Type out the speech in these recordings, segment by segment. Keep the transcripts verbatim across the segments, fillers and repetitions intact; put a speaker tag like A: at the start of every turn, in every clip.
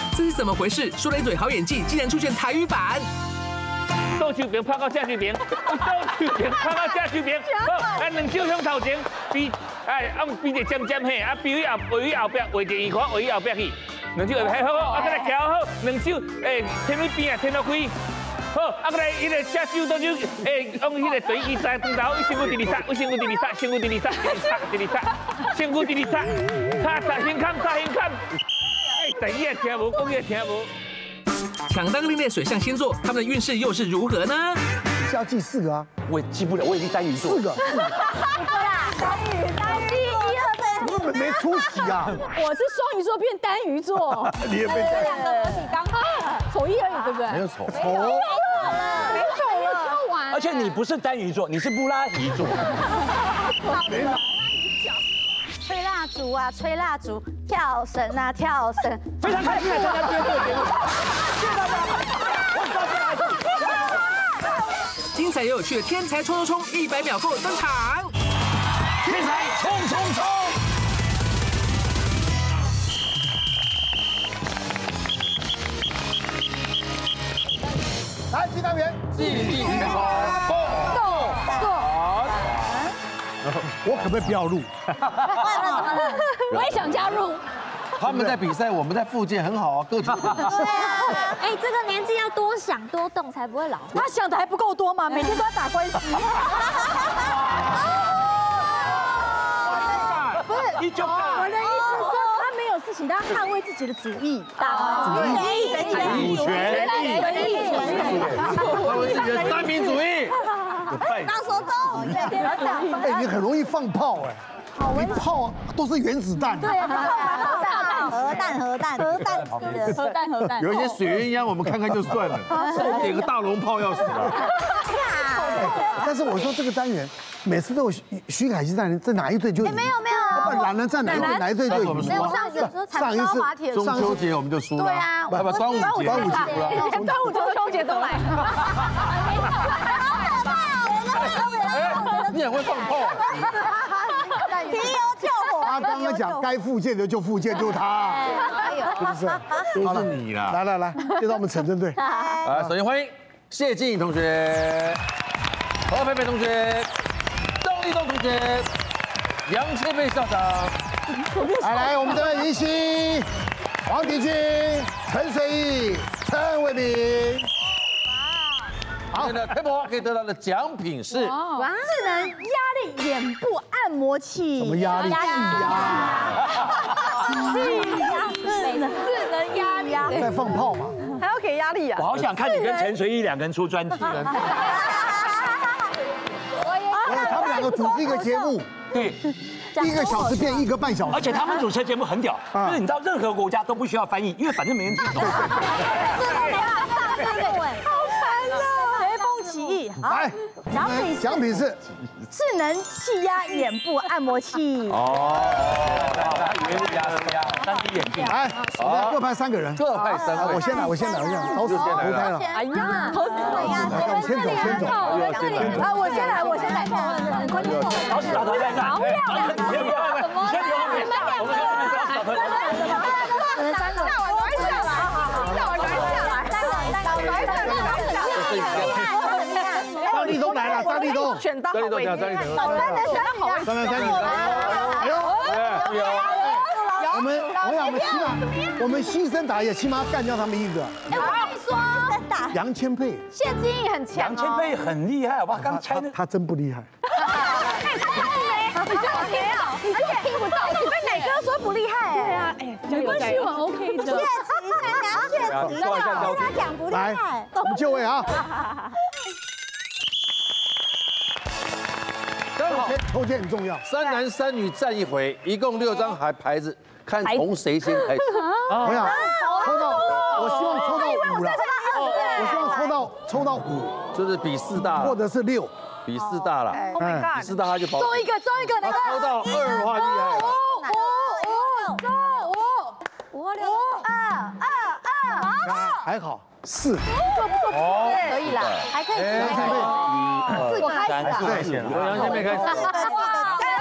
A: 这是怎么回事？说了一嘴好演技，竟然出现台语版。
B: 倒手边拍到正手边，倒手边拍到正手边，好，啊两手向头前，比哎按比者尖尖嘿，啊比位后位后壁，位着耳孔，位后壁去，两手下好好，啊再来调好，两手诶天去边啊，天到开。 好，啊，过来，迄个下手倒手，诶，用迄个对伊在当头，一身躯伫二擦，一身躯伫二擦，身躯伫二擦，伫二擦，伫二擦，身躯伫二擦，擦擦胸坎，擦胸坎。哎，第一听无，讲伊听无。
A: 抢当另类水象星座，他们的运势又是如何呢？
C: 你是要记四个啊？
D: 我也记不了，我已经单鱼座。
C: 四个，四个。
E: 对啦，单鱼，单鱼，一二三。
C: 你们没出息啊！
F: 我是双鱼座变单鱼座，
C: 你也被
E: 这两个合体刚好，
F: 丑一而已，对不对？
D: 没有丑，
C: 丑。
F: 没丑了，跳完。
D: 而且你不是单鱼座，你是布拉提座。
C: 没了。
E: 吹蜡烛啊，吹蜡烛，跳绳啊，跳绳。
D: 非常开心来参加今天这个节目，谢谢大家，我是赵建来。
A: 精彩又有趣的天才冲冲冲，一百秒后登场。
D: 天才冲冲冲！
C: 来，新单元，
D: 记忆全场动动
C: 我可不可以不要录？
F: 我也想加入。
D: 他们在比赛，我们在复健，很好啊，各取所长。
E: 对啊，哎，这个年纪要多想多动才不会老。
F: 他想的还不够多吗？每天都在打官司。不是，
D: 你就
F: 我的意思是说，他没有事情，他捍卫自己的主义，打主义、
D: 主权、
F: 权益、
D: 捍卫自己的三民主义。
E: 当手动，每天都打。
C: 哎，你很容易放炮哎，你炮都是原子弹。
E: 对，核弹，核弹，核弹，核弹，
F: 核弹核弹。
D: 有一些水鸳鸯，我们看看就算了，点个大龙炮要死了。
C: 但是我说这个单元每次都有徐徐凯熙在，在哪一队就赢。
E: 没有没有，
C: 不然男人站哪一队哪一队就赢。
E: 没有上有时候
C: 上一次
E: 滑铁
D: 中秋节我们就输了。
E: 对啊，
D: 不不，端午节，
C: 端午节
F: 连端午、中秋节都来。
D: 你很会放炮。
E: 提油救火。
C: 他刚刚讲该复健的就复健，就他，是不是？
D: 都是你啦。
C: 来来来，介绍我们城镇队。
D: 啊，首先欢迎谢金颖同学、何佩佩同学、张立东同学、杨千贝校长。
C: 来来，我们的云溪、黄迪君、陈水义、陈伟明。
D: 好，现在 Pebble 可以得到的奖品是
F: 哇，智能压力眼部按摩器。
C: 什么压力？
E: 压力
F: 智能智能压力，
C: 在放炮嘛？
F: 还要给压力啊
D: 我！好想看你跟陈随意两个人出专辑。
C: 我他们两个组织一个节目，
D: 对，
C: 一个小时变一个半小时，
D: 而且他们主持的节目很屌，就是你到任何国家都不需要翻译，因为反正没人听懂。
F: 随风起义，好，
C: 来，
F: 奖品是
C: 奖品是
F: 智能气压眼部按摩器。
D: 哦，他以为是压压三 D 眼镜，
C: 来，我们各派三个人，
D: 各派三位。
C: 我先来，我先来，我先来，投投开了，
F: 哎呀，头死我呀！
C: 来，我先走，先走。
F: 啊，我先来，我先来，快点走。
D: 老师打头来看，
F: 不要不要，
D: 你先别后面，你先别后面，我们看看打头来。
F: 我的三个，下完赶紧下来，下完赶紧下来，三个，三个，三个。
C: 张立东来了，张立东，
F: 选到
D: 张立东讲，张立东，
F: 好三人选好，
C: 三三三，哎呦，我们我想我们起码我们牺牲打也起码干掉他们一个。
E: 哎，我跟你说，打
C: 杨千佩，
F: 谢金毅很强
D: 杨千贝很厉害，好不好？刚才那
C: 他真不厉害。
F: 哎，他听没？你这样听啊？而且听不到，你被哪哥说不厉害？对啊，哎，没关系，我 OK 的。
E: 确实，确实，跟他讲不厉
C: 来
E: 害。，
C: 我们就位啊。
D: 刚好
C: 抽签很重要。
D: 三男三女站一回，一共六张牌牌子，看从谁先开始。
C: 我想抽到，我希望抽到五了。我希望抽到抽到五，
D: 就是比四大，
C: 或者是六。
D: 比四大了。
F: Oh my
D: 比
F: god！
D: 四大他就保。
F: 中一个，中一个，哪个？
D: 抽到二的话厉害了。
F: 五五五
E: 五六二二二，
C: 还好，四。
D: 哦，
F: 可以啦，
E: 还可以。
D: 哎，
F: 四我开始
D: 三
F: 了。
D: 四由杨千贝开始。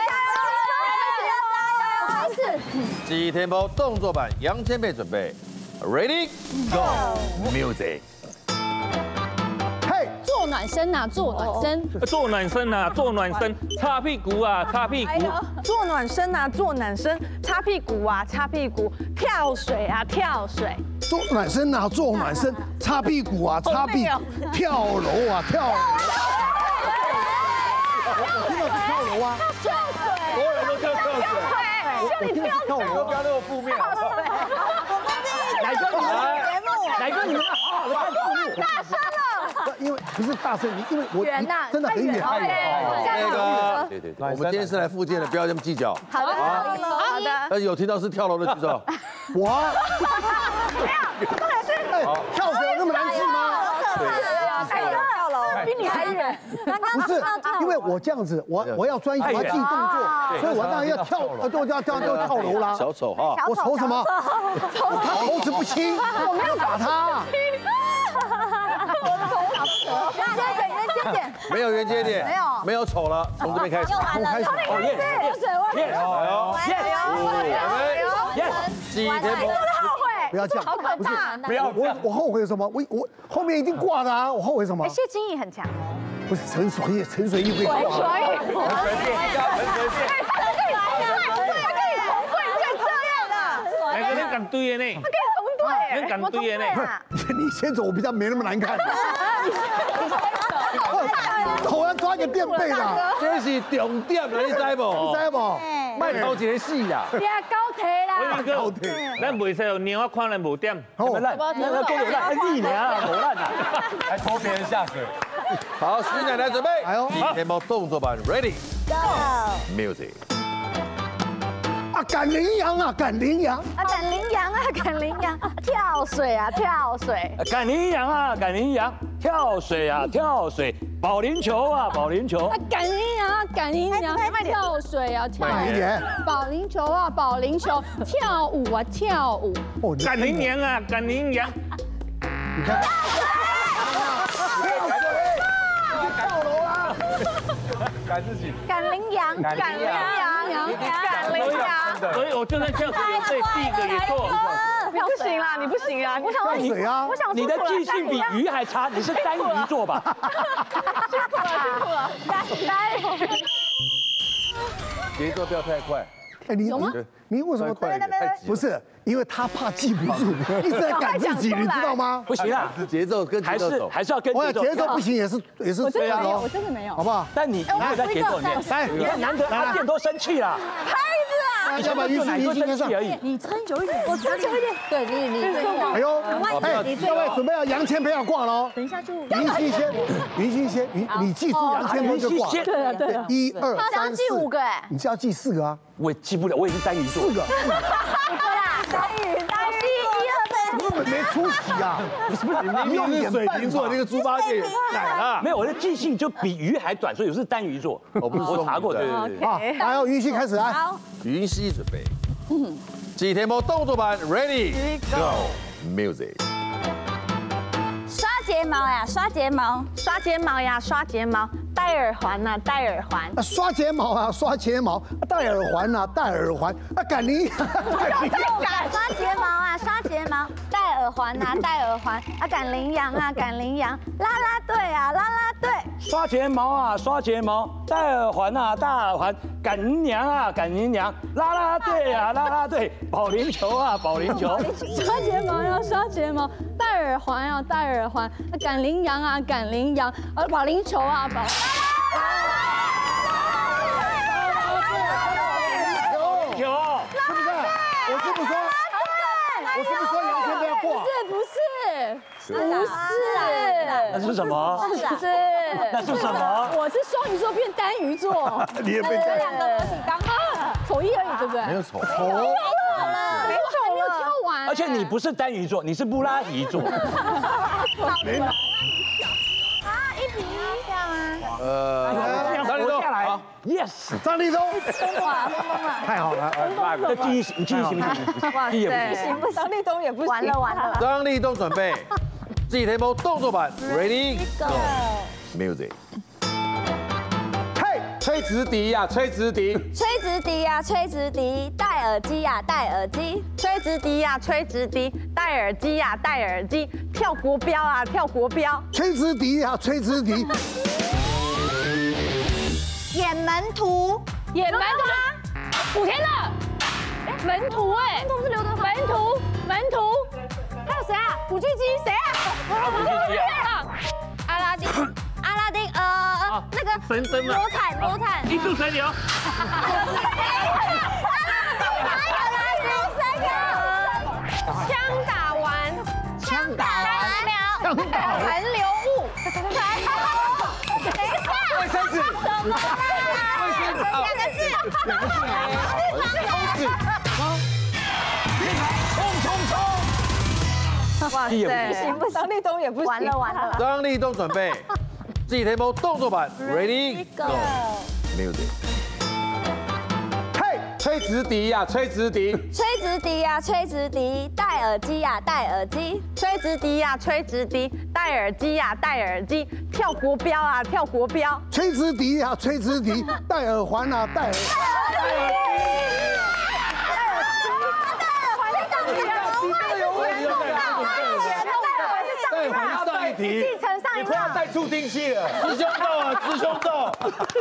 F: 开始。
D: 记忆天波动作版，杨千贝准备 ，Ready Go Music。
C: 嘿，
F: 做暖身呐，做暖身。
B: 做暖身啊，做暖身，擦屁股啊，擦屁股。
G: 做暖身啊，做暖身，擦屁股啊，擦屁股，跳水啊，跳水。
C: 做暖身啊，做暖身，擦屁股啊，擦屁股，跳楼啊，跳楼。我听到是跳楼啊，
G: 跳水，
B: 所有人都跳跳水。
C: 我听到是跳楼，
D: 不要那么负面。
C: 哪个你们？
D: 哪个你们好好的看节目？
G: 大声了。
C: 因为不是大声，你因为我
E: 远呐
C: 真的很远。
E: 太远
D: 那个，对对对，我们今天是来复健的，不要这么计较。
E: 好的，好的。
D: 但是有听到是跳楼的举手。
C: 我啊，哎，跳水有那么难记吗？
E: 太远，跳楼比你还远。
C: 不是，因为我这样子，我我要专心，我要记动作，所以我当然要跳，呃，就要跳就跳楼啦。
D: 小丑哈，
C: 我丑什么？他口齿不清，我没有打他。
E: 接点，接点，
D: 没有圆接点，
E: 没有
D: 没有丑了，从这边开始。
E: 完了，
C: 从
E: 耶耶耶，
D: 耶！记忆天幕，
C: 不要这样，
E: 好可怕！
C: 不要，我我后悔什么？我我后面已经挂了啊，我后悔什么？
E: 谢金义很强，
C: 不是陈水业，陈水业会挂。
E: 水，
B: 陈水健，陈水健。哪个人敢对的呢？人敢对的呢？
C: 你先走，我比较没那么难看。头要抓个垫背啦，
D: 这是重点啦，你知不？
C: 知不？
D: 卖头一个戏啦。
F: 别高铁啦。
B: 伟林哥，咱袂使用猫仔看咱无点。
C: 哦，
D: 烂，那个够有烂，一年啊，多烂啊，还拖别人下水。好，徐奶奶准备，
C: 哎呦，
D: 天猫动作版 ，Ready Go Music。
C: 啊，赶羚羊啊，赶羚羊！
E: 啊，赶羚羊啊，赶羚羊，跳水啊，跳水，
H: 赶羚羊啊，赶羚羊，跳水啊，跳水，保龄球啊，保龄球，
F: 赶羚羊啊，赶羚羊，跳水啊，跳
C: 慢一点。
F: 保龄球啊，保龄球，跳舞啊，跳舞。
C: 哦，
B: 赶羚羊啊，赶羚羊。
C: 你看。跳楼啦！
D: 赶自己。
E: 赶羚羊，赶羚羊，赶羚羊。
B: 所以我就算跳水也对，第一个也错。
G: 你不行啦，你不行啊！我想
C: 跳水啊！
G: 我想
H: 你的记性比鱼还差，你是单鱼座吧？
G: 辛苦了，辛苦了，
E: 来，
D: 节奏不要太快。
C: 哎，你有吗？你为什么
D: 快一点？太急了。
C: 不是，因为他怕记不住，一直在赶自己，你知道吗？
H: 不行啊，
D: 节奏跟
H: 还是还是要跟
C: 我
H: 节奏。
C: 节奏不行也是也是这样哦，
F: 我真的没有，
C: 好不好？
H: 但你你没有在节奏里面。
C: 来，
H: 你看难得阿健都生气了，
C: 大家把鱼须鱼须上
H: 而已。
F: 你撑久一点，我撑久一点。对你你
C: 哎呦，哎，各位准备要杨千培要挂喽。
F: 等一下就。
C: 云溪先，云溪先，你你记住杨千培就挂。
F: 对啊对啊。
C: 一二三四，
E: 记五个哎，
C: 你是要记四个啊？
H: 我也记不了，我也是单鱼座。
C: 四个。
E: 单鱼，单鱼，一二三。
C: 根本没出息啊！不是不是，你们是水瓶座那个猪八戒奶啊？
H: 没有，我的记性就比鱼还短，所以我是单鱼座。
D: 我不是
H: 我查过，对对对。
C: 好，来哦，云溪开始来。
E: 好，
D: 云溪准备。嗯。记忆天幕动作版 ，Ready Go Music。
E: 刷睫毛呀，刷睫毛，
G: 刷睫毛呀，刷睫毛，戴耳环呐，戴耳环。
C: 啊，刷睫毛啊，刷睫毛，戴耳环啊，戴耳环，啊，赶羚羊，
E: 刷睫毛啊，刷睫毛，戴耳环啊，戴耳环，啊，赶羚羊啊，赶羚羊，啦啦队啊，啦啦队。
H: 刷睫毛啊，刷睫毛，戴耳环啊，戴耳环，赶羚羊啊，赶羚羊，啦啦队啊，啦啦队，保龄球啊，保龄球。
F: 刷睫毛要刷睫毛，戴耳环要戴耳环，赶羚羊啊，赶羚羊，呃，保龄球啊，保。
B: 球，
C: 是不是？我是不是说，我是不是说杨千培要挂？
F: 不是不是不是，
H: 那是什么？
F: 不是，
H: 那是什么？
F: 我是双鱼座变单鱼座，
C: 你也被这样。
F: 刚好丑一而已，对不对？
D: 没有丑。
C: 丑。
F: 没丑了，没丑了，挑完。
H: 而且你不是单鱼座，你是布拉提座。
C: 没拿。
E: 啊，一比一这样啊。
D: 呃，张立东
H: 下来
D: 好
H: ，yes，
C: 张立东，
E: 哇，疯疯了。
C: 太好了。
H: 这记忆你记忆行不行？
G: 哇
H: 记忆也不
G: 塞，
H: 行。
G: 不行，张立东也不行。
E: 完了完了。
D: 张立东准备，记忆天幕动作版 ，Ready Go Music。
C: 嘿，
D: 吹直笛呀，吹直笛。
E: 吹直笛呀，吹直笛，戴耳机呀，戴耳机，
G: 吹直笛呀，吹直笛，戴戴耳机呀，戴耳机，跳国标啊，跳国标。
C: 吹直笛啊，吹直笛。
E: 演门徒，
F: 演门徒，古天乐，门徒哎，门徒是刘德华，门徒门徒，还有谁啊？古巨基谁啊？古巨基啊，阿拉丁，阿拉丁，呃呃那个
B: 神灯嘛，
E: 罗坦罗坦，
B: 一柱神流。
F: 枪打完，
E: 枪打完，
F: 枪打完，残留物，等一下，
D: 卫生纸，卫生纸，
E: 两个字，
D: 两个字啊，抽纸，冲冲冲！
G: 哇塞，行不行？张立东也不行，
E: 完了完了，
D: 张立东准备，记题目动作版 ，Ready Go， Music。吹直笛呀，吹直笛，
E: 吹直笛呀，吹直笛，戴耳机呀，戴耳机，
G: 吹直笛呀，吹直笛，戴耳机呀，戴耳机，跳国标啊，跳国标。
C: 吹直笛啊，吹直笛，戴耳环啊，戴耳。
D: 对，还要上一题，
E: 继承上一
D: 你快要带助听器了，直胸罩啊，直胸罩。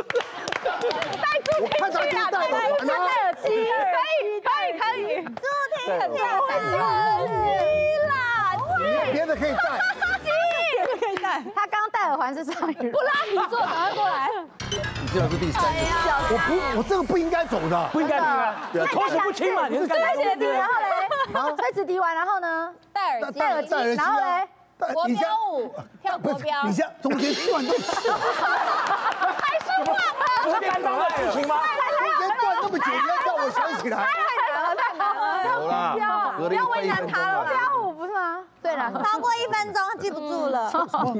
C: 我看到就戴耳环啊，
G: 戴耳机，可以，可以，可以。
E: 助听很戴耳机啦，
C: 别的可以戴。
G: 可以戴。
E: 他刚刚戴耳环是上一人，
F: 布拉提座，赶快过来。
D: 你这是第三个，
C: 我不，我这个不应该走的。
H: 不应该听啊，口齿不清嘛，你是干嘛？
E: 吹直笛，然后嘞，吹直笛完，然后呢，
F: 戴耳机，
C: 戴耳戴耳机
E: 然后嘞，
F: 国
C: 你
F: 标舞，跳国标。
C: 你像中间断都，
E: 太失望了，
H: 不是刚刚的事情吗？
C: 中间断那么久，你要叫我想起来。
E: 太难了，太难了，
D: 好啦，
E: 不要为难他了，标舞不是吗？对了，超过一分钟记不住了。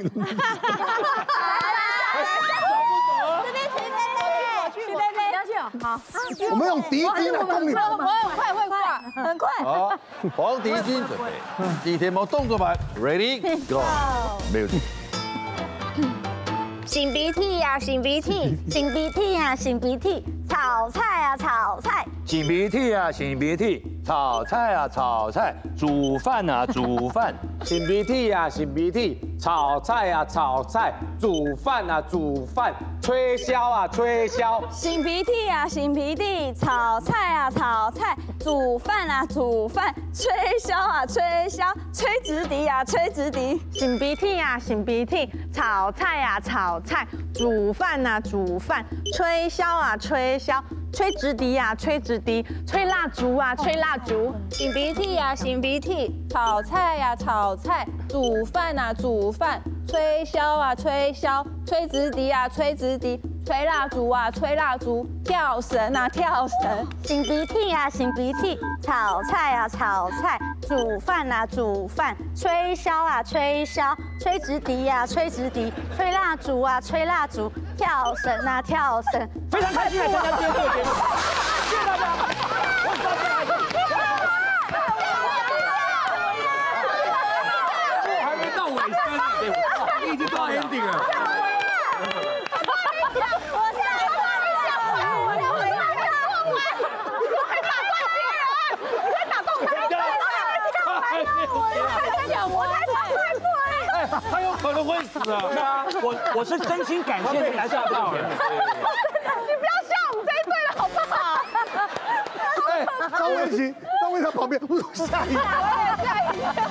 E: 这边去，这边去，这边要去哦。好，
C: 我们用笛子来动你。
F: 我很快会挂，
E: 很快。
D: 好，黄迪金准备，记题目动作版 ，Ready Go， Music。
E: 擤鼻涕呀，擤鼻涕，擤鼻涕呀，擤鼻涕，炒菜啊，炒菜，
H: 擤鼻涕啊，擤鼻涕，炒菜啊，炒菜，煮饭啊，煮饭，
I: 擤鼻涕呀，擤鼻涕，炒菜呀，炒菜，煮饭啊，煮饭，吹箫啊，吹箫，
E: 擤鼻涕呀，擤鼻涕，炒菜啊，炒菜，煮饭啊，煮饭，吹箫啊，吹箫，吹直笛呀，吹直笛，
G: 擤鼻涕呀，擤鼻涕，炒菜呀，炒菜，煮饭啊，煮饭，吹箫啊，吹箫，吹直笛呀，吹直笛，吹蜡烛啊，吹蜡烛，
F: 擤鼻涕呀，擤鼻涕，炒菜呀，炒菜，煮饭啊，煮饭，吹箫啊，吹箫，吹直笛啊，吹直笛，吹蜡烛啊，吹蜡烛，跳绳啊，跳绳。
E: 擤鼻涕呀，擤鼻涕，炒菜啊，炒菜，煮饭啊，煮饭，吹箫啊，吹箫，吹直笛呀，吹直笛，吹蜡烛啊，吹蜡烛，跳绳啊，跳绳。
H: 非常开心来参加今天这个节目，谢谢大家，我是赵建来的。
D: 我还没到尾声呢，你已经到 ending 了。他有可能会死啊！
H: 我我是真心感谢你来上这个节目。
G: 你不要笑我们这一队了好不好？
C: 哎，张文琪，张文琪旁边，我吓一跳。
G: 吓一跳。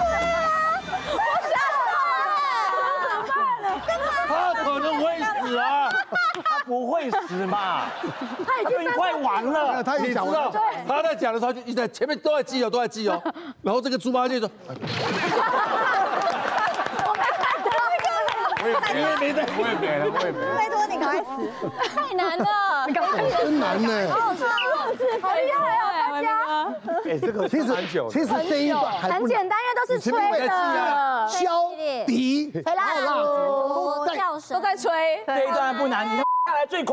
H: 他可能会死啊！他不会死嘛？他已经快完了。
C: 他已经讲完了。
D: 他在讲的时候就一直在前面都在记哦，都在记哦。然后这个猪八戒说。我也没得，我也没了，我也没了。
E: 拜托你赶快死，
F: 太难了，你赶快
C: 真难呢。
E: 好好吃，好厉害啊，大家。
C: 哎，这个其实其实这一段还不
E: 很简单，因为都是吹的，
C: 箫、笛、
E: 吹蜡烛、跳绳
F: 都在吹。
H: 这一段不难，你下来最快。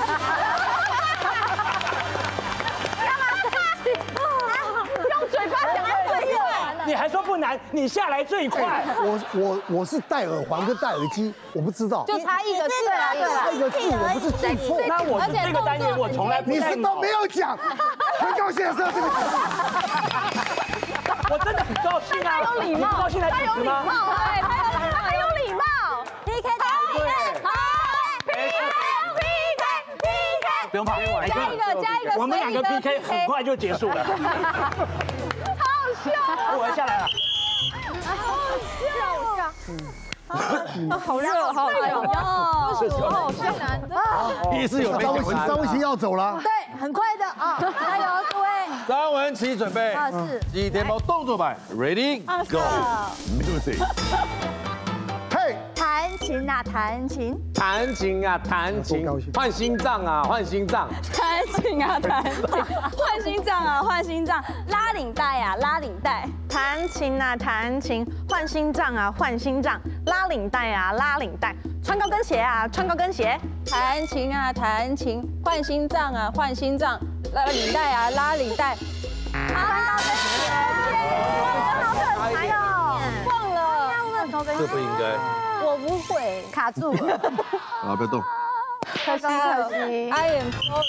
G: 用嘴巴讲要最快。
H: 你还说不难，你下来最快。
C: 我我我是戴耳环跟戴耳机，我不知道。
F: 就差一个字啊，对
C: 差一个字，我不是记错。
H: 那我这个单元我从来不
C: 你
H: 带脑
C: 是都没有讲，很高兴的时候这个。
H: 我真的很高兴。 兴啊！
G: 他有礼貌，
H: 高兴来主持吗？
G: 对，他有他很有礼貌。P K 打 P K， 好 ，P K P K，
H: 不用怕，
G: 加一个加一个，
H: 我们两个 P K 很快就结束了。
G: 超好笑，
H: 我下来了。
G: 好笑，啊，好热，好热哟，好好笑，难的。
D: 第一次有被
C: 张文琪，张文琪要走了。
E: 对，很快的啊，加油，各位。
D: 张文琪准备，
E: 啊是
D: 几田猫动作版 ，Ready Go Music。
C: 嘿，
E: 弹琴啊，弹琴，
I: 弹琴啊，弹琴，换心脏啊，换心脏，
E: 弹琴啊，弹琴，换心脏啊，换心脏，拉领带啊，拉领带，
G: 弹琴啊，弹琴，换心脏啊，换心脏，拉领带啊，拉领带，穿高跟鞋啊，穿高跟鞋，
E: 弹琴啊，弹琴，换心脏啊，换心脏，拉领带啊，拉领带，穿高跟鞋，好可爱哦，忘了，
D: 这不应该。
E: 我不会，卡住了，
D: 啊，不要动。
E: 可惜可惜 ，I am sorry。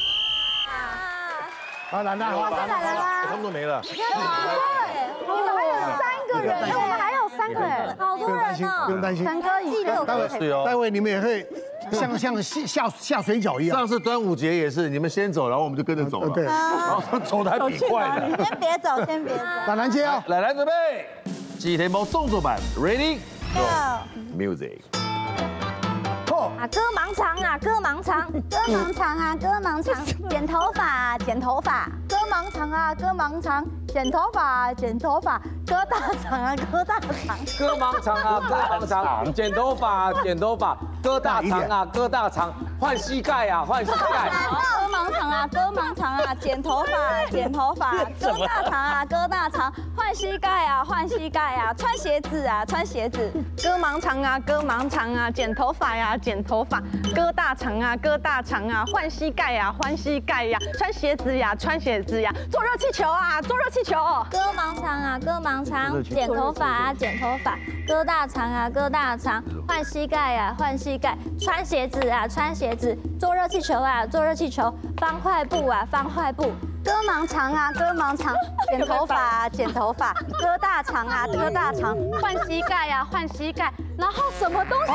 C: 好，兰兰，好，兰兰，
D: 他们都没了。
E: 对，你们还有三个人，我们还有三个人，好多人呢，
C: 不用担心，
E: 陈哥记得
C: 待会
D: 是哦
C: 待会你们也会像像下下下水饺一样。
D: 上次端午节也是，你们先走，然后我们就跟着走了。
C: 对，
D: 然后走的还比快的。
E: 先别走，先别走。
C: 兰兰接啊，
D: 来来准备，几田猫动作版 ，Ready Go Music。
E: 啊，歌盲肠啊，歌盲肠，歌盲肠啊，歌盲肠，剪头发，剪头发，歌盲肠啊，歌盲肠，剪头发，剪头发，割大肠啊，割大肠，
I: 割盲肠啊，割盲肠，剪头发，剪头发，割大肠啊，割大肠，换膝盖啊，换膝盖。
E: 割盲肠啊，割盲肠啊，剪头发，剪头发，割大肠啊，割大肠，换膝盖啊，换膝盖啊，穿鞋子啊，穿鞋子，
G: 割盲肠啊，割盲肠啊，剪头发呀，剪头发，割大肠啊，割大肠啊，换膝盖呀，换膝盖呀，穿鞋子呀，穿鞋子呀，坐热气球啊，坐热气球。
E: 割盲肠啊，割盲肠，剪头发啊，剪头发，割大肠啊，割大肠，换膝盖啊，换膝盖，穿鞋子啊，穿鞋子，坐热气球啊，坐热气球，方块布啊，方块布，割盲肠啊，割盲肠，剪头发啊，剪头发，割大肠啊，割大肠，换膝盖啊，换膝盖，然后什么东西？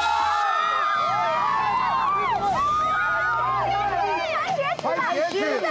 C: 穿鞋子。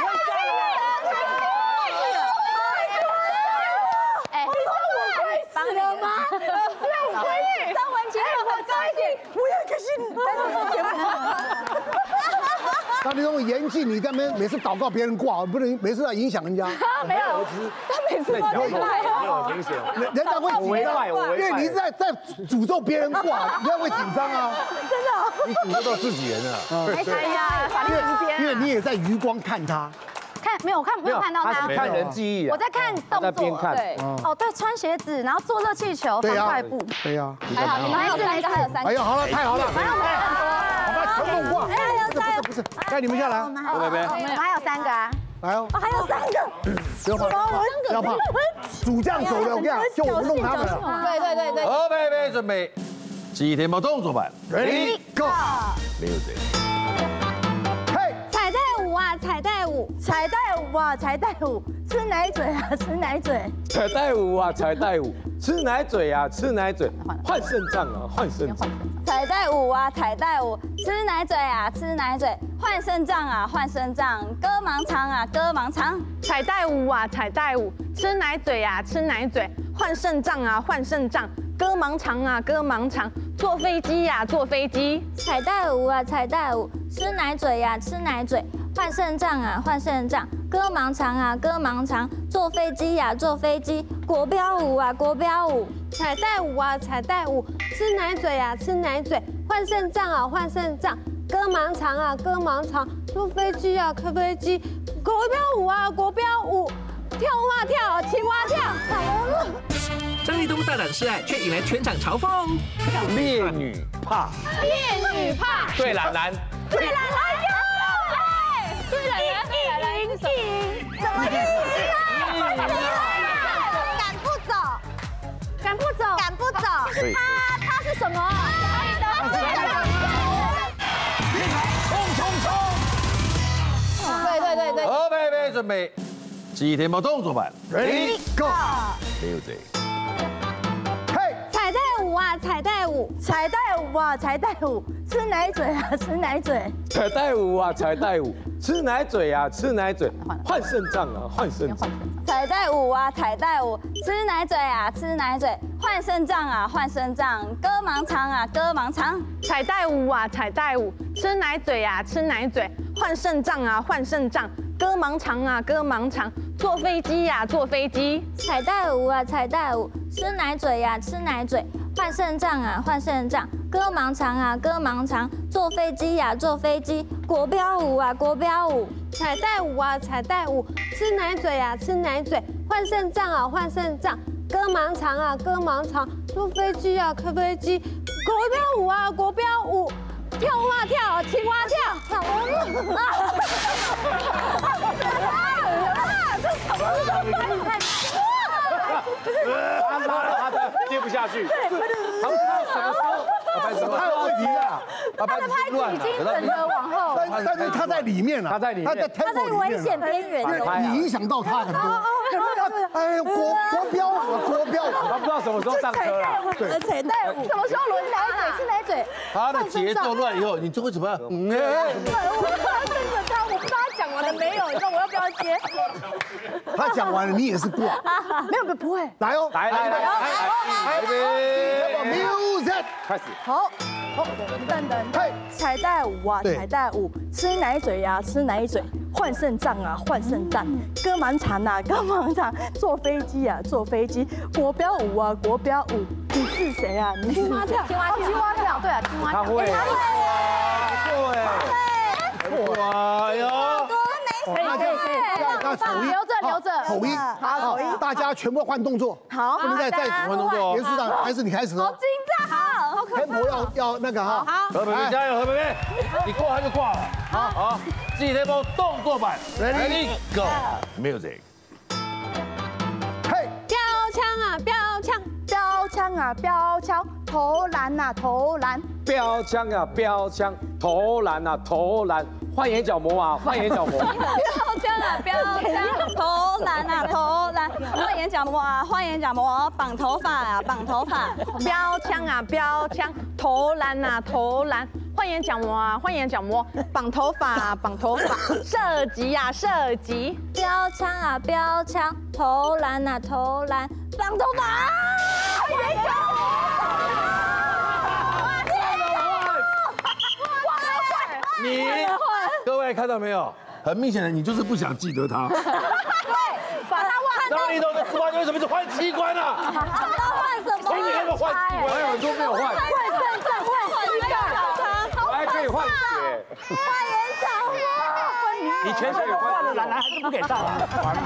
E: 哎，帮你了吗？张文杰，我高兴，我也开心。
C: 那你那种严谨，你在那边每次祷告别人挂，不能每次要影响人家。
E: 没有，他每次挂都
I: 没有很明显，
C: 人人家会紧张，因为你在在诅咒别人挂，人家会紧张啊。
E: 真的。
D: 你诅咒到自己人了。
G: 哎呀，法律民间，
C: 因为你也在余光看他。
E: 看没有看没有看到他，
I: 看人记忆啊。
E: 我在看动作，对，哦对，穿鞋子，然后坐热气球，方块布，
C: 对呀。
E: 还好，你们还有三个，还有三个。
C: 哎呀，好了，太好了。
E: 还有很多。
C: 好吧，全部挂。
E: 哎，加油！
C: 不是，该你们下来。
E: 我们还有，我们还有三个啊。
C: 来哦。
E: 哦，还有三个。
C: 不要怕，不要怕。主将走了，我跟你讲，就我们弄他们了。
E: 对对对对。
D: 好，备备准备，几田猫动作版
C: Ready Go
D: Music。
E: 彩带舞啊，彩带舞，彩带舞啊，彩带舞，吃奶嘴啊，吃奶嘴，
I: 彩带舞啊，彩带舞，吃奶嘴啊，吃奶嘴，换肾脏啊，换肾脏。
E: 彩带舞啊，彩带舞，吃奶嘴啊，吃奶嘴，换肾脏啊，换肾脏，割盲肠啊，割盲肠，
G: 彩带舞啊，彩带舞，吃奶嘴啊，吃奶嘴，换肾脏啊，换肾脏，割盲肠啊，割盲肠，坐飞机呀，坐飞机，
E: 彩带舞啊，彩带舞，吃奶嘴呀，吃奶嘴，换肾脏啊，换肾脏，割盲肠啊，割盲肠，坐飞机呀，坐飞机，国标舞啊，国标舞，
F: 彩带舞啊，彩带舞，吃奶嘴啊，吃奶嘴，换肾脏啊，换肾脏，割盲肠啊，割盲肠，坐飞机啊，开飞机，国标舞啊，国标舞，跳蛙跳，青蛙跳。
A: 张立东大胆示爱，却引来全场嘲讽。
I: 烈女怕，
F: 烈女怕，
I: 对懒男，
F: 对懒男有，对懒男，对懒男是什么？
E: 什么意思啊？赶不走，赶不走，赶不走，他他是什么？
D: 冲冲冲！
E: 对对对对。
D: 好，备备准备，几田猫动作版 Ready Go。 没有这。
C: 嘿，
E: 彩带舞啊，彩带舞，彩带舞啊，彩带舞，吃奶嘴啊，吃奶嘴。
I: 彩带舞啊，彩带舞，吃奶嘴啊，吃奶嘴，换肾脏啊，换肾脏。
E: 彩带舞啊，彩带舞，吃奶嘴啊，吃奶嘴，换肾脏啊，换肾脏，割盲肠啊，割盲肠。
G: 彩带舞啊，彩带舞，吃奶嘴啊，吃奶嘴，换肾脏啊，换肾脏，割盲肠啊，割盲肠，坐飞机呀、啊，坐飞机。
E: 彩带舞啊，彩带舞，吃奶嘴呀、啊，吃奶嘴，换肾脏啊，换肾脏，割盲肠啊，割盲肠，坐飞机呀、啊，坐飞机，国标舞啊，国标舞。
J: 彩带舞啊，彩带舞，吃奶嘴啊，吃奶嘴，换肾脏啊，换肾脏，割盲肠啊，割盲肠，坐飞机啊，开飞机，国标舞啊，国标舞，跳啊跳，青蛙跳，跳啊！
I: 他拉了他的接不下去，他什么时候？
C: 他有问题啊！
E: 他的拍子已经整个往后，
C: 但但是他在里面啊，
I: 他在里面，
C: 他在
E: 他在危险边缘，
C: 你影响到他很多。哎，国国标国标，
I: 他不知道什么时候上车了。
C: 对，
E: 彩带舞，什么时候轮奶嘴？吃奶嘴。
D: 他的节奏乱以后，你就会怎么样？嗯，
E: 我不知道跟着他，我不知道他讲完了没有，你知道我要不要接？
C: 他讲完了，你也是过。
E: 没有，不会。
C: 来哦，
I: 来来来来来
C: ，music
I: 开始。
E: 好，好，等等，
C: 嘿，
E: 彩带舞啊，彩带舞，吃奶嘴呀，吃奶嘴，换肾脏啊，换肾脏，割盲肠啊，割盲肠，坐飞机啊，坐飞机，国标舞啊，国标舞，你是谁啊？你是青蛙跳，青蛙跳，青蛙跳，对啊，青蛙跳，
I: 他会，
D: 对，哇哟，
E: 可以可以可以，
C: 那口音
E: 留着留着，
C: 口音，好，口音，大家全部换动作，
E: 好，
C: 不能再再
D: 换动作。
C: 严市长还是你开始哦，
E: 紧张，好可
C: 天婆要要那个哈，
D: 何北北加油，何北北，你挂他就挂了。好，好，自己这波动作版 ，Ready Go Music。
C: 嘿，
J: 标枪啊，标枪，
E: 标枪啊，标枪，投篮啊，投篮，
I: 标枪啊，标枪，投篮啊，投篮，换眼角膜啊，换眼角膜。
E: 标枪啊，标枪，投篮啊，投篮，换眼角膜啊，换眼角膜，绑头发啊，绑头发，
G: 标枪啊，标枪，投篮啊，投篮，换眼角膜啊，换眼角膜，绑头发啊，绑头发，射击啊，射击，
E: 标枪啊，标枪，投篮啊，投篮，绑头发啊，眼角
D: 你各位看到没有？很明显的，你就是不想记得他。
E: 对，把它换。
D: 张立东的猪八戒为什么是换器官呢？
E: 他换什么？
D: 从你那个换器官，
I: 还有很多没有换，
E: 换肾脏，换膝盖，
I: 还可以换血，
E: 换眼角膜。
H: 你全身都换了，兰兰还是不给上啊？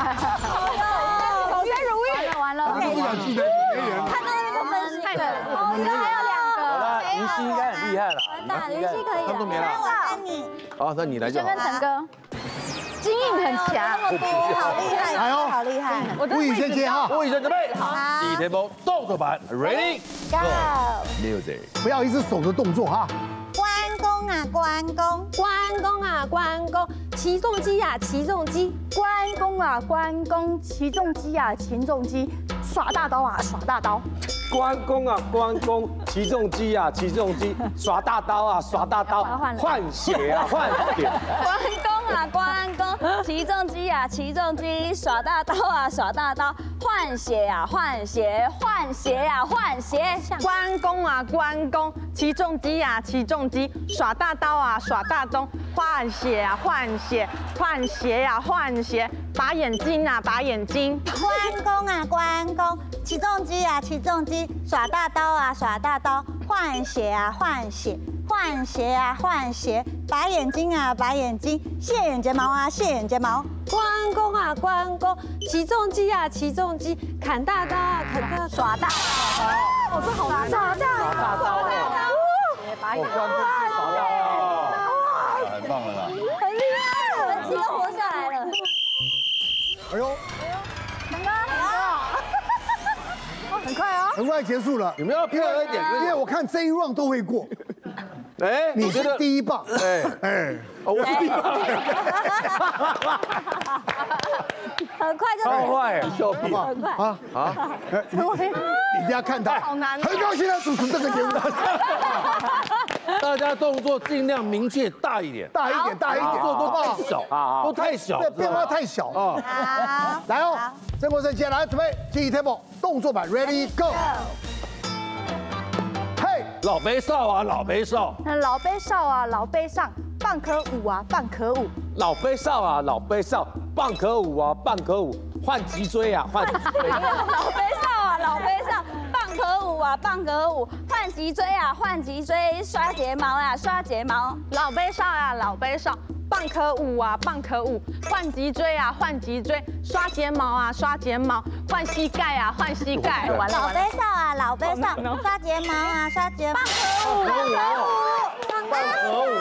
E: 同学如意。完了完了，
C: 我都不想记得别人。
E: 看到那个分析，对，哦，这还有两个。
D: 好了，云溪应该很厉害了。
E: 完蛋，云溪可以了。
D: 差不多没了。
E: 我跟你。
D: 好，那你来就好。
E: 跟陈哥，筋硬很强，那么多，好厉害，
C: 来哦，
E: 好厉害。
C: 吴宇先接哈，
D: 吴宇先准备。好。第一天波动作版 ，Ready
E: Go
D: Music。
C: 不要一直手的动作哈。
E: 关公啊，关公，
J: 关公啊，关公，起重机啊，起重机，
E: 关公啊，关公，起重机啊，起重机，耍大刀啊，耍大刀。
I: 关公啊，关公，起重机啊，起重机，耍大刀啊，耍大刀，换血啊，换血。
E: 关公啊，关公，起重机啊，起重机，耍大刀啊，耍大刀，换血啊，换血，换血啊，换血。
G: 关公啊，关公，起重机啊，起重机，耍大刀啊，耍大刀，换血啊，换血，换血呀，换血，拔眼睛啊，拔眼睛。
E: 关公啊，关公，起重机啊，起重机，耍大刀啊，耍大刀，换血啊，换血，换血啊，换血，拔眼睛啊，拔眼睛，卸眼睫毛啊，卸眼睫毛。
J: 关公啊，关公，起重机啊，起重机，砍大刀啊，砍大刀，
E: 耍大刀。我这好难，耍大刀，
I: 大刀啊！
E: 拔眼睛，
I: 关公耍大刀，
D: 很棒了啦。
E: 很厉害，文琪都活下来了。
C: 哎呦，
E: 陈哥，很快哦，
C: 很快结束了。
D: 你们要配合一点，
C: 因为我看这一 round 都会过，
D: 哎，
C: 你是第一棒，
D: 哎
C: 哎。
D: 哦，我是第八
E: 很快就
D: 超坏，笑屁，
C: 好不好？啊
D: 好，
C: 你一定要看他，
G: 好难哦
C: 很高兴的主持这个节目，
D: 大家动作尽量明确大一点，
C: 大一点，大一点，
D: 动作都太小，
I: 好
D: 都太小，
C: 对，变化太小啊。
E: 好，
C: 来哦，曾国生接下来准备记忆 table 动作版 ，Ready Go。嘿，
D: 老杯少啊，老杯少，
E: 老杯少啊，老杯上，棒可舞啊，棒可舞。
I: 老杯少啊，老杯少，棒可舞啊，棒可舞，换脊椎啊，换脊椎。
E: 老杯少啊，老杯上，棒可舞啊，棒可舞，换脊椎啊，换脊椎，刷睫毛啊，刷睫毛。
G: 老杯少啊，老杯少，棒可舞啊，棒可舞，换脊椎啊，换脊椎，刷睫毛啊，刷睫毛，换膝盖啊，换膝盖。完了
E: 老
G: 完了，
E: 杯少啊，老杯上，刷睫毛啊，刷睫毛。棒可舞，
D: 可舞，棒可舞，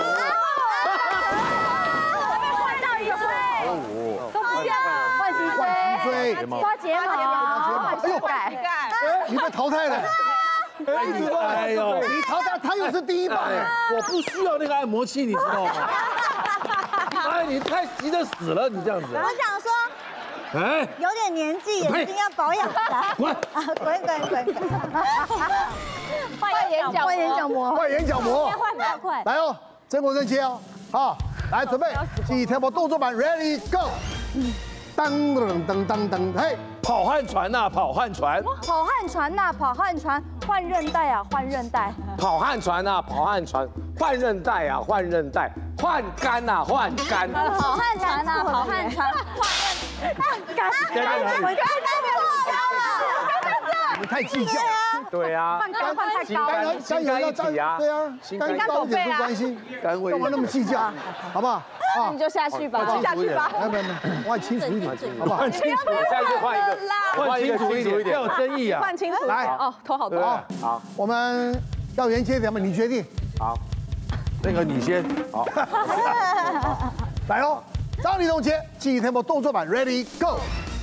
E: 换到一回，都不要，换脊
C: 椎，
E: 椎，刷睫毛，换膝盖。
C: 你被淘汰了。
D: 哎呦，
C: 你淘汰他又是第一棒哎。
D: 我不需要那个按摩器，你知道吗？哎，你太急着死了，你这样子。
E: 我想说，
D: 哎，
E: 有点年纪，眼睛要保养的。
D: 滚！
E: 啊，滚滚滚滚！换眼角，换眼角膜，
C: 换眼角膜，
E: 换比较快。
C: 来哦，曾国生接哦，好，来准备记忆 table 动作版 ，Ready Go。当噔噔噔噔，嘿，
D: 跑旱船呐，跑旱船，
E: 跑旱船呐，跑旱船，换韧带啊，换韧带。
I: 跑旱船啊，跑旱船，换韧带啊，换韧带，换杆啊，换杆。
E: 跑旱船呐，跑旱船，换韧带。
D: 在哪里？
E: 我刚才没有
C: 你们太计较。
I: 对啊，
G: 换杆换太高了。
C: 肝肝要
I: 一起啊
C: 对啊，肝高一点不关心，干嘛那么计较？好不好？啊，
E: 你就下去吧，
C: 下去吧。没有没有没有，换清楚一点，好不好？
I: 清楚，下一个换一个，换一个清楚一点，
D: 要有争议啊。
G: 换清楚。
C: 来
G: 哦，头好多。
C: 好，
I: 好，
C: 我们要原接什么？你决定。
I: 好，
D: 那个你先，
I: 好，
C: 来哦，张立东接记忆 table 动作版 ，Ready Go。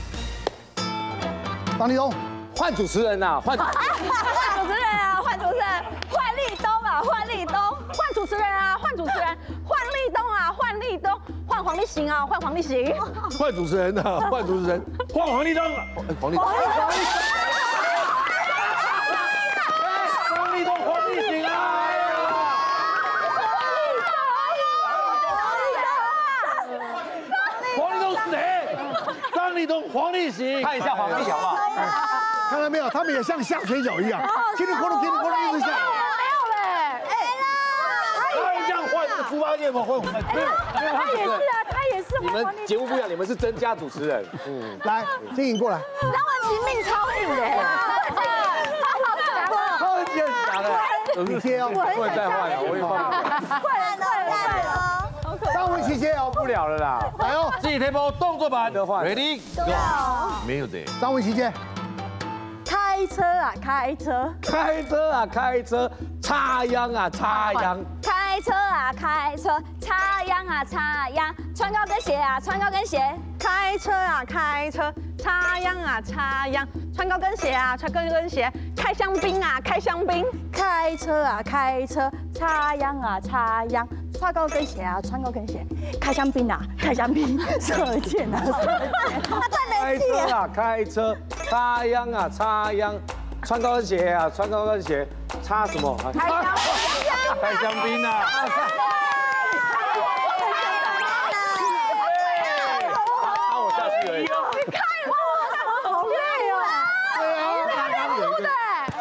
C: 张立东，
I: 换主持人呐，换。
E: 换主持人啊，换主持人，换立东啊，换立东，
G: 换主持人啊，换主持人，换立东啊，换立东，换黄立行啊，换黄立行。
D: 换主持人呐，换主持人，换黄立东，黄立东，黄立东，黄立行啊！黄立东是谁？张立东、黄立行，
I: 看一下黄立好不好？
C: 看到没有？他们也像下水饺一样，叽里咕噜，叽里咕噜一直下。
D: 他这样换这个猪八戒吗？换换，没有，没有，
E: 他也是啊，他也是。
I: 你们节目不一样，你们是增加主持人。嗯，
C: 来，金颖过来。
E: 张文琪命超硬的，
D: 他很简单的，
C: 你接哦，
I: 不能再换了，我也换不了，
E: 快了，快了，快了！
C: 张文琪接哦，
I: 不了了啦。
C: 来哦，
D: 记忆 table 动作版
I: 的换
D: ，Ready Go，没有的。
C: 张文琪接。
E: 开车啊，开车！
I: 开车啊，开车，插秧啊，插秧。
E: 开车啊，开车！插秧啊，插秧！穿高跟鞋啊，穿高跟鞋！
G: 开车啊，开车，插秧啊，插秧，穿高跟鞋啊，穿高跟鞋，开香槟啊，开香槟。
E: 开车啊，开车！插秧啊，插秧！穿高跟鞋啊，穿高跟鞋！开香槟啊，开香槟！射箭啊，射箭！他太没气了。
I: 开车啊，开车，插秧啊，插秧，穿高跟鞋啊，穿高跟鞋，插什么？
E: 开香槟！
D: 开香槟啊！
I: 插我下去而已。
E: 你看我，好累哦。
C: 对啊，
E: 刚刚有一个。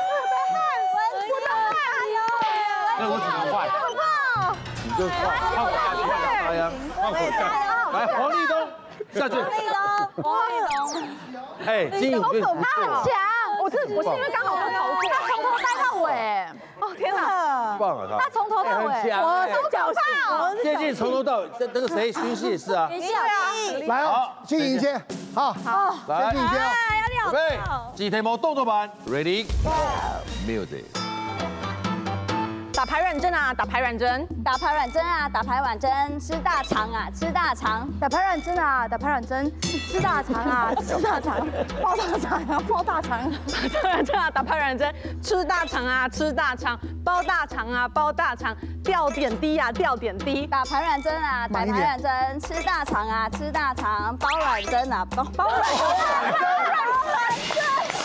D: 那我只能换，你就换，换我下去，换插秧，换我下去。来，黄立东下去。
E: 立东，黄立东。
D: 哎，金颖，我跟你说，
G: 强，我是我是因为刚好我头过，他从头待到尾。哦天哪，
D: 棒啊他。
E: 他从头到尾，
G: 我都脚上。
D: 接近从头到尾，这那个谁，徐熙也是啊。
E: 你小心。
C: 来哦，金颖接，好，
G: 好，
C: 来，金颖接哦。
D: 准备，记忆 table 动作版，Ready Go，没有的。
G: 打排卵针啊，打排卵针，
E: 打排卵针啊，打排卵针，吃大肠啊，吃大肠，打排卵针啊，打排卵针，吃大肠啊，吃大肠，包大肠啊，包大肠，
G: 打排卵针啊，打排卵针，吃大肠啊，吃大肠，包大肠啊，包大肠，吊点滴啊，吊点滴，
E: 打排卵针啊，打排卵针，吃大肠啊，吃大肠，包卵针啊，包包卵针，包卵针。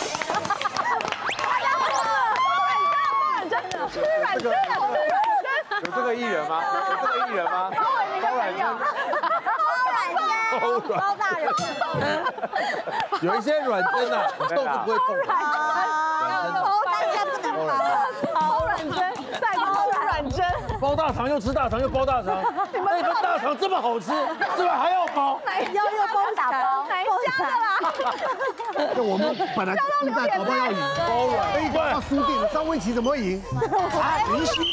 E: 吃软针，吃软针，
I: 有这个艺人吗？有这个艺人吗？包软针，
E: 包软针，包大人。
I: 有一些软针啊，动是不会痛。
E: 包大家不能包。
G: 包软针，再包软针。
D: 包大肠又吃大肠又包大肠，那份大肠这么好吃，是不是还要包？
E: 要要包打包，
G: 哪家的啦？
C: 那我们本来应该搞不好要赢，
D: 包软
C: 那一关要输定，张威琪怎么会赢？啊，明星。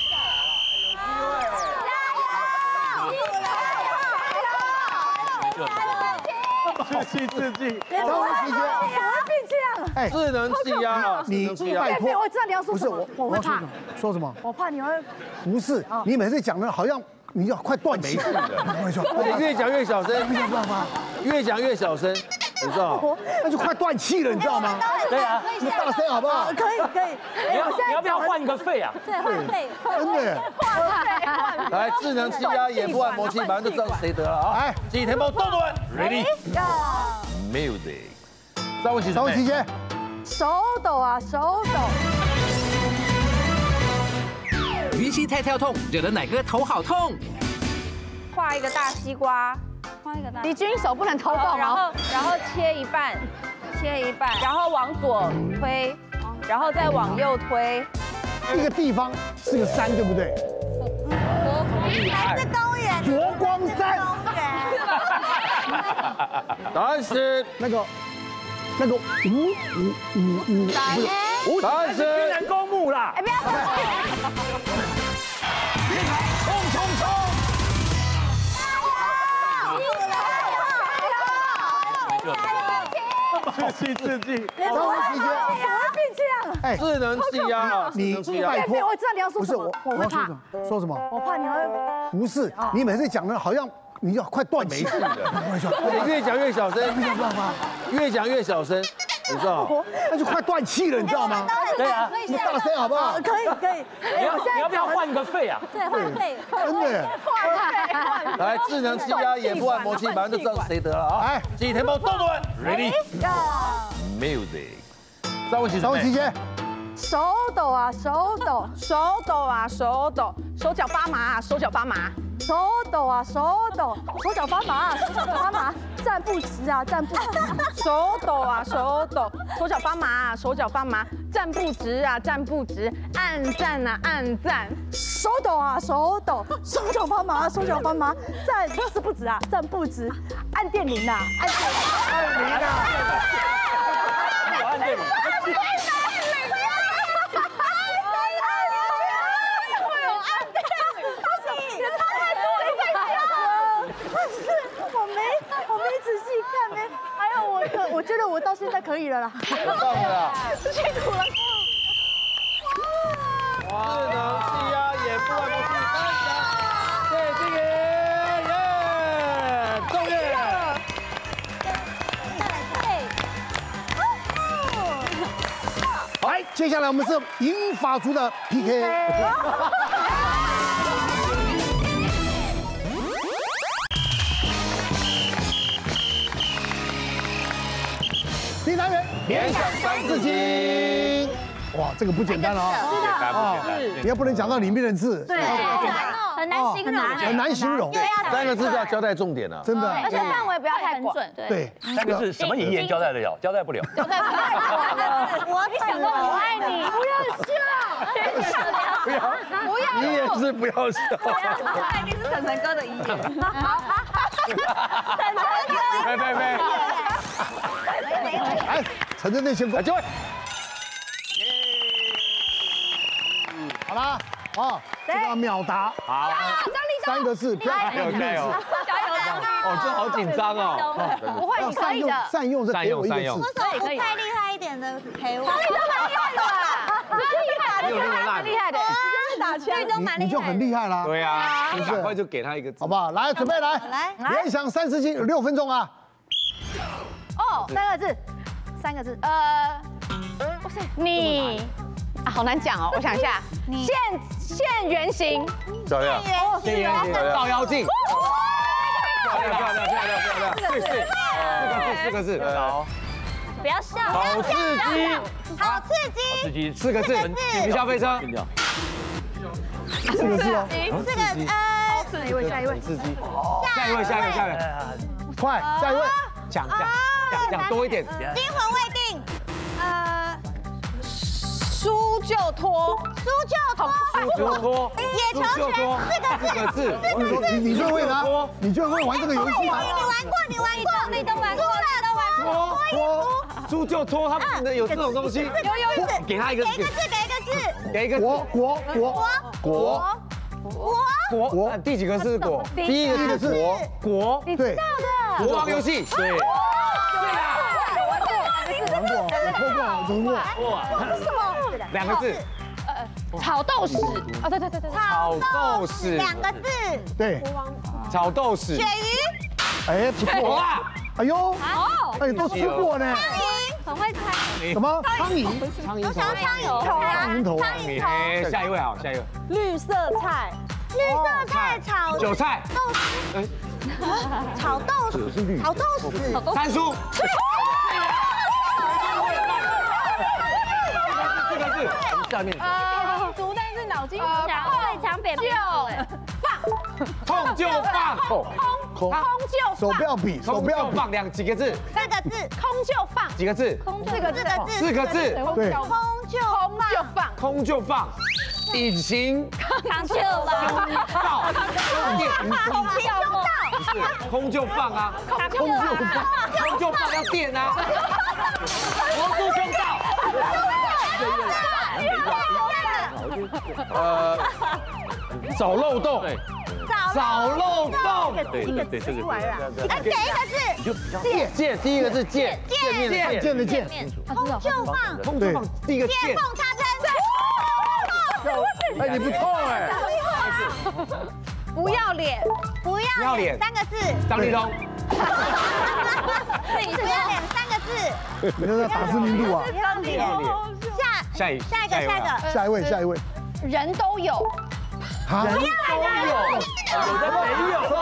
D: 刺激刺激！
C: 张威琪姐，
E: 怎么会变这样？
C: 哎，
D: 智能气压啊，
C: 你拜托，
E: 我知道你要说什么，我会怕。
C: 说什么？
E: 我怕你会。
C: 不是，你每次讲的好像你要快断气了。没错，
D: 而且越讲越小声，
C: 没有办法，
D: 越讲越小声，你知道？
C: 那就快断气了，你知道吗？
H: 对啊，
C: 你大声好不好？
E: 可以可以。
H: 你要你要不要换个肺啊？
E: 对，换肺，
C: 真的。
D: 来，智能气压眼部按摩器，马上就知道谁得了啊！
C: 来，
D: 记忆填报动作，Ready Music。张文琪，
C: 张文琪姐，
E: 手抖啊，手抖。
A: 云溪太跳痛，惹得奶哥头好痛。
F: 画一个大西瓜，
E: 画一个大。
G: 李军手不能偷动
F: 然后然后切一半，切一半，然后往左推，然后再往右推。
C: 一个地方是个山，对不对？
E: 还是公园？
C: 佛光山。
D: 答案是
C: 那个那个五五五五，
D: 答案是
H: 天然公墓啦。
E: 哎，不要动！
D: 冲冲冲！
H: 刺激刺激！
C: 张文琪姐，
E: 怎么会变这样？
C: 哎，
D: 智能气压啊，
C: 你拜托，
E: 我知道你要说什么，我会怕。
C: 说什么？
E: 我怕你会。
C: 不是，你每次讲的好像你要快断气了。没错，
D: 而且越讲越小声，
C: 没有办法，
D: 越讲越小声，你知道？
C: 那就快断气了，你知道吗？
H: 对啊，
C: 你大声好不好？
E: 可以可以。
H: 你要你要不要换个肺啊？
E: 对，换肺。
C: 真的。
D: 来，智能气压眼部按摩器，马上就知道谁得了啊！
C: 来，
D: 记忆填报动作，Ready Music。张文琪，
C: 张文琪姐，
E: 手抖啊，手抖，
G: 手抖啊，手抖，手脚发麻啊，手脚发麻，
E: 手抖啊，手抖，手脚发麻啊，手脚发麻，站不直啊，站不直。
G: 手抖啊，手抖，手脚发麻啊，手脚发麻，站不直啊，站不直，按赞啊，按赞，
E: 手抖啊，手抖，手脚发麻，手脚发麻，站是不直啊，站不直，按电铃啊，按电铃，
C: 按铃啊！
H: 我按电铃。
E: 我没，我没仔细看没，还有我可，我觉得我到现在可以了啦，
D: 太棒了！
E: 辛苦了。
D: 智能气压眼部按摩器颁奖给金爷，耶！中耶！
C: 来，接下来我们是银发族的 P K。第三人
D: 联想三字经，
C: 哇，这个不简单了啊！
F: 是的，
C: 啊，你要不能讲到里面的字，
F: 对，很难形容，
C: 很难形容，
D: 三个字就要交代重点啊！
C: 真的。
F: 而且范围不要太广，
C: 对，
H: 三个字什么遗言交代得了，交代不了。
F: 交代不了。我想说我爱你，不要笑，
D: 不要，不要，你也是不要笑。
F: 这一定是晨晨哥的遗言。晨晨哥，
D: 呸呸呸！
C: 来，陈真那先过，
D: 就位。
C: 好啦，哦，这个秒答，
D: 好，
C: 三个字，不要
D: 加油加油！
F: 加油加油！
D: 哦，这好紧张哦。
F: 不会，你可以的。
C: 善用这给我一个字，
E: 可以可以。太厉害一点的陪我。
F: 哪里都蛮厉害的啦，厉害的，
E: 打
G: 强，
C: 你你就很厉害啦。
I: 对啊，你赶快就给他一个字，
C: 好不好？来，准备来，
E: 来
C: 联想三字经有六分钟啊。
F: 哦，
E: 三个字，三个字，
F: 呃，哇塞，你啊，好难讲哦，我想一下，现现原形，
I: 漂亮，
E: 现原形，
I: 照妖镜，漂亮漂亮漂亮漂亮，对对，四个字四个字，好，
E: 不要笑，
I: 好刺激，
E: 好刺激，
D: 刺激
I: 四个字，云霄飞车，
C: 四个字哦，
E: 这个呃，
C: 下一位，下一位，刺激，
I: 下一位下一位下一位，
C: 快，下一位，
I: 讲讲讲讲多一点，
E: 惊魂未定，呃，
G: 书就脱，
E: 书就脱，
I: 书就脱，
E: 野球拳，四个字，
C: 你说你你就会拿，你就会玩这个游戏吗？
E: 你玩过，你玩过，你都玩过，都玩过，
I: 脱猪就脱，他们的有这种东西，
E: 有有有，
I: 给他一个
E: 给一个字，给一个字，
I: 给一个
C: 国国国
I: 国
E: 国
I: 国国，第几个是国？
C: 第一个是国
I: 国，
C: 对，
I: 国王游戏，对。
C: 玩过，我脱过，我脱过。
E: 国是什么？
I: 两个字，
F: 草豆屎，啊，对对对对，
I: 炒豆豉，
E: 两个字，
C: 对，
I: 炒豆豉，
E: 鳕鱼，
C: 哎，不错
I: 啊，
C: 哎呦，
F: 哦，
C: 哎，都吃过呢。
E: 很会猜，
C: 什么？苍蝇？
I: 苍蝇
E: 都想要苍蝇头
C: 苍
E: 啊，
C: 蝇头啊。
I: 哎，下一位好，下一位，
G: 绿色菜，
E: 绿色菜炒
I: 韭菜，
E: 豆豉，炒豆豉，炒豆豉，
I: 三叔，四个字，下面
F: 呃，竹但是脑筋不强，
E: 最强扁平足，
I: 痛就放，
F: 空空空就
C: 手不要比，手
I: 痛
C: 不要比。
I: 就放，两几个字？
E: 三个字，
F: 空就放，
I: 几个字？
E: 四个字，
I: 四个字，
C: 对，
E: 空就
F: 空就放，
I: 空就放，隐形
E: 扛就了，
I: 道，电
E: 空就到，
I: 不是空就放啊，
E: 空就放，
I: 空就放要电啊，魔术胸罩，呃，找漏洞，找漏洞，
E: 对对对，这个哎，给一个字，
I: 剑剑，第一个字剑，见面的
C: 见
I: 剑，
C: 的见，
E: 空就放，
I: 空就放，第一个
E: 见
I: 剑，
E: 缝插针，
C: 哎，你不错哎。
G: 不要脸，
E: 不要
I: 要脸
E: 脸三个字，
I: 张立东，
E: 不要脸三个字，
C: 你这是打知名度啊。
E: 不要脸，下
I: 下一
E: 下一个下一个，
C: 下一位，下一位。
F: 人都有，
C: 好，
I: 都有，有的没有，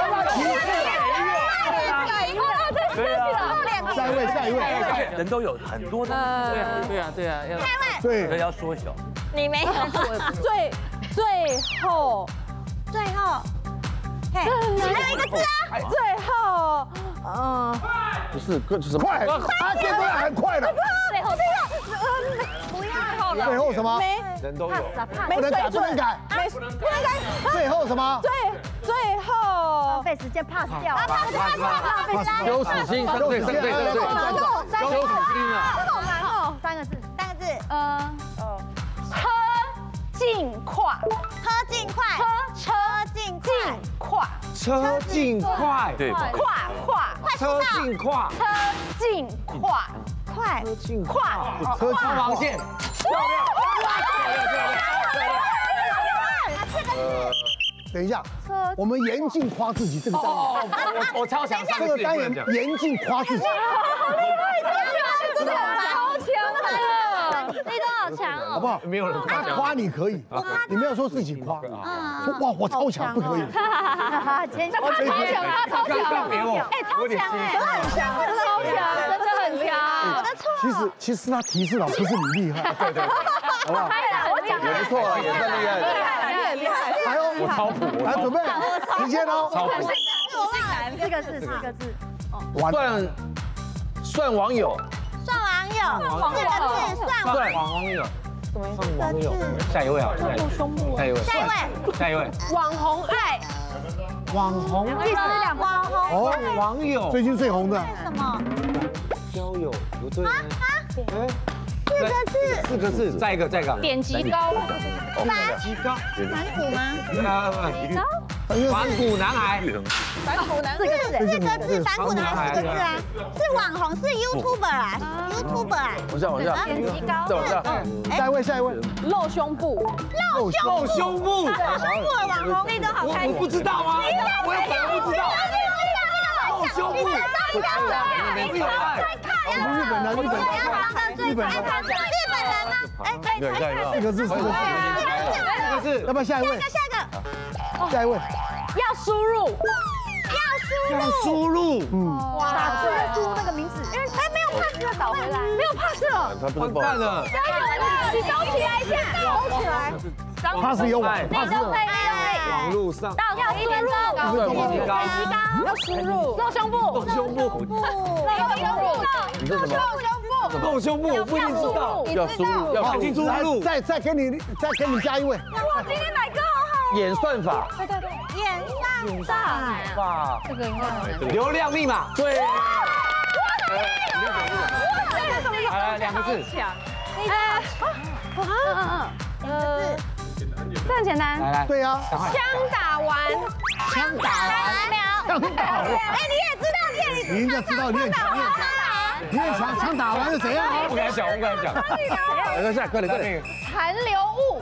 F: 对啊，
C: 下一位，下一位，
H: 人都有很多的，
D: 对啊，对啊，对啊，要
C: 对，
H: 人要缩小。
E: 你没有，
G: 最最后
E: 最后，嘿，还有一个字啊，
G: 最后，嗯，
D: 不是，跟什么？
C: 快，他现在很快的。
E: 最后最后，不要了，
C: 最后什么？
G: 没
I: 人都有，
C: 不能改，不能改。
G: 没不能改，
C: 最后什么？
G: 最最后
E: 费时间 pass 掉
I: 八八八八，
D: 羞耻心，对对对对对，羞耻心啊！
E: 好难哦，三个字，三个字，
F: 呃，车尽快，
E: 车尽快，车尽快，
F: 快，
I: 车尽快，
D: 对，
F: 快快，
I: 车尽快，
F: 车尽快，
E: 快，
I: 车尽
F: 快，
C: 车
I: 超防线，
C: 等一下，我们严禁夸自己这个单元，
I: 我我超强，
C: 这个单元严禁夸自己。
F: 真的超强的，
E: 你都好强哦，
C: 好不好？
I: 没有人
C: 他夸你可以，你没有说自己夸，说哇我超强不可以。
E: 前
F: 他超强，他超强，
I: 别我，
E: 哎，超强哎，真的很强，
F: 超强，真的很强。
E: 我的错，
C: 其实其实他提示老不是你厉害，对对，好不好？
E: 我讲
D: 也不错啊，也算厉害。
G: 厉害，
C: 还有
I: 我超普，
C: 来准备时间哦，
I: 超普，
E: 四个字，四个字，
D: 算算网友，
E: 算网友，四个字，算网
I: 算网友，算网友，下一位好，下一位，下一位，
E: 下一位，
I: 下一位，
G: 网红爱，
I: 网红，
E: 第四两网红
C: 哦，
I: 网友，
C: 最近最红的
E: 什么？
I: 交友不对，
E: 啊啊，四个字，
I: 四个字，再一个，再一个，
F: 点击高，
I: 点击高，
E: 反骨吗？
I: 啊，
D: 反骨男孩，
F: 反骨男，
E: 四个字，四个字，反骨男孩四个字啊，是网红，是 YouTuber 啊 ，YouTuber 啊。
D: 往下往下，
F: 点击高，
D: 再往下，
C: 下一位，下一位，
G: 露胸部，
E: 露胸
D: 露胸部，
E: 露胸部的网红，
F: 那都好开心。
D: 我不知道啊，我有可能不知道。露胸部，
E: 没错，
C: 日本人，日本人，日本人，
E: 日本人吗？哎，对，
D: 下一个，
C: 四个字，四个字，
D: 这个是，
C: 要不要下一位？
E: 下一个，
G: 下一位，要输入，
E: 要输
C: 要输入，嗯，
E: 打字输入那个名字，因为哎没有 pass 了，倒回来，没有 pass 了，
D: 完蛋了，
F: 加油了，你收起来一下，
E: 收起来，
C: 他是有网，他是
F: 内都可以，内都可以。
D: 网络上，
F: 到要输入，
D: 点击高，
G: 要输入，露胸部，
D: 露胸部，
F: 露胸部，
D: 你这什么？露胸部，我不一定知道，要输入，要输入，
C: 再再给你，再给你加一位，
F: 哇，今天奶哥好好。
D: 演算法，
E: 对对对，演上大，
D: 哇，
G: 这个应该
D: 流量密码，对，
G: 来
D: 两个字，
G: 哎，啊，呃，这很简单，
D: 来来，
C: 对呀，
G: 枪打完，
E: 枪打完，
C: 枪打完，
E: 哎，你也知道这里，
C: 你应该知道，你很强，你很强，枪打完是谁啊？
D: 不敢讲，不敢讲，来个下，快点快点，
F: 残留物，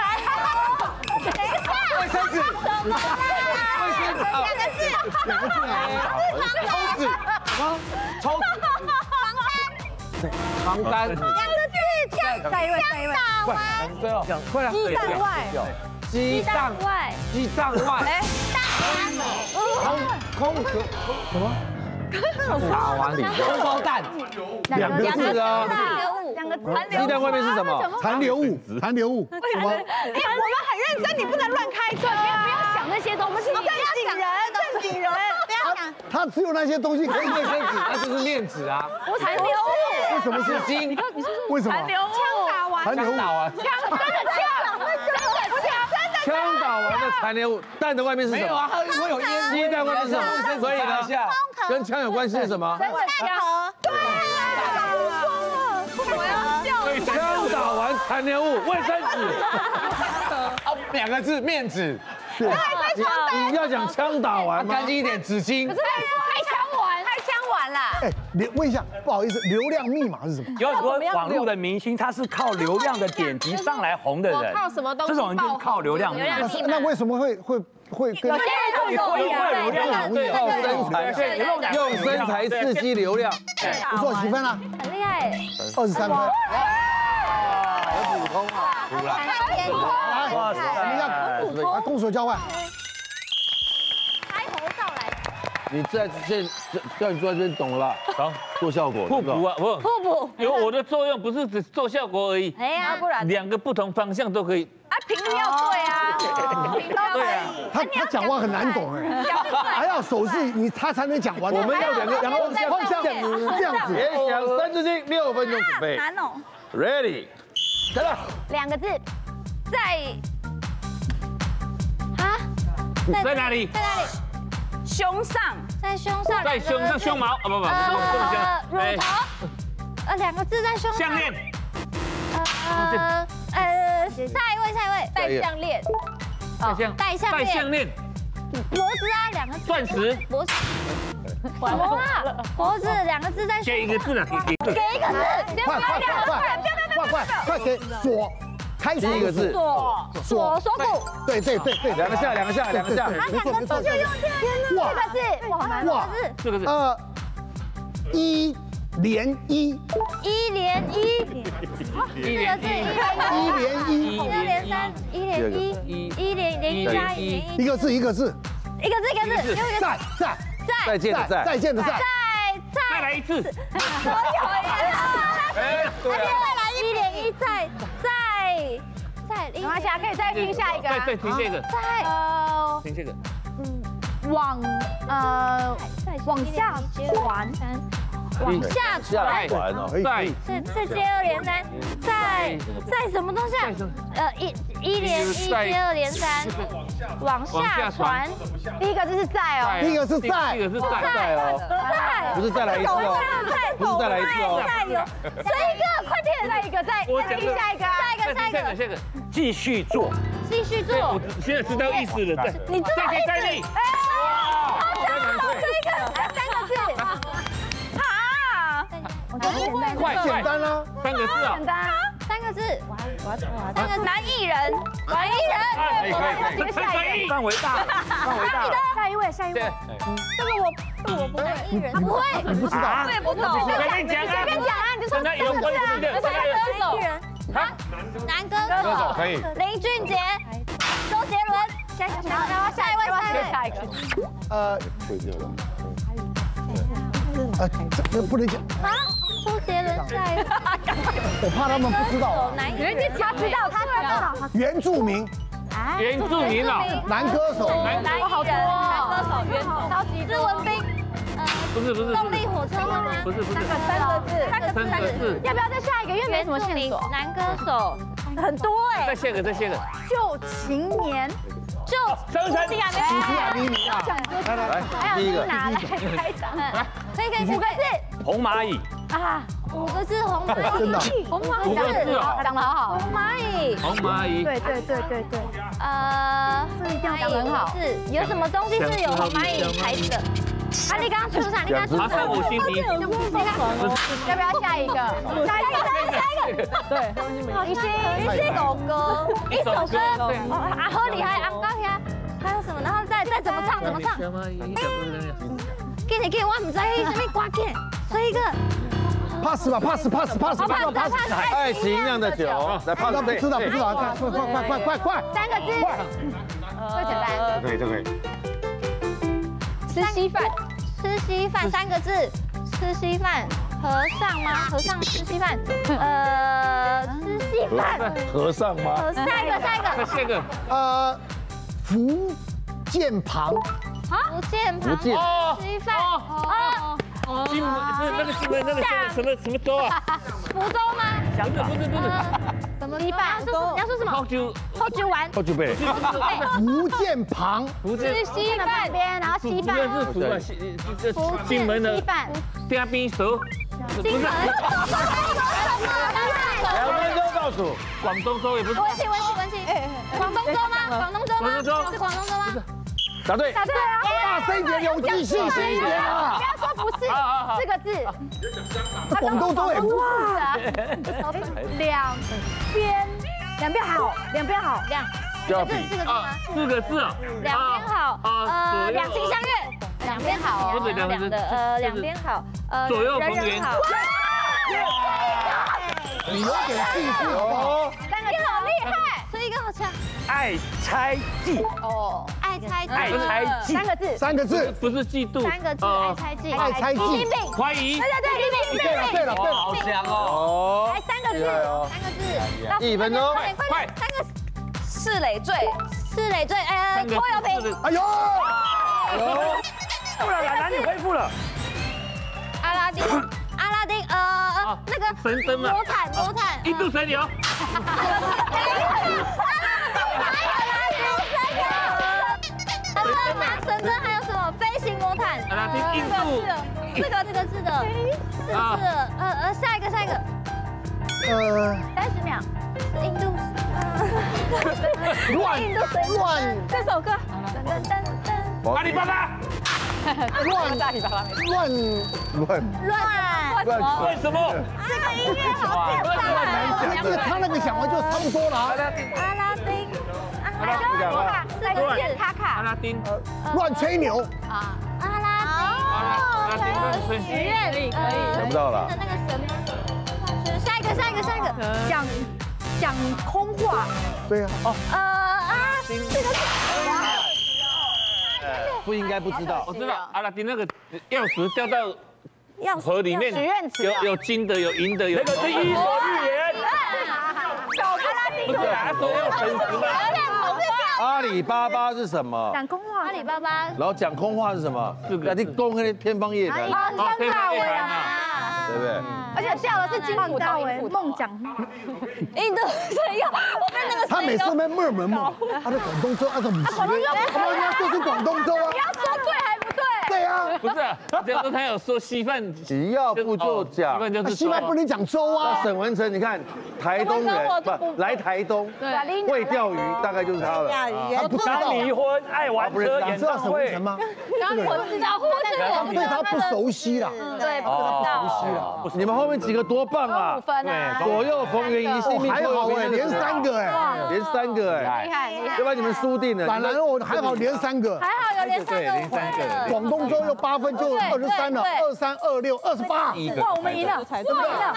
D: 卫生纸，卫生纸，
E: 两个字，
C: 两个字啊，
D: 抽纸，什么？抽床单，
E: 两个字，枪，
G: 下一位，下一位，
E: 打完，
D: 最后讲快点，
G: 鸡蛋外，
D: 鸡蛋
F: 外，
D: 鸡蛋外，
F: 哎，
D: 空空壳什么？打完里空包蛋，两个字啊，
E: 两个字，
D: 鸡蛋外面是什么？
C: 残留物，残留物，什么？
G: 哎，我们很认真，你不能乱开车，不要不要想那些东西，
E: 正经人，正经人，不要想，
C: 他只有那些东西可以
D: 卫生纸，那就是面纸啊。
F: 我残留物，
C: 为什么是
D: 巾？
C: 为什么？
F: 残留物，枪打完，
C: 残留物，
D: 打完，
F: 枪真的枪，真的枪，
D: 枪打完的残留物，蛋的外面是什么？没有啊，它会有烟。鸡蛋外面是什么？所以呢，跟枪有关系是什么？
E: 蛋壳，对，
F: 我要笑。
D: 对，枪打完残留物，卫生纸。啊，两个字，面纸。对，你要讲枪打完吗？干净一点，纸巾。
F: 可是开枪完，开枪完啦。
C: 哎，流问一下，不好意思，流量密码是什么？
H: 有很多网络的明星，他是靠流量的点击上来红的人，
F: 我靠什么东西
H: 这种人就是靠流量密码。
C: 那是那为什么会会会跟？
F: 有些人就
H: 会流量，
D: 对，用身材，用身材刺激流量。
C: 不错，几分了？
F: 很厉害。
C: 二十三分。
D: 有补充啊，补了。
C: 来，我们要来攻守交换。
F: 开头上来。
D: 你在现叫你坐在这边，懂了吧？好，做效果。
B: 互补啊，不，
F: 互补
B: 有我的作用，不是只做效果而已。
F: 哎呀，不然
B: 两个不同方向都可以。
F: 啊，频率要对啊，频率要
B: 对啊。
C: 他他讲话很难懂哎，还要手势你他才能讲完。我们要两个两个方向这样子。
D: 联想三字经六分钟准备。
E: 难哦。
D: Ready， 来了。
F: 两个字，在啊，
B: 在哪里？
F: 在哪里？胸上，在胸上，
B: 在胸上，胸毛啊，不不不，
F: 呃，乳
B: 哎
F: 头，呃，两个字在胸上。
B: 项链。
F: 呃呃，下一位，下一位，戴项链。
B: 戴项，
F: 戴项链。
B: 戴项链。
F: 脖子啊，两个字。
B: 钻石。
F: 脖子。什么啊？脖子两个字在。
B: 给一个字啊，给给。
F: 给一个字，
C: 快快快快快快快给锁，开
D: 第一个字。
F: 锁锁锁骨。
C: 对对对对，
D: 两个下，两个下，两个下。
E: 他两个字就用这个，
C: 哇，
F: 这个字，哇，
C: 哇，
B: 这个字。
C: 呃，一连一。
F: 一连一。四个字，
C: 一连一。
F: 二连三，一连一，一连连一加一连一。
C: 一个字一个字。
F: 一个字一个字，
C: 再再
D: 再见的再，
C: 再见的再。
F: 再
B: 再来一次。
F: 所有人。
B: 哎，对啊。
F: 再来一连一，再再再，没关系啊，可以再听下一个。
B: 再再听这个。
F: 再呃，
B: 听这个。
F: 嗯，往呃往下传。往下传，
B: 再
F: 是是接二连三，再再什么东西啊？呃，一一连一接二连三，往下传。第一个字是在哦，
C: 第一个是在，
B: 第一个是在
F: 在
D: 哦，
F: 在，
D: 不是再来一次哦，不是再来一次哦，
F: 再有，这一个快点，再一个，再再听下一个，下一个，下一个，
B: 下一个，
H: 继续做，
F: 继续
B: 对，我
F: 做。
B: 现在知道意思了，对，
F: 你知道
B: 再接再厉。哇，
F: 这一个来三个字。啊！我觉得简单，
B: 快
C: 简单啦，
B: 三个字啊，
F: 简单，三个字。我要我要三个男艺人，男艺人。
B: 可以可以可以，可以，
H: 范围大，范围大。
E: 下一位，下一位。
F: 这个我，这个我不会。男艺人，他不会，
C: 你不知道，
F: 我也不懂。
B: 我跟你讲啊，
F: 随便讲啊，你就说
B: 跟他有关系的，
F: 男歌手。
B: 啊，
F: 男歌手
I: 可以。
F: 林俊杰、周杰伦，下一然后下一位，下一位，下一个。
C: 呃，呃，这不能讲，
F: 啊，周杰伦下一位。
C: 我怕他们不知道。
F: 男艺人，他知道，他知道。
C: 原住民，
B: 原住民啊，
C: 男歌手，
F: 男艺人，男歌手，原住超级多。文彬，呃，
B: 不是不是，
F: 动力火车吗？
B: 不是不是，
F: 三个字，三个字，
B: 三个字，
F: 要不要再下一个？因为没什么线索。男歌手很多哎。
B: 再下个再下个，
E: 旧情年，
F: 就
B: 张晨，
C: 你是啊，你你啊，来来来，
F: 还有
I: 第一个
F: 拿来开场，可以可以五个字
H: 红蚂蚁，
F: 啊，五个字红蚂蚁，
C: 真的，
F: 红蚂蚁，
B: 五个字啊，
F: 讲得好好，红蚂蚁，
B: 红蚂蚁，
E: 对对对对对，
F: 呃，
E: 这一定要讲得很好。
F: 是有什么东西是有红蚂蚁牌子的？啊，你刚刚出啥？你刚刚出
B: 爬上五星级，
F: 要不要下一个？下一个，下一个，对，一星一星首歌，一首歌，啊，好厉害，啊，高听，还有什么？然后再再怎么唱怎么唱？给你给我唔知什么歌给，所以一个
C: pass 吧 pass pass pass pass pass，
I: 爱情酿的酒，来 pass，
C: 不知道不知道，快快快快快快，
F: 三个字，最简单，
I: 可以就可以。
F: 吃稀饭，吃稀饭三个字，吃稀饭，和尚吗？和尚吃稀饭，呃，吃稀饭，
I: 和尚吗？
F: 下一个下一个，
B: 下一个，
C: 呃，福建旁，
F: 福建旁，
I: 福建
F: 吃稀饭，哦。
B: 金门是那个什么那个什么什么州啊？
F: 福州吗？
B: 不是不是不是，
F: 什么稀饭？你要说什么？
B: 后酒
F: 后酒丸，
I: 后酒杯，
C: 福建旁，
B: 福建
F: 吃稀饭边，然后稀饭，
B: 是福啊，这金门的边边熟，
F: 金门。
I: 两分钟倒数，
B: 广东粥也不是。
F: 文青文青文青，广东粥吗？广东粥吗？
B: 广东粥
F: 是广东粥吗？
I: 答对。
F: 答对啊！
C: 大声一点，有记性声一点啊！
F: 不要说不是，四个字。
C: 广东粥也不
E: 两边两边好，两边好，
F: 两
I: 要
F: 四个字吗？
B: 四个字啊，
F: 两边好，呃，两情相悦，两边好，
B: 不是两
F: 两的，呃，两边好，呃，
B: 左右逢源。
C: 你有点记性哦。
F: 三个字好厉害，所以一个好强。
H: 爱猜忌，
F: 哦，爱猜忌，
H: 爱猜忌，
E: 三个字，
C: 三个字，
B: 不是嫉妒，
F: 三个字，爱猜忌，
C: 爱猜忌，
F: 疑心病，
B: 怀疑，
F: 对对对，疑心病，
C: 对了对了对了，
I: 好强哦！
F: 来三个字，三个字，
I: 一分钟，
F: 快快，三个四累赘，四累赘，呃，拖油瓶，
C: 哎呦，
H: 不了，兰兰你恢复了。
F: 阿拉丁，阿拉丁，呃，那个
B: 神灯啊，
F: 魔毯，魔毯，
B: 印度神牛。
F: 神灯吗？神灯还有什么？飞行魔毯。
B: 阿拉丁，印度。
F: 四个四个字的，四个字的，呃呃，下一个下一个。
C: 呃，
F: 三十秒。印度。
C: 乱乱
F: 这首歌。噔噔噔。
B: 阿里巴巴。
C: 乱
G: 大礼拜八没
C: 乱乱
F: 乱
C: 乱，
B: 为什么？
F: 这个音乐好简单啊！
C: 这个他那个讲完就差不多了啊。
F: 阿拉丁，阿拉丁，四个字，卡卡，
B: 阿拉丁，
C: 乱吹牛，
F: 啊，阿拉丁，哦，许愿，可以，
I: 想不到了。
F: 那个神，下一个，下一个，下一个，
E: 讲讲空话，
C: 对呀，哦，
F: 呃啊，这个
I: 不应该不知道。
B: 我知道阿拉丁那个钥匙掉到
F: 要
B: 河里面，
F: 许愿池
B: 有有金的，有银的，有
H: 那个是伊索寓言。
F: 小阿拉丁，
B: 不是他说要诚实的。
I: 阿里巴巴是什么？
E: 讲空话，
F: 阿里巴巴，
I: 然后讲空话是什么？
B: 四个
I: 你公那天方夜谭，
F: 啊，张大伟啊，
I: 对不对？
F: 而且掉的是金斧头，
E: 梦讲，
F: 印度声优，我被那个
C: 他每次在闷闷闷，他的广东粥，他说不是，他说人家就是广东粥啊。
F: 你要说对还不对？
C: 对啊，
B: 不是啊，这样说他有说稀饭，
D: 只要不就讲
B: 稀饭就是
C: 稀饭不能讲粥啊。
D: 沈文成，你看台东人不来台东，会钓鱼，大概就是他了。
C: 他不知道
H: 离婚爱玩车演
C: 知道
H: 唱会
C: 沈文成。吗？
F: 刚刚我知道，我
C: 对他不熟悉啦，
F: 对，不
C: 不
F: 知
C: 熟悉
F: 道。
C: 啦。
D: 你们后面几个多棒啊
F: 五！分啊，
D: 左右逢源，一性命
C: 还好哎，连三个哎，
D: 连三个哎，
F: 厉害厉害
D: 要。不然你们输定了。
C: 板蓝我还好连三个，
F: 还好有连三个五分了。
C: 广东州又八分就二十三了，
F: 对
C: 二三二六二十八。
F: 哇，我们赢了，我们赢了。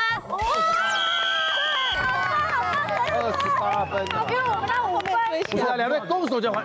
D: 二十八分啊！
F: 因为我们那五分。
D: 不是啊，两队攻守交换。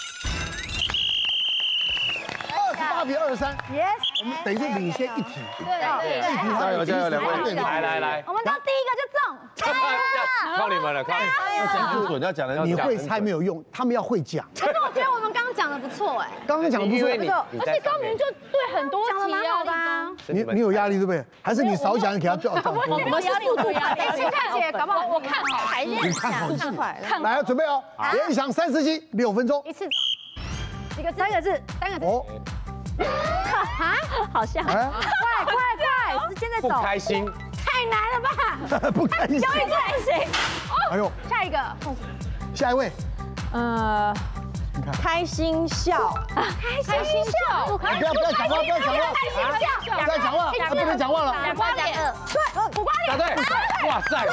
C: 二十八比二十三
E: Yes，
C: 我们等于是领先一题。
F: 对，
D: 加油加油，两位！
I: 来来来，
E: 我们到第一个就中，加油！
I: 靠你们了，靠你们！
D: 要讲很准，要讲的
C: 你会猜没有用，他们要会讲。
F: 可是我觉得我们刚刚讲的不错哎，
C: 刚刚讲的不错，
I: 因为你
F: 而且高明就对很多
E: 讲的蛮好的啊。
C: 你你有压力对不对？还是你少讲给他叫叫？
F: 我们是速度快，哎，去看姐，搞不好我看好台面，
C: 你看好戏，
F: 看
C: 来准备哦，联想三十七，六分钟。
E: 一次一个三个字，
F: 三个字。
C: 哦，
E: 啊，好像，
C: 哎，
E: 快快快，时间在
I: 不
E: 走，
I: 开心，
F: 太难了吧？
C: 不开心。
F: 有一个不行。
C: 哎呦，
F: 下一个，
C: 下一位，
G: 呃，开心笑，
F: 开心笑，
C: 不要不要讲话，不要讲话，
F: 开心笑，
C: 不要讲话，不能讲话了。
F: 两瓜脸，对，苦瓜
I: 答
F: 脸。
I: 对，哇塞！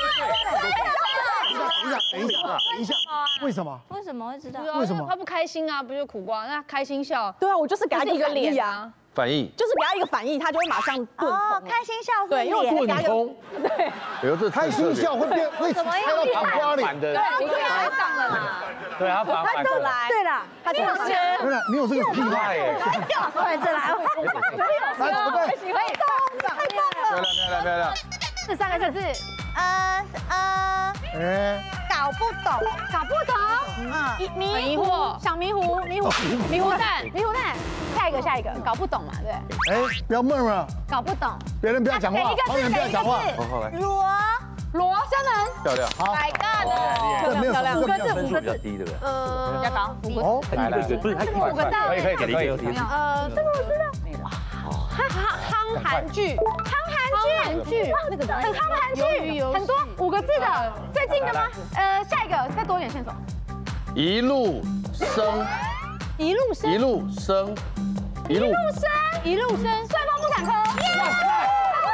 C: 等一下，等一下，等一下，为什么？
E: 为什么会知道？
C: 为什么
F: 他不开心啊？不就是苦瓜？那开心笑，
G: 对啊，我就是给他一个反应啊，
F: 啊。
D: 反应
G: 就是给他一个反应，他就会马上顿
E: 哦，
G: 通。
E: 开心笑是
G: 对，因为我
E: 脸，
G: 给他一个
D: 通，
G: 对，
D: 有这
C: 开心笑会变会猜到糖瓜里。
I: 反的，
F: 对，你来上了啦。
I: 对他反反过来，
E: 对了，他这样子，
C: 真的，你有这个屁话耶！
E: 对，这来，
C: 来，准备，
F: 喜欢
E: 太棒了，
D: 漂亮漂亮漂亮。
F: 这三个字，
E: 呃呃，
C: 哎，
E: 搞不懂，
F: 搞不懂，
E: 嗯，
F: 迷迷糊，小迷糊，迷糊，迷糊蛋，迷糊蛋。下一个，下一个，搞不懂嘛，对，
C: 哎，不要闷了，
F: 搞不懂。
C: 别人不要讲话，旁人不要讲话。
D: 好来，
E: 罗
F: 罗生门，
D: 漂亮。
C: 好，
F: 百个
C: 这没有什么，这没有
D: 分数比较低，对不对？
F: 呃，比较高，五个，
C: 哦，
I: 来来，
D: 不是，还
F: 五个大，
I: 可以可以可以可以，
F: 呃，这个我知道，憨憨韩剧，憨韩剧，那个很憨韩剧，很多五个字的，最近的吗？呃，下一个再多一点线索，
D: 一路升，
F: 一路升，
D: 一路升，一路
F: 升，一路升，顺风妇产科，哇塞，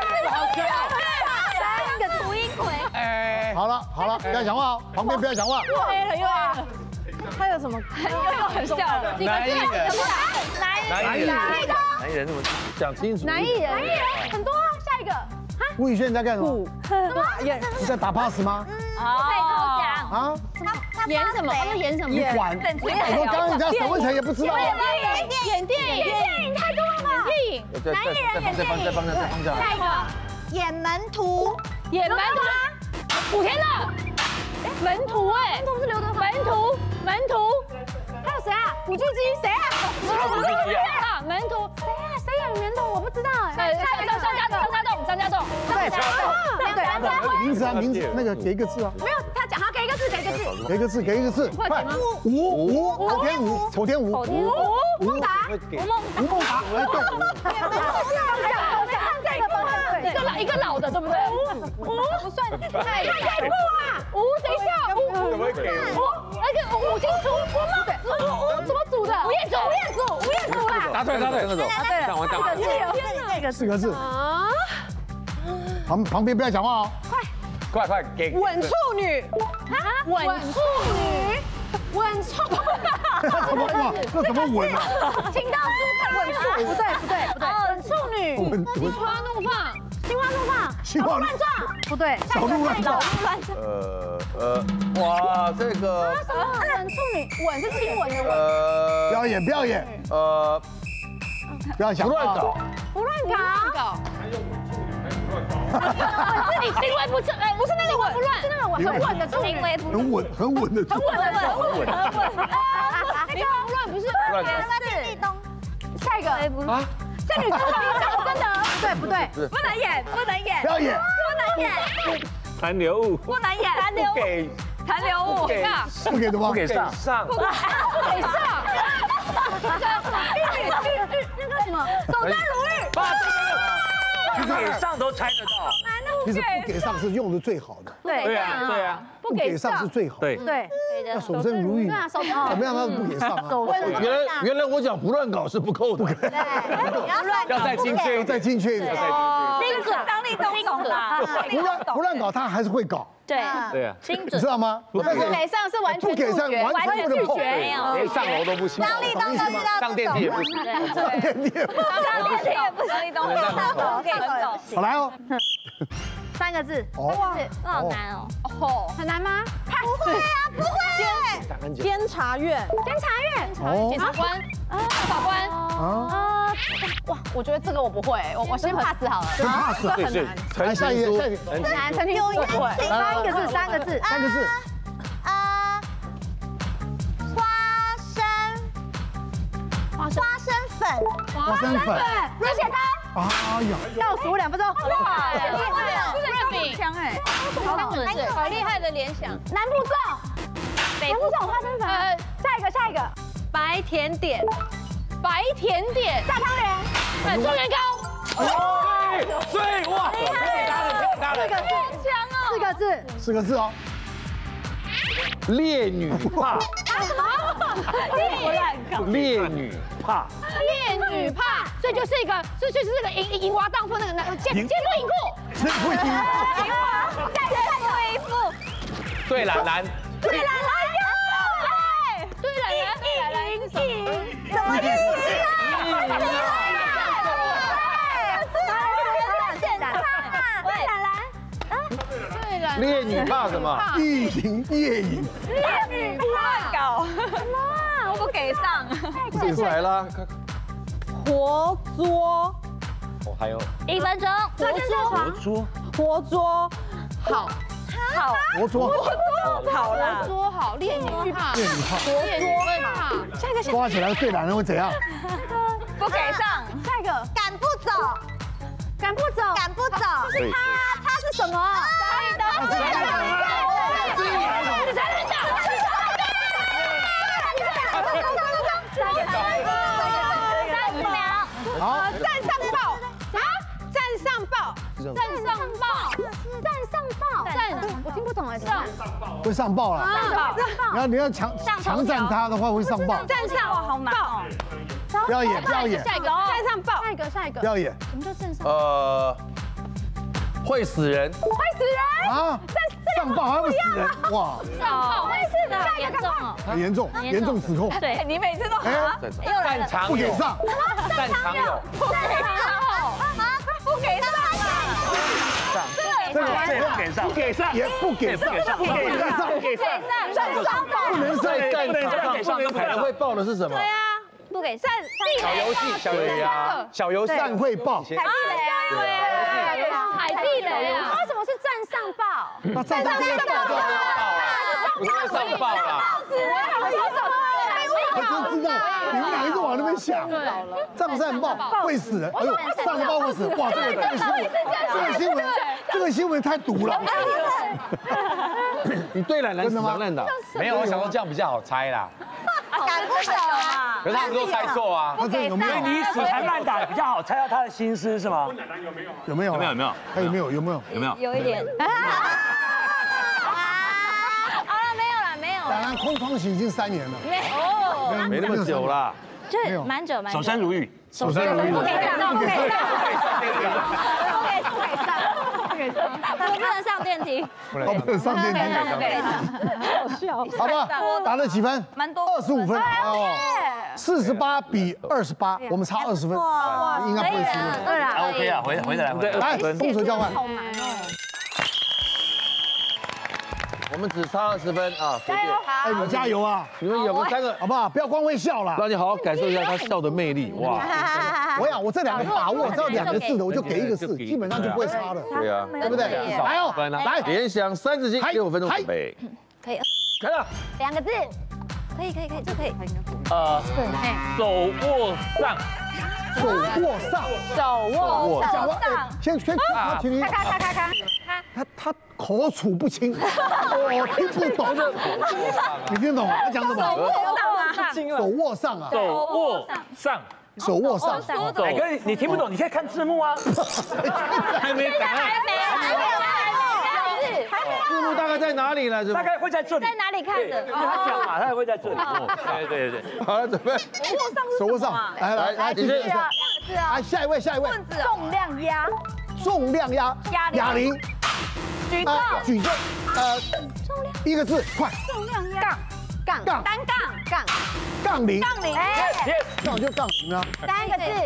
F: 三个读音轨，
I: 哎，
C: 好了好了，不要讲话哦，旁边不要讲话。
F: 又 A 了又 A 了，
G: 他有什么？
F: 又又很像的，几个字？
D: 男艺人，
F: 男艺人，
D: 男艺人怎么讲清楚？
F: 男艺人，男艺人很多啊，下一个，
C: 吴宇轩你在干什么？
G: 演
C: 你在打 pass 吗？
F: 哦，讲
C: 啊？
F: 演什么？他们演什么？
C: 你管？我刚刚人家沈文成也不知道。
F: 演电影，演电影，电影太多了吧？电影，
D: 男艺人演电影，再放下，再放下。
F: 下一个，
E: 演门徒，
F: 演门徒，古天乐，门徒哎，门徒是刘德华，门徒，门徒，还有谁啊？古巨基，谁啊？古巨基啊，门徒，谁啊？谁演门徒？我不知道哎。下一个，张家栋，张家栋，张家栋，
C: 对
F: 对对，张家栋。
C: 名字啊名字，那个给一个字啊。
F: 没有，他讲他给一个字，给一个字，
C: 给一个字，给一个字，快！吴吴侯天吴，侯天吴，
F: 吴吴孟达，吴孟
C: 吴孟达，哎对。
F: 这个方向，一个老一个老的，对不对？吴吴不算太太酷啊！吴等一下，吴
I: 怎么会给？
F: 吴那个五金猪，吴孟吴吴怎么煮的？吴彦祖，吴彦祖，吴彦祖啦！
I: 答对答对，那种，讲完讲完。
C: 这个四个字啊。旁旁边不要讲话哦。
F: 快
I: 快快给。
G: 稳处女
F: 啊！稳处女，稳处。
C: 怎么哇？那怎么稳啊？
F: 请到猪看稳处，不对不对不对，稳处女，心花怒放，心花怒放，
C: 心花
F: 乱撞，不对，
C: 小鹿乱撞，
F: 乱撞。
D: 呃呃，哇，这个
F: 什么稳处女？稳是亲吻的吻。
D: 呃，
C: 不要演不要演，
D: 呃，
C: 不要想
D: 不乱搞，
F: 不乱搞。是你行为不正，哎，不是那个稳不乱，是那个稳很稳的行为不
C: 很稳很稳的，
F: 很稳的很稳很稳。那个不乱不是
D: 乱搞。
E: 地东，
F: 下一个啊，这女主角真的对不对？不能演，不能演，
C: 不要演，
F: 不能演，
I: 残留物，
F: 不能演，残留
I: 不给，
F: 残留物，
I: 给
F: 看
C: 不给的吗？
I: 不给上，
D: 上，
F: 不给上。
E: 那个什么，走山如玉。
H: 爸，这个给上都猜得到。
C: 其实不给上是用的最好的，
E: 对
H: 对啊，对啊，
C: 不给上是最好的。
H: 对
E: 对，
C: 要守身如玉，怎么样他不给上啊？
D: 原来原来我讲不乱搞是不够的，
E: 对，不要乱
I: 要再精确，
C: 再精确一点，
E: 精准，当立东懂啦。
C: 不乱不乱搞他还是会搞，
E: 对
I: 对啊，
E: 精准
C: 你知。道吗？
F: 不给上是完全
C: 不给上完全不能碰，
E: 没有
I: 连上楼都不行，
E: 当立东都遇到
I: 上电梯也不行。
E: 对，
C: 电梯也不行。
E: 当电梯也不行，立东遇到可以走。
C: 好来哦，
E: 三个字，
C: 哦，
E: 这好难哦。
F: 哦，很难吗？
E: 不会啊，不会。
G: 监察院，
E: 监察院，
C: 哦
F: 检察官，法官。
C: 啊，
F: 哇，我觉得这个我不会，我我先 pass 好了。
C: 真 pass 啊！
I: 对对，
C: 来下一个，下一个，
F: 很难，陈婷不会。
E: 三个字，三个字，
C: 三个字，
E: 啊，花生，花生粉，
C: 花生粉，
E: 热血汤。
C: 哎呀，
E: 倒数两分钟，
F: 厉害，润饼，
E: 强哎，
F: 好准是，好厉害的联想。
E: 南部粽，北部粽花生粉，
F: 呃，
E: 下一个，下一个，
J: 白甜点，
F: 白甜点，
E: 大汤圆，
F: 呃，状元糕。
I: 对哇，可以搭的，可以搭的。
E: 四个字，
F: 强哦。
E: 四个字，
C: 四个字哦，
I: 烈女怕，
E: 什么？不乱搞。
I: 烈女怕，
F: 烈女怕，所以就是一个，所以就是这个银银娃荡妇那个那个坚坚不银裤。
C: 这不行，
E: 下一个，下一个，副，
I: 对懒懒，
E: 对啦，来呀，
F: 对了，来来来，是什么？
E: 什么意思啊？
F: 对了，
I: 烈女怕什么？
C: 一饮夜饮，
E: 烈女乱搞，妈，我不给上。
I: 这出来了，
G: 活捉，
I: 哦还有
E: 一分钟，坐正在床，
H: 桌
G: 活捉，好，
E: 好，
C: 活捉，
G: 好啦，
F: 说好烈女怕，
C: 烈女怕，
F: 烈女怕，
E: 下一个，
C: 抓起来对懒人会怎样？
E: 不给上，下一个，赶不走，赶不走，赶不走，是他，他是什么？张一德，是谁？
C: 好，
F: 站上报啊，站上报，站上报，
E: 站上报，
F: 站，我听不懂哎，上
C: 会上报了。
E: 上报，
C: 然后你要强强占他的话会上报，
F: 站上
E: 好难哦。
C: 不要演，不要演，
F: 下一个站上报，
E: 下一个，下一个
C: 不，要演
E: 什么叫站上？
I: 呃，会死人，
E: 会死人！
C: 啊！上报还会死人，哇，
F: 上报
E: 会是的，
F: 严重哦，
C: 很严重，严重指控。
E: 对你每次都
C: 哎，
E: 又来了，
I: 战场有，
C: 不给上，
I: 战场有，
E: 不给上，不给上，
C: 这个
H: 这不给上，
B: 给上，
C: 也不给上，不给上，
B: 不给上，
E: 站上报，
C: 不能
D: 在
C: 上。
D: 战场上可能会报的是什么？
E: 不给上，
I: 小游戏，小游戏啊，小游戏，
C: 战会报，
E: 海地雷啊，
F: 海地雷啊，
E: 为什么是站上报？
C: 那站上这个报的，
I: 不会上报啦。
C: 我就知道你们两个就往那边想，上上报会死人，哎呦，上了报会死，哇，这个这个新闻，这个新闻，这个新闻太毒了。
D: 你对懒人死常认的，
I: 没有，我想说这样比较好猜啦。
E: 赶不走啊！
I: 可是他们都猜错啊。
C: 他这有没有？
H: 你死缠烂打比较好猜到他的心思是吗？
C: 有没有？
H: 有没有？有没有？
C: 还有没有？有没有？
H: 有没有？
E: 有一点。好了，没有了，没有
C: 当然，空窗期已经三年了，
E: 没有，
D: 没那么久啦。
E: 就蛮久蛮久。
H: 守身如玉，
C: 守身如玉。
E: 不给上，不给上，不给不给上，不给上，我不能上电梯，
C: 不能上电梯，
E: 不给上，好笑，
C: 好吧？打了几分？
E: 蛮多，
C: 二十五分哦，四十八比二十八，我们差二十分，应该不会输的。
E: 对啊
H: OK 啊，回回得来，回得来。
C: 来，攻守交换。
E: 好难哦。
D: 我们只差二十分啊，随便。
C: 哎，你加油啊！
D: 你们有个三个，
C: 好不好？不要光会笑啦。
D: 让你好好感受一下他笑的魅力，哇！
C: 我想我这两个把握，只要两个字的，我就给一个字，基本上就不会差了，
D: 对啊，
C: 对不对？来哦，来，
D: 联想三字经，六分钟准备，
E: 可以，
D: 开了。
E: 两个字，可以可以可以，这可以。
B: 呃，手握上，
C: 手握上，
E: 手握
C: 讲话，哎先先啊，请你，
E: 咔咔咔咔咔，
C: 他他口吐不清，我听不懂，你听懂吗？他讲什么？
E: 手握上啊，
C: 手握上啊，
B: 手握上，
C: 手握上。
H: 哎哥，你听不懂，你现在看字幕啊。
B: 还没答案。
F: 还没，还没，还没，
I: 字幕大概在哪里呢？
H: 大概会在这里。
F: 在哪里看的？
H: 因为他讲嘛，他会在这里。
B: 对对对对。
I: 好了，准备。
C: 手握上，来来来，继续。来下一位，下一位。
G: 重量压，
C: 重量压，哑铃。
G: 举重，
C: 举重，呃，一个字，快。
G: 重量压，杠
C: 杠
G: 单杠杠
C: 杠铃，
G: 杠铃，
C: 杠就杠铃啊。
G: 三个字，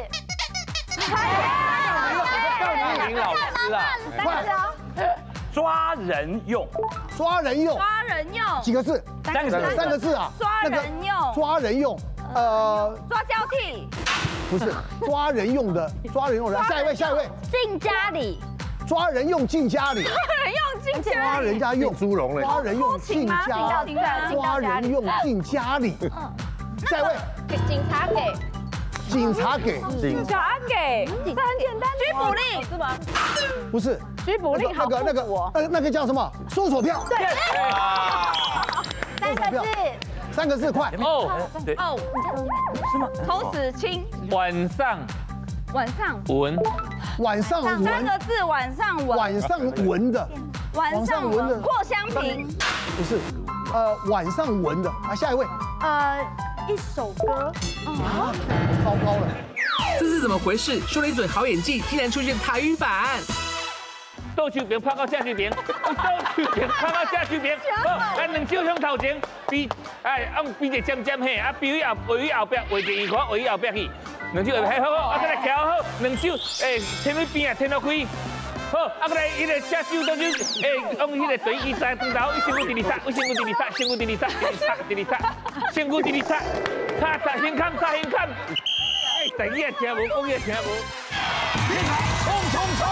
I: 杠铃老师啊，
C: 快，
H: 抓人用，
C: 抓人用，
F: 抓人用，
C: 几个字？
H: 三个字，
C: 三个字啊。
F: 抓人用，
C: 抓人用，呃，
F: 抓交替，
C: 不是抓人用的，抓人用的。下一位，下一位，
F: 进家里，
C: 抓人用进家里，
F: 抓人用进家
C: 抓人家用
I: 猪笼嘞，
C: 抓人用进家，抓人用进家里。下一位，
F: 警察给，
C: 警察给，
G: 警察给，这很简单，
F: 拘捕令
G: 是吗？
C: 不是
G: 拘捕令，
C: 那个那个呃那个叫什么？搜索票。对。
F: 三个字，
C: 三个字，快。
B: 哦，对。
F: 哦，
H: 是吗？
F: 口齿清，
B: 晚上
F: 晚上
B: 闻，
C: 晚上
F: 三
C: 闻，
F: 个字，晚上闻，
C: 晚上闻的，
F: 晚上闻，扩香瓶，
C: 不是，呃，晚上闻的啊。下一位，
G: 呃，一首歌，
C: 啊，糟糕了，
A: 这是怎么回事？秀了一嘴好演技，竟然出现台语版。
B: 倒手边拍到正手边，倒手边拍到正手边。好，咱两手向头前，比哎，用比一尖尖嘿，啊，比位后位位后壁，位一圆圈，位位后壁去。两手下好好，啊，再来调好，两手诶，伸去边啊，伸到开。好，啊，再来伊个正手当中，诶，用迄个腿一三长头，一身躯直直擦，一身躯直直擦，身躯直直擦，直直擦，直直擦，身躯直直擦，擦擦胸坎，擦胸坎。哎，第二个听无，讲个听无。
C: 冲冲冲！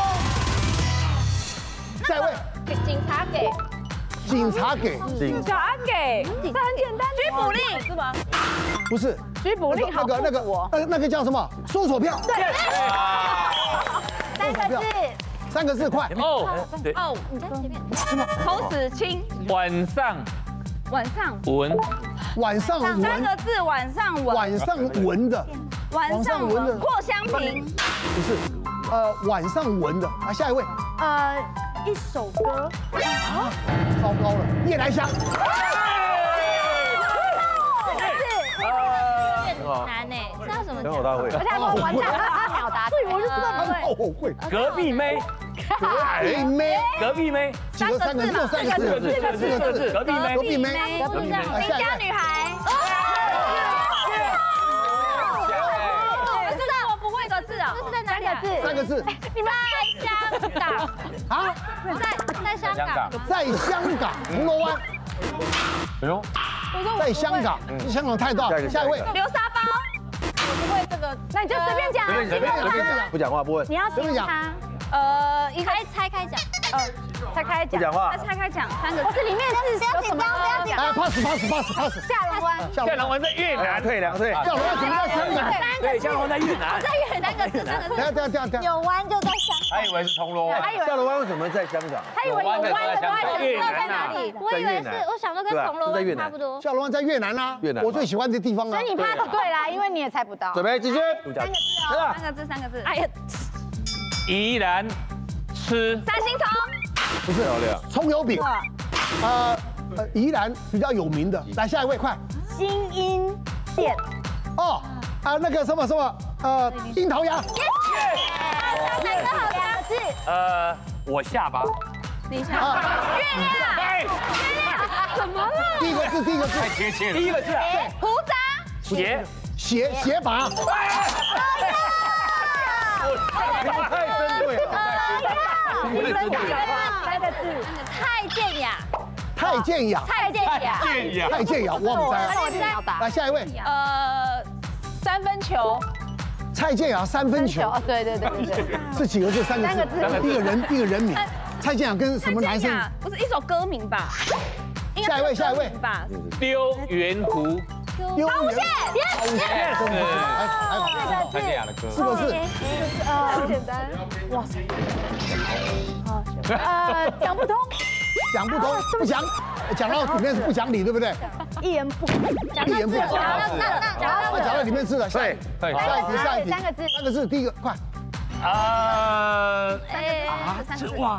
C: 下一位，
F: 警察给，
C: 警察给，
G: 警察给，这很简单，
F: 拘捕令
G: 是吗？
C: 不是，
G: 拘捕令，
C: 那个那个呃那个叫什么？搜索票。对。
F: 三个字，
C: 三个字，快。
B: 哦，对。
F: 哦，你在前面。口齿清，
B: 晚上
F: 晚上
B: 闻，
C: 晚上
F: 三
C: 闻，
F: 个字，晚上闻，
C: 晚上闻的，
F: 晚上闻，扩香瓶，
C: 不是，呃，晚上闻的啊。下一位，
G: 呃，一首歌，
C: 啊，糟糕了，夜来香。
F: 难呢，这叫什么？
I: 等我大会。
G: 而且还跟我玩大
F: 秒答，
G: 对，我就知道
C: 他们好会。
H: 隔壁妹，
C: 隔壁妹，
H: 隔壁妹，
C: 几个三个字，就三个字，四个字，
H: 隔壁妹，
C: 隔壁妹，
F: 隔壁妹，邻家女孩。这个我不会个字哦，这是在哪里？
C: 三个字。
F: 你们在香港
C: 啊？
F: 在在香港，
C: 在香港铜锣湾。
I: 哎呦，
C: 在香港，香港太大了。下一位，
F: 流沙包。我不会这个，
G: 那你就随便讲，
I: 随便随便随便讲，不讲话不问。
G: 你要
C: 随便讲。
F: 呃，一开拆开讲，
G: 呃，拆开讲，
I: 不讲话。
F: 拆开讲三个字，
G: 这里面是有什么？
C: 哎 ，pass pass pass pass。
G: 下龙湾，
B: 下龙湾在越南，
I: 退两退。
C: 下龙湾怎么在香港？
H: 对，下龙湾在越南。
F: 在越南三个字，三个字。
C: 等下等下等下等下。
G: 有湾就在香港。
I: 还以为是铜锣湾。下龙湾为什么在香港？
G: 他以为有湾的湾
F: 在在哪里？我以为是，我想说跟铜锣湾差不多。
C: 下龙湾在越南啊，
I: 越南。
C: 我最喜欢的地方啊。
G: 所以你 pass 对啦，因为你也猜不到。
I: 准备继续。
F: 三个字哦，三个字，三个字。哎呀，
B: 宜兰吃
F: 三星葱。
C: 不是，葱油饼。呃呃，宜兰比较有名的。来下一位，快。
G: 新音店。
C: 哦啊，那个什么什么呃，樱桃鸭。
F: 哪个好呀？字。
H: 呃，我下巴。
F: 你下巴。月亮。月亮。怎么了？
C: 第一个字，第一个字。
I: 太贴切了。
H: 第一个字啊。
F: 胡渣。
H: 鞋。
C: 鞋鞋拔。
I: 太针对了。
F: 你们讲话。三个字。蔡健雅。
C: 蔡健雅。
F: 蔡健雅。
C: 蔡健雅，我不猜。
F: 我猜。
C: 来下一位。
F: 呃，三分球。
C: 蔡健雅三分球。
F: 对对对对对。
C: 是几个字？三个字。第一个人，第一个人名。蔡健雅跟什么男生？
F: 不是一首歌名吧？
C: 下一位，下一位。
B: 丢圆弧。
C: 丢
F: 抛物线。
C: 抛物线。
I: 蔡健雅的歌。
C: 四个字。
G: 呃，很简单。哇塞。呃，讲不通。
C: 讲不通，不讲，讲到里面是不讲理，对不对？
E: 一言不
C: 一言不合。
E: 那那那
C: 夹在里面吃了。
D: 对，对。
C: 下一题，下一题。
E: 三个字，
C: 三个字，第一个快。
B: 呃，
E: 哎啊，
B: 哇，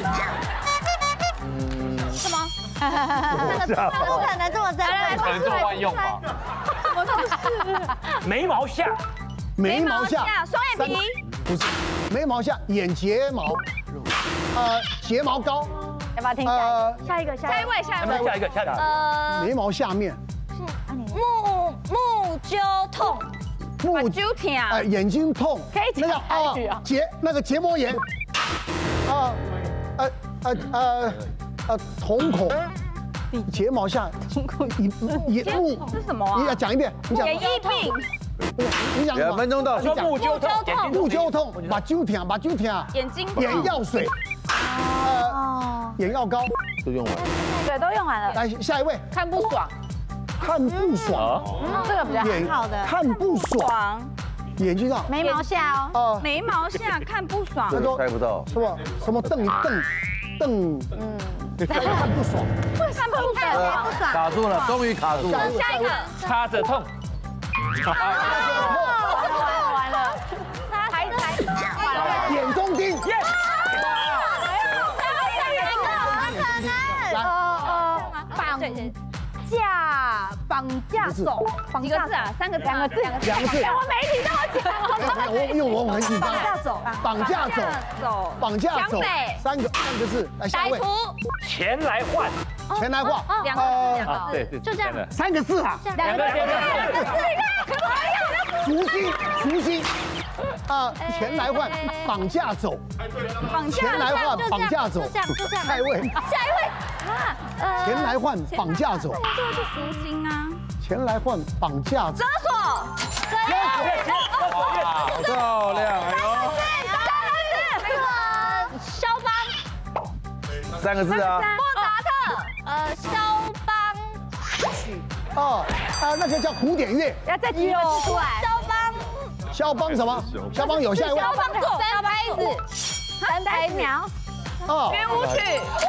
E: 嗯，什么？三个字，不可能这么真，
D: 可能这么万用吧？
E: 我都是
H: 眉毛下，
C: 眉毛下，
E: 双眼皮，
C: 不是，眉毛下，眼睫毛，呃，睫毛膏，
E: 要不要听
C: 呃，
E: 下一个？下一位，下一位，
H: 下一个，下一个。
E: 呃，
C: 眉毛下面，
E: 目目揪痛。
C: 目
E: 揪痛，
C: 哎，眼睛痛，那个啊，结那个结膜炎，啊，呃呃呃呃，瞳孔，睫毛下，瞳孔，眼目
E: 是什么啊？
C: 你要讲一遍，你讲。
E: 眼翳病。
C: 你讲。
D: 两分钟到。
H: 目揪痛，
C: 目揪痛，把揪痛，把揪痛，
E: 眼睛。
C: 眼药水，呃，眼药膏
D: 都用完了。
E: 对，都用完了。
C: 来下一位。
F: 看不爽。
C: 看不爽，
E: 这个比较好的。
C: 看不爽，眼睛上
E: 眉毛下哦，眉毛下看不爽。
D: 这个猜不到。
C: 什么什么瞪瞪瞪，嗯，看不爽。
E: 看不爽，看不爽。
D: 卡住了，终于卡住了。
E: 下一个，
B: 插着痛。
E: 完了完了，抬抬，
C: 眼中钉。
E: yes。来，呃，绑架绑架手，几个字啊？三个字，两个字，
C: 两个字。
E: 我没听到讲。
C: 我因为我很紧张。
E: 绑架走，
C: 绑架走，绑架走，三个三个字。来下一位。
H: 钱来换，
C: 钱来换，
E: 两个字，两个字，
B: 对对，
E: 就这样。
C: 三个字啊。
E: 两个字，两个字，
C: 赎金，赎金。啊，钱来换，绑架走，钱来换，绑架走，
E: 就这样，就这样。
C: 下一位，
E: 下一位啊，呃，
C: 钱来换，绑架走，
E: 这个是赎金啊，
C: 钱来换，绑架走，
E: 勒索，勒索，
D: 好漂亮，哎呦，
E: 那个肖邦，
D: 三个字啊，
E: 莫扎特，呃，肖邦曲，
C: 哦，啊，那个叫古典乐，
E: 要再举个字出来，肖邦。
C: 肖邦什么？肖邦有下一位。
E: 肖邦做三拍子，三拍苗。
C: 哦。
E: 圆舞曲。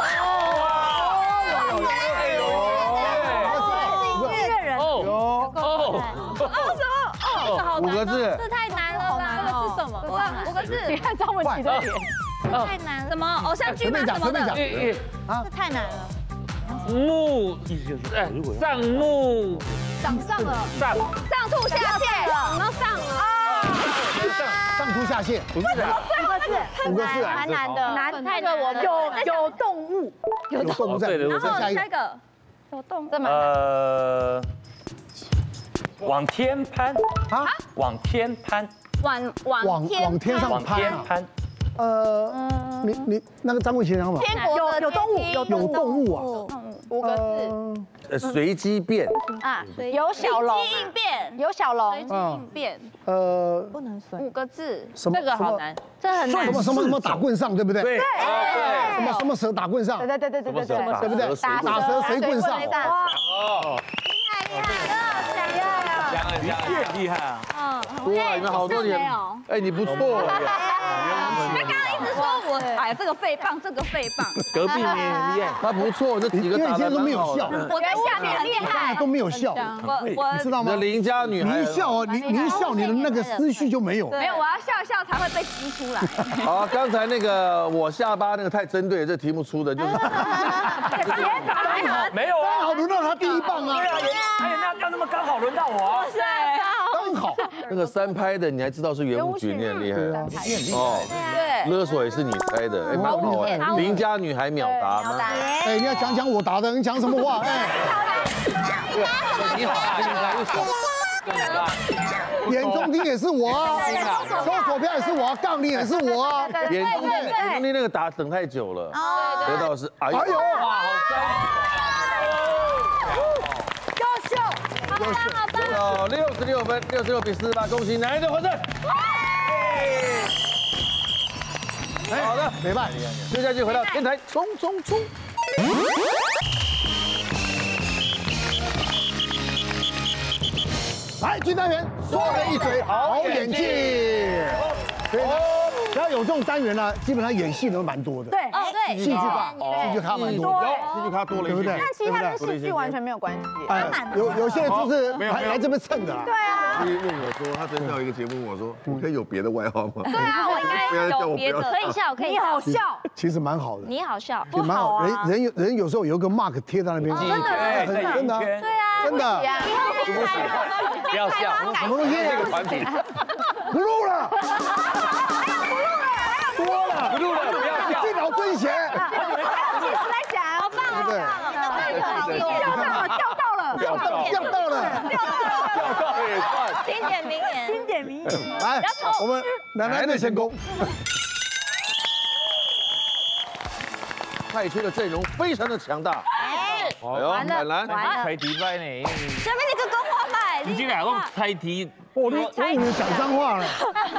C: 哎呦！
E: 音乐人。
B: 哦哦
E: 哦什么？哦，这好难。
D: 五个字。
E: 这太难了吧？这个是什么？五个字。你看张文琪的脸。太难了。什么偶像剧吗？什么的？
C: 啊，
E: 这太难了。
B: 木，哎，上木。
E: 上上了。
B: 上。
E: 上吐下泻。然后上了。
C: 上吐下泻，
B: 不是的，
E: 五个字，
C: 五个字，
E: 蛮难的，难太难了。
G: 有有动物，
C: 有动物在，
E: 然后
C: 下一
E: 个有动物，
H: 呃，往天攀
C: 啊，
H: 往天攀，
E: 往往
C: 往往天上
H: 往天攀，
C: 呃，你你那个张卫贤讲嘛，
E: 天国
G: 有有动物，
C: 有动物啊，
E: 五个字。
D: 呃，随机变
E: 啊，有小龙，随机应变，有小龙，随机应变，
C: 呃，
G: 不能随
E: 五个字，
C: 什么
E: 这个好难，这很难，
C: 什么什么什么打棍上，对不对？
D: 对，
C: 什么什么蛇打棍上，
G: 对对对对对对对，
C: 对不对？打蛇随棍上，
D: 哦，
E: 厉害厉害，想要，
H: 厉害厉害啊！
E: 嗯，
D: 哇，你们好多年，哎，你不错，
E: 他刚刚一直说我，哎呀，这个废棒，这个废棒，
B: 隔壁你很厉害，
D: 他不错，这几个打的
C: 都没有笑，
E: 我在下面很厉害，
C: 都没有笑，
E: 我我
C: 你知道吗？
D: 你的邻家女孩，
C: 你一笑哦，你你一笑，你的那个思绪就没有，
E: 没有，我要笑一笑才会被激出来。
D: 好，刚才那个我下巴那个太针对，这题目出的就是，
C: 刚好
H: 没有啊，
C: 刚好轮到他第一棒啊，
H: 对啊，哎呀，那要那么刚好轮到我啊，
E: 对，
C: 刚好
D: 那个三拍的，你还知道是圆舞曲，你很厉害哦，
E: 对，
D: 勒索也是你猜的，哎，蛮好哎，邻家女孩秒答吗？
C: 哎，你要讲讲我答的，你讲什么话？哎，
D: 你好啊，你来又小。
C: 眼中钉也是我啊，收手票也是我啊，杠铃也是我啊，
D: 眼中钉，眼中钉那个打等太久了，得到是哎呦，
C: 哇，
D: 好
E: 优秀，好棒好棒，
D: 有六十六分，六十六比四十八，恭喜男队获胜。好的，
C: 没办法，
D: 接下去回到天台，冲冲冲！
C: 来，军单元说了一嘴好演技。 只要有这种单元呢，基本上演戏的都蛮多的。
G: 对，
F: 哦对，
C: 戏剧咖，戏剧咖蛮多的，
D: 戏剧咖多了一些，
C: 对不对？
G: 但其实它跟戏剧完全没有关系。
C: 哎，有有些人就是来来这边蹭的啦。
G: 对啊。
K: 问我说，他真的有一个节目，我说我可以有别的外号吗？
F: 对啊，我应该有别的，可以笑，可以
G: 好笑，
C: 其实蛮好的，
F: 你好笑，
C: 也蛮好。人人有人有时候有一个 mark 贴在那边，
G: 真的，
C: 真的，
F: 对啊，
C: 真的。
D: 不要笑，
C: 什么东西？
D: 这个团体
C: 不录了，多了，
D: 不录了，不要笑。
C: 敬老尊贤。
G: 来讲，好棒
C: 对不对？
G: 掉到了，掉到了，
C: 掉到了，掉到了，
D: 掉到了也算。
F: 经典名言，
G: 经典名言。
C: 来，我们奶奶的成功。
D: 泰拳的阵容非常的强大。哎呦，婉兰
B: 猜题摆呢？
F: 下面那个跟我买，
B: 你进来我猜题，
C: 我你我以为讲脏话了。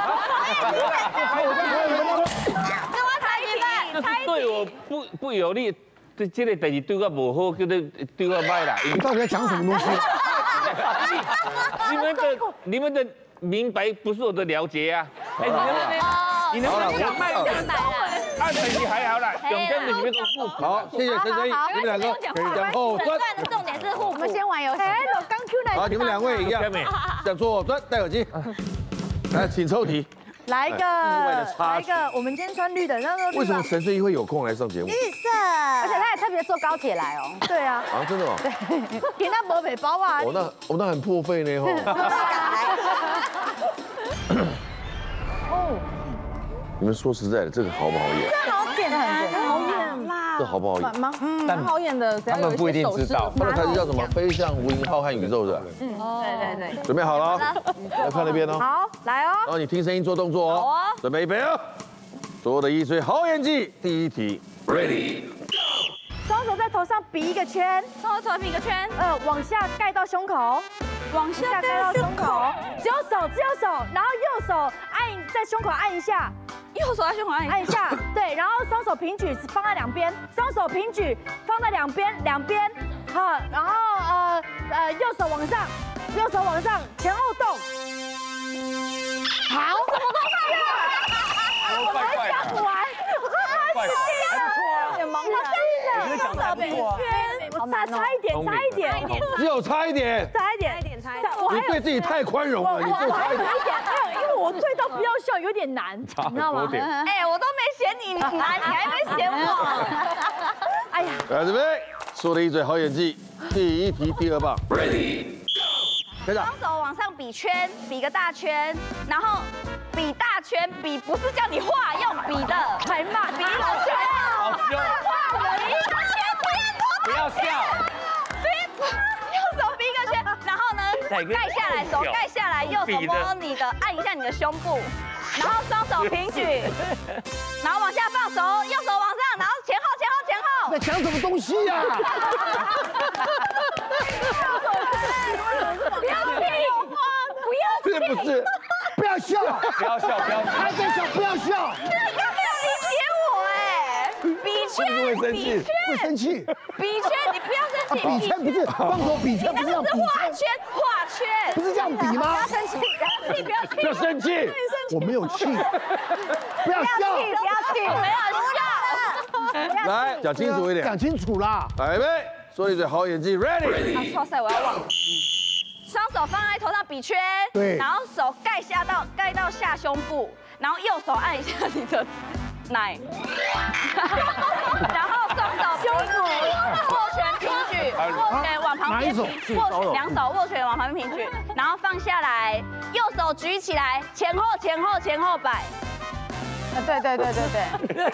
F: 跟我猜题摆，
B: 就是对我不不有利，对这个代志对我不好，叫做对我歹啦。
C: 你到底在讲什么东西？
B: 你们的你们的明白不是我的了解啊！哎，你能不能你能不能讲慢一点？啊，成绩还好啦，重点就是要讲互补。
D: 好，谢谢陈哲毅，你们两个可以讲后端。
F: 重点是互补。
G: 我们先玩游戏。哎，老刚 Q 来。
D: 好，你们两位一样，讲左转，戴耳机。来，请抽题。
G: 来一个，来一个，我们今天穿绿的，那个
K: 为什么陈顺义会有空来上节目？
E: 绿色，
G: 而且他还特别坐高铁来哦。对啊。
K: 啊，真的哦。
G: 给他磨北包啊。
K: 哦，那哦那很破费呢哈。哦。你们说实在的，这个好不好演？
G: 好简单，好演啦。
K: 这好不好演？
G: 蛮嗯，蛮好演的。
D: 他们不一定知道。
K: 他的台词叫什么？飞向无垠浩瀚宇宙是吧？
G: 嗯，对对对。
K: 准备好了，要看那边哦。
G: 好，来哦。
K: 然后你听声音做动作哦。
F: 好啊。
K: 准备预备哦。所有的一岁好演技，第一题 ，Ready。
G: 双手在头上比一个圈，
F: 双手比一个圈，
G: 呃，往下盖到胸口，往下盖到胸口，只有手，只有手，然后右手按在胸口按一下。
F: 右手在胸口按一下，
G: 按一下，对，然后双手平举放在两边，双手平举放在两边，两边，好，然后呃呃右手往上，右手往上，前后动，好，什么都上了，我很想玩，
D: 快快，
G: 有点懵了，双手平圈，我差差一点，差一点，
K: 只有差一点，
G: 差一点，点差一点，
K: 你对自己太宽容了，你就差一点。
G: 因为我对到不要笑有点难，你知道吗？
F: 哎，我都没嫌你难，你还没嫌我。
G: 哎呀，
K: 来这边，说的一嘴好演技，第一题第二棒 ，Ready。
F: 双手往上比圈，比个大圈，然后比大圈，比不是叫你画，用比的，
G: 还慢，
F: 比一个圈，
D: 好凶，不要笑，
F: 右手比一个圈，然后呢，盖下来，手盖下来，右手摸你的，按一下你的胸部，然后双手平举，然后往下放手，右手往上，然后前后前后前后。
C: 在讲什么东西呀？
F: 不要屁！不要
K: 这不是，
C: 不要笑，
D: 不要笑，不要笑，
C: 还在笑，不要笑。
F: 你没有理解我哎，比圈，
K: 会生气，
C: 会生气。
F: 比圈，你不要生气。
C: 比圈不是双手比圈，不是这样比
F: 画圈，画圈，
C: 不是这样比吗？
F: 不要生气，不要气，不要气，
K: 不要生气，
C: 我没有气，不要笑，
F: 不要气，没有笑。
K: 来讲清楚一点，
C: 讲清楚啦。
K: 来呗，说一嘴好演技 ，Ready。
F: 哇塞，我要忘了。双手放在头上比圈，
C: 对，
F: 然后手盖下到盖到下胸部，然后右手按一下你的奶，然后双手胸部握拳平举，握拳往旁边平，握拳两手握拳往旁边平举，然后放下来，右手举起来，前后前后前后摆。
G: 对对对对对。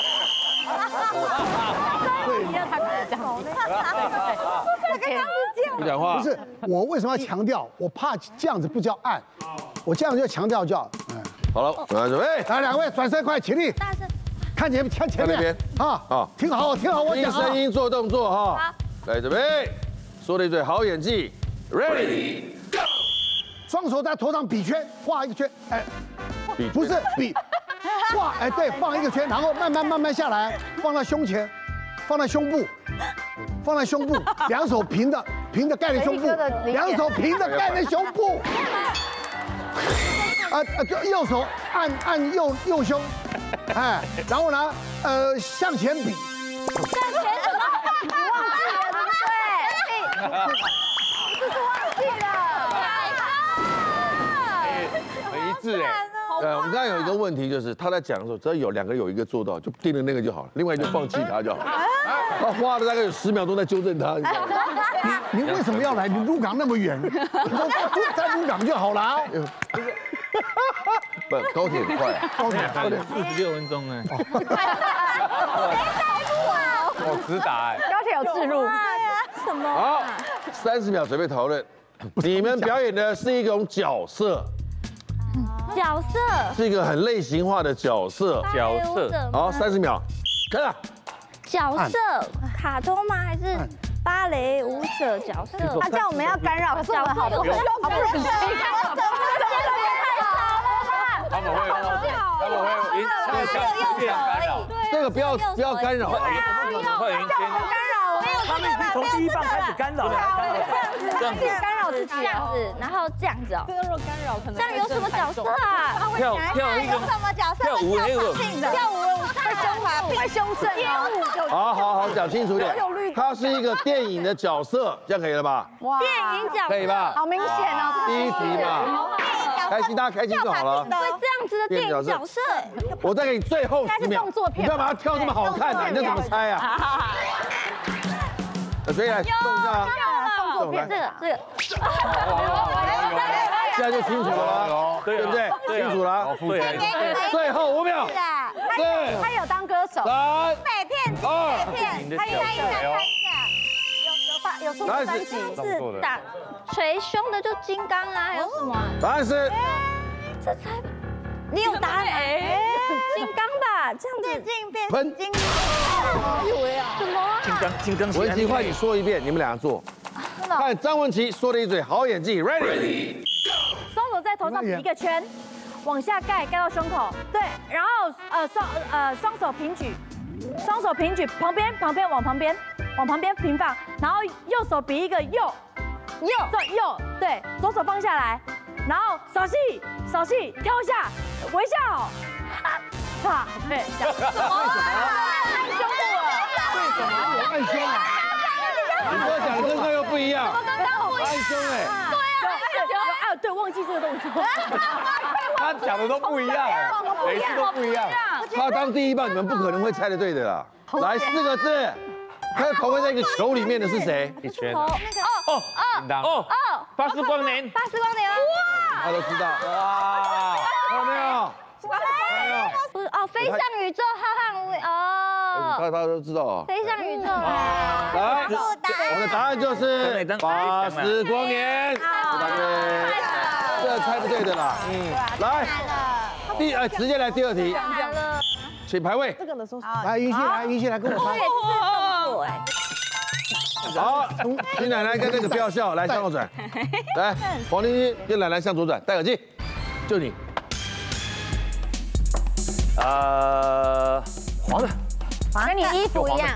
G: 你要他跟我讲，我刚刚是这样。
K: 不讲话。
C: 不是，我为什么要强调？我怕这样子不叫按，我这样就强调叫。嗯，
K: 好了，来准备，
C: 来两位转身快，起立。
F: 大声。
C: 看前看前面。
K: 那边。
C: 啊啊，听好，听好，我讲。
K: 听声音做动作哈。
F: 好。
K: 来准备，说了一嘴好演技 ，Ready。
C: 双手在头上比圈，画一个圈，哎，
K: 比
C: 不是比。画哎对，放一个圈，然后慢慢慢慢下来，放到胸前，放在胸部，放在胸部，两手平的平的盖在胸部，两手平的盖在胸部。 呃呃，就右手按按右右胸，哎，然后呢，呃，向前比。
E: 向前什么？你忘记了对不对？这是忘记了。
K: 很一致哎。呃，我们刚刚有一个问题，就是他在讲的时候，只要有两个有一个做到，就定了那个就好了，另外就放弃他就好了。他花了大概有十秒钟在纠正他。
C: 您为什么要来？你鹿港那么远，你在鹿港就好了。
K: 不，高铁很快，
C: 高铁高铁
B: 四十六分钟哎。
I: 哦，直达哎。
G: 高铁有自入。
E: 什么？
K: 好，三十秒准备讨论。你们表演的是一种角色。
E: 角色
K: 是一个很类型化的角色。
B: 角色。
K: 好，三十秒，开始。
E: 角色，卡通吗？还是芭蕾舞者角色？
G: 他叫我们要干扰，可是我们好不好？好不容易。
I: 他们会，他们会影响变干扰。
K: 这个不要不要干扰。
B: 会影响
G: 干扰，
H: 他们已经从第一棒开始干扰了。
E: 这样子干扰自己，这样子，然后这样子哦。
G: 这个如果干扰可能。
E: 这样有什么角色啊？
B: 跳跳一个
E: 什么角色？
B: 跳舞那个。
E: 跳舞会凶滑，会凶正哦。
K: 好好好，讲清楚点。他是一个电影的角色，这样可以了吧？
E: 哇，电影角色
K: 可以吧？
G: 好明显哦。
K: 第一题嘛，开心，大家开心就好了。
E: 对，这样子的电影角色。
K: 我再给你最后十秒，你干嘛要跳这么好看呢？你这怎么猜啊？所以来动一下啊！
E: 动作片，这个这个。
K: 现在就清楚了吗？对不对？清楚了。对。最后五秒。对。
G: 他有当歌手。
K: 三。
E: 美片，
K: 二。
E: 美片，他有看一下，看一下。有有发有出过专辑，是打捶胸的就金刚啊，还有什么？
K: 答案是。
E: 这才。你有答案吗？金刚吧，这样子。
K: 喷。
E: 金刚。以为啊？什么？
B: 金刚金刚。
K: 文琪，换你说一遍，你们俩做。看张文琪说了一嘴好演技 ，Ready。
G: 双手在头上比一个圈，往下盖，盖到胸口。对，然后呃双呃双手平举，双手平举，旁边旁边往旁边，往旁边平放，然后右手比一个右，右左右，对，左手放下来，然后手气手气跳下，微笑，啊，对，这样。为什么？按胸部了。
C: 为什么有按胸啊？
K: 你跟我讲的跟刚刚又不一样。
G: 刚刚
K: 按胸哎。
G: 啊，对，忘记这个动作。
I: 他讲的都不一样，每次都不一样。
K: 他当第一棒，你们不可能会猜得对的啦。来四个字，他的头会在一个球里面的是谁？
I: 一圈。
E: 哦哦
B: 哦哦哦，巴斯光年。
E: 巴斯光年。哇！
K: 他都知道。哇！看到没有？
E: 不是哦，飞上宇宙浩瀚无哦。
K: 他他都知道啊。
E: 飞上宇宙。
K: 来，我们的答案就是巴斯光年。答对，这猜不对的啦。嗯，来，第呃直接来第二题，请排位。
G: 这个的时候，
C: 来，云溪来，云溪来跟我拍。
K: 好，你奶奶跟那个不要笑，来向后转。来，黄玲玲跟奶奶向左转，戴耳机，就你。
H: 呃，黄的。
E: 跟你衣服一样。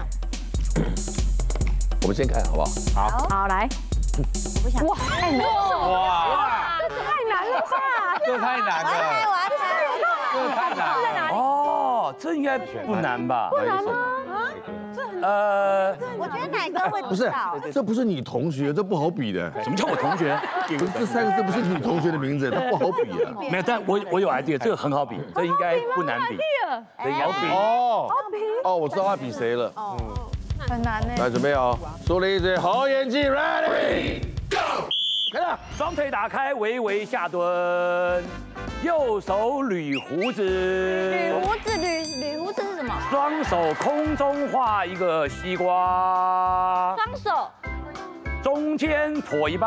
K: 我们先看好不好？
E: 好，
G: 好来。
E: 我不想。哇，太难了！
I: 哇，
G: 这太难了吧？
I: 这太难了。
E: 我要猜，
I: 这太难了。
G: 在哪里？
H: 哦，这应该不难吧？
G: 不难吗？啊，这很呃，
E: 我觉得哪个会
K: 不是，这不是你同学，这不好比的。
H: 什么叫我同学？
K: 不是这三个字不是你同学的名字，它不好比啊。
H: 没有，但我我有 idea， 这个很好比，这应该不难比。这好比
K: 哦哦，我知道他比谁了。嗯，
G: 很难呢。
K: 来准备哦，说了一嘴好演技 ，Ready Go， 开始。
H: 双腿打开，微微下蹲，右手捋胡子。
E: 捋胡子，捋捋胡子是什么？
H: 双手空中画一个西瓜。
E: 双手。
H: 中间破一半，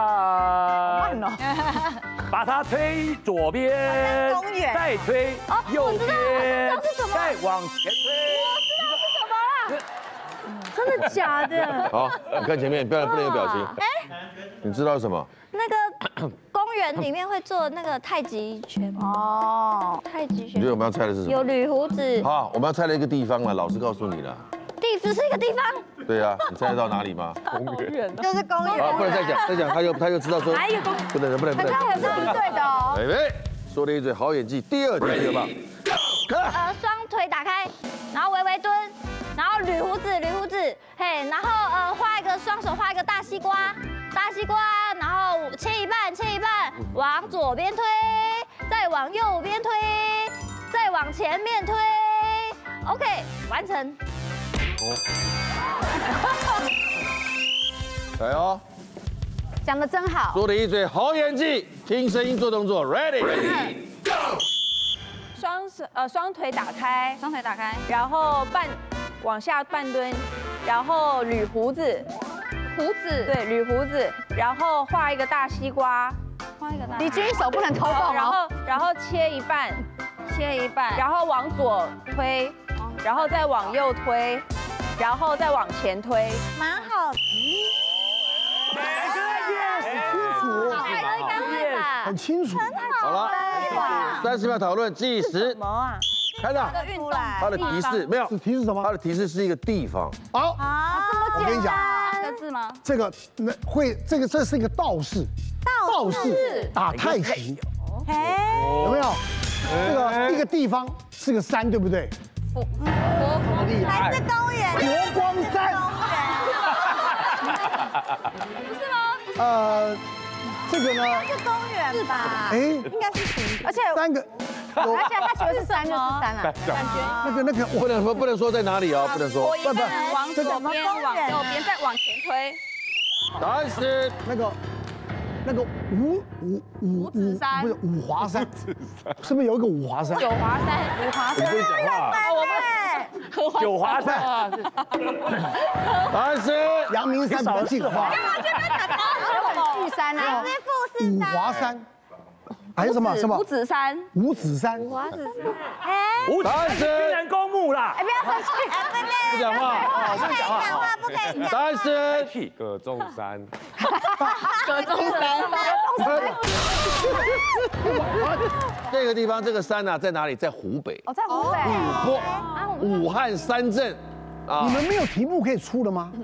H: 把它推左边，再推右边，再往前推。
E: 我知道是什么了。
G: 真的假的？
K: 好，你看前面，不然不能有表情。哎，你知道什么？
E: 那个公园里面会做那个太极拳哦，太极拳。
K: 你觉得我们要猜的是什么？
E: 有捋胡子。
K: 好，我们要猜的一个地方了，老师告诉你了。
E: 地只是一个地方。
K: 对呀，你猜得到哪里吗？
G: 公园。
E: 就是公园。
K: 啊，不能再讲，再讲他又他又知道说。
G: 哪一个公？
K: 不能不能不能。
G: 他刚才是不是对的哦？
K: 哎喂， 说了一嘴好演技。第二题，第二棒，
E: 呃，双腿打开，然后微微蹲，然后捋胡子，捋胡子，嘿，然后呃画一个双手画一个大西瓜，大西瓜，然后切一半，切一半，往左边推，再往右边推，再往前面推 ，OK， 完成。
K: 来哦，
E: 讲得真好。
K: 说了一嘴好演技，听声音做动作 ，Ready。
G: 双手呃双腿打开，
E: 双腿打开，
G: 然后半往下半蹲，然后捋胡子，
E: 胡子，
G: 对，捋胡子，然后画一个大西瓜，
E: 画一个大。李军手不能偷动，
G: 然后然后切一半，
E: 切一半，
G: 然后往左推，然后再往右推，然后再往前推，
E: 蛮好。
C: 很清楚，
K: 好了，三十秒讨论，计时。
G: 什么啊？
K: 开始。
E: 运动，
K: 它的提示没有，
C: 是提示什么？
K: 它的提示是一个地方。
C: 好，
E: 啊，这么
C: 我跟你讲，
E: 个字吗？
C: 这个那会这个这是一个道士，道士打太极，有没有？这个一个地方是个山，对不对？
E: 国国
C: 厉害，
E: 还是公园？
C: 国光山。
E: 不是吗？
C: 呃。这个呢？
E: 是公园吧？
C: 哎，
E: 应该是平，而且
C: 三个，
E: 而且它觉得是山就是山了，感觉
C: 那个那个
K: 不能说不能说在哪里哦，不能说。
G: 不不，往左边，往右边，再往前推。
K: 答案是
C: 那个那个五五五五不是五华山，是不是有一个五华山？
G: 九华山，五华山。
K: 我跟你讲话。
H: 九华山。
K: 答案是
C: 阳明山比较近化。
E: 玉山啊，是富士山。
C: 五华山，还有什么什么？
G: 五指山。
C: 五指山。
E: 五指山。哎，
K: 答案是
H: 天然公墓啦。
E: 哎，不要生气，
K: 不讲话，
E: 不可以讲话，不可以讲话。
K: 答案是
I: 葛仲山。
E: 葛仲山。
K: 这个地方，这个山呢，在哪里？在湖北。
E: 哦，在湖北。
K: 不，武汉三镇。
C: 啊，你们没有题目可以出了吗？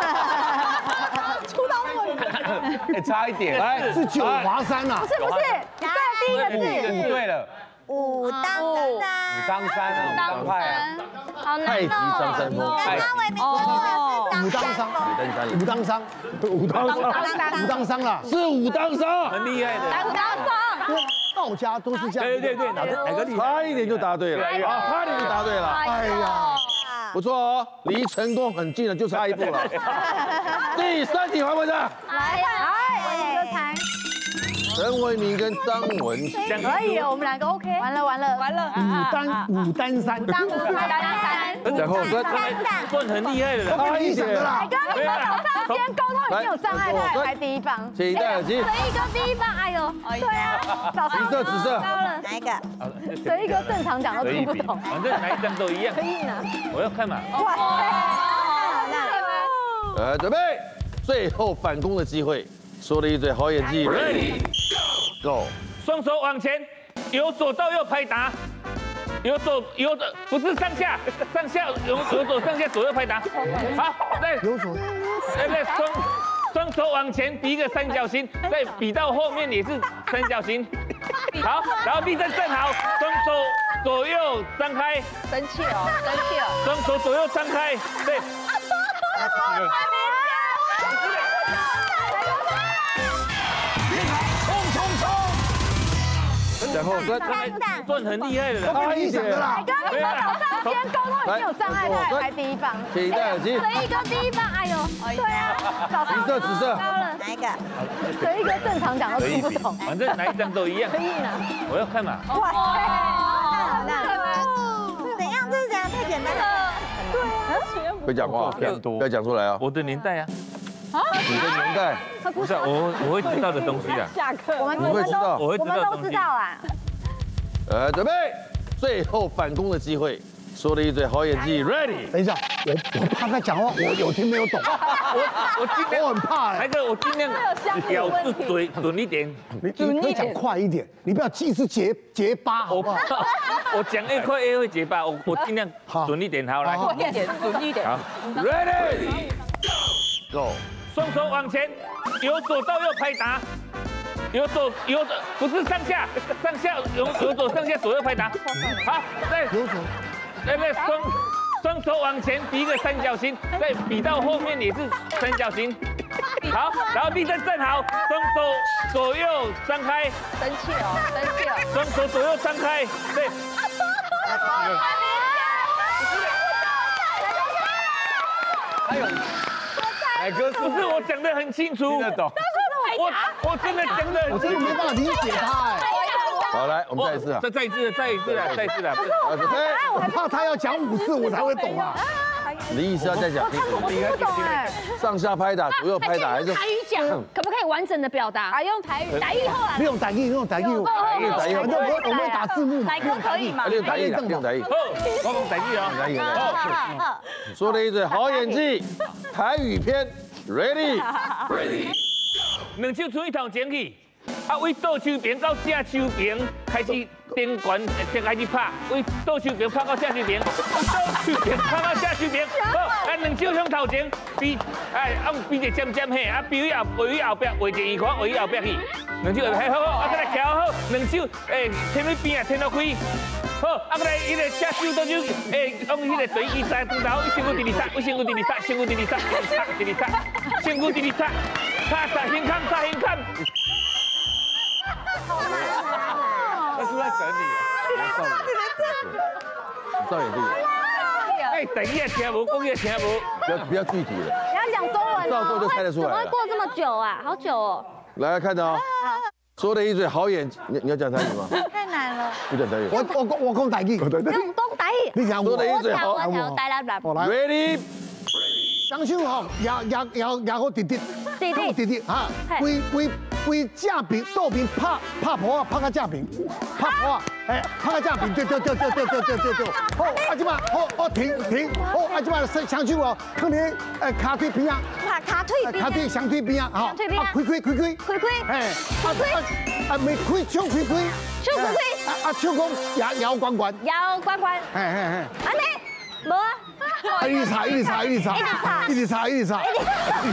E: 出到那么远，
I: 哎，差一点，
C: 来是九华山呐。
E: 不是不是，你对第一个字。
I: 你对了。
E: 武当山。
I: 武当山啊，武当派。
E: 好难哦。
K: 太极张三丰。
E: 刚刚伟明哥说的是
C: 武当山。
K: 武当山。
C: 武当山。武当山啦，
K: 是武当山，
H: 很厉害的。
E: 武当山。
C: 道家都是这样。
H: 对对对，哪个哪个厉害？
K: 差一点就答对了，啊，差一点就答对了。
C: 哎呀。
K: 不错哦，离成功很近了，就差一步了。第三题还不上？
E: 来来，伟明哥猜。
K: 陈为民跟张文
E: 祥可以哦，我们两个 OK。完了完了完了。
C: 武当武当山。
E: 武当武当山。
K: 然后跟
B: 算很厉害的了。
C: 差一点啦。
E: 哥，你们早上今天沟通已经有障碍，他还第一棒。
K: 请戴耳机。
E: 随意哥第一棒，哎呦，对啊，早上
K: 紫色紫色。
E: 哪一个？随意哥正常讲都听不懂。
B: 反正哪一张都一样。
E: 可以拿。
B: 我要看嘛。
E: 哇，
K: 那呃，准备，最后反攻的机会，说了一嘴好演技 ，Ready Go，
B: 双手往前，由左到右拍打，由左由左不是上下，上下由由左上下左右拍打，好，来，
C: 有左，
B: 来来双双手往前比一个三角形，再比到后面也是三角形，好，然后立正站好，双手左右张开，
G: 生气哦，生气了，
B: 双手左右张开，对。
K: 然后跟
B: 算很厉害的了，
C: 差一点的啦。
E: 哥，你们早上今天沟通已经有障碍，他还排第一棒。
K: 请戴耳机。
E: 随意哥第一棒，哎呦，对啊，早上
K: 紫色紫色。
E: 哪一个？随意哥正常讲都听不懂。
B: 反正哪一张都一样。
E: 可以拿。
B: 我要看嘛。
E: 哇塞，那怎样？这是怎样？太简单了。对啊。
K: 会讲话，不要讲出来啊。
B: 我的年代啊。
K: 啊？你的年代？
B: 不是我我会知道的东西啊。
E: 下课。我们
K: 你会知道？
B: 我会知道的东西。
E: 我们都知道啊。
K: 呃，准备，最后反攻的机会，说了一嘴好演技 ，Ready。
C: 等一下，我我怕他讲话，我有听没有懂。
B: 我我尽量，
C: 我很怕哎。
B: 那个我尽量咬字准准一点。
C: 你你可以讲快一点，你不要一直结结巴，好不好？
B: 我讲越快越会结巴，我我尽量准一点，好来。
G: 准一点，准一点。
B: 好
K: ，Ready，Go。
B: 双手往前，由左到右拍打， 由左由左不是上下上下由由左上下左右拍打。好，再
C: 由左，
B: 来来双双手往前比一个三角形，再比到后面也是三角形。好，然后立正站好，双手左右张开。
F: 生气哦，生气哦。
B: 双手左右张开，对。
K: 还有，奶哥
B: 不是我讲的很清楚，
K: 听得懂。
B: 我我真的讲的，
C: 我真的没办法理解他哎。
K: 好，来，我们再一次啊，
B: 再再一次，再一次啊，再一次啊。
C: 我怕他要讲五次我才会懂啊。
K: 你的意思要再讲清楚？
G: 我不懂哎。
K: 上下拍打，左右拍打，还是
F: 台语讲，可不可以完整的表达？啊，用台语，台语后来。
C: 不用打印，用打印，用打印，打印。反正我我会打字幕嘛。
F: 奶哥可以吗？
K: 用打印，用打印。
B: 好，我讲台语哦。
K: 打印，好。说了一嘴好演技，台语篇 ，ready，ready。
B: 两手出一头前去，啊，为倒手边到正手边开始顶拳，先开始拍，为倒手边拍到正手边，倒手边拍到正手边，好，啊，两手向头前比，哎，按比一尖尖嘿，啊，比伊后围伊后壁，围一圆圈，围伊后壁去，两手嘿好好，啊，再来调好，两手诶，天去边啊，天到开。好，啊，过来，伊个车手倒手，诶，用迄个随意塞转头，一身躯直直擦，一身躯直直擦，身躯直直擦，直直擦，身躯直直擦，擦擦胸坎，擦胸坎。
K: 那是在整理，造演，造演这个。
B: 哎，等一下听无，讲也听无，
K: 不要不要具体的。
E: 你要讲中文
K: 照做就猜得出来。
E: 怎么会过这么久啊？好久哦。
K: 来看到哦，说了一嘴好演，你你要讲台语吗？
E: 太难了。
K: 不讲台语。
C: 我我我讲台语。
E: 用讲台语。
C: 你讲
K: 说了一嘴好，
E: 我讲台来来。
C: 我来。
K: Ready。
C: 张秀红也也也也好弟弟，
E: 弟弟
C: 弟弟哈，规规规正平倒平拍拍婆啊，拍到正平，拍婆啊，哎，拍到正平，对对对对对对对对对。好，啊即嘛，好，我停停，好，啊即嘛双手哦，放伫诶骹腿边啊，
E: 卡卡腿边，
C: 骹腿双腿边啊，哈，
E: 腿边，
C: 啊开开开开，
E: 开开，
C: 哎，
E: 开开，
C: 啊未开手开开，
E: 手开开，
C: 啊啊手讲摇摇滚滚，
E: 摇滚滚，
C: 嘿嘿嘿，
E: 安尼，无啊。
C: 一直擦，一直擦，一直擦，一直擦，一直擦，一直擦，一直擦，一直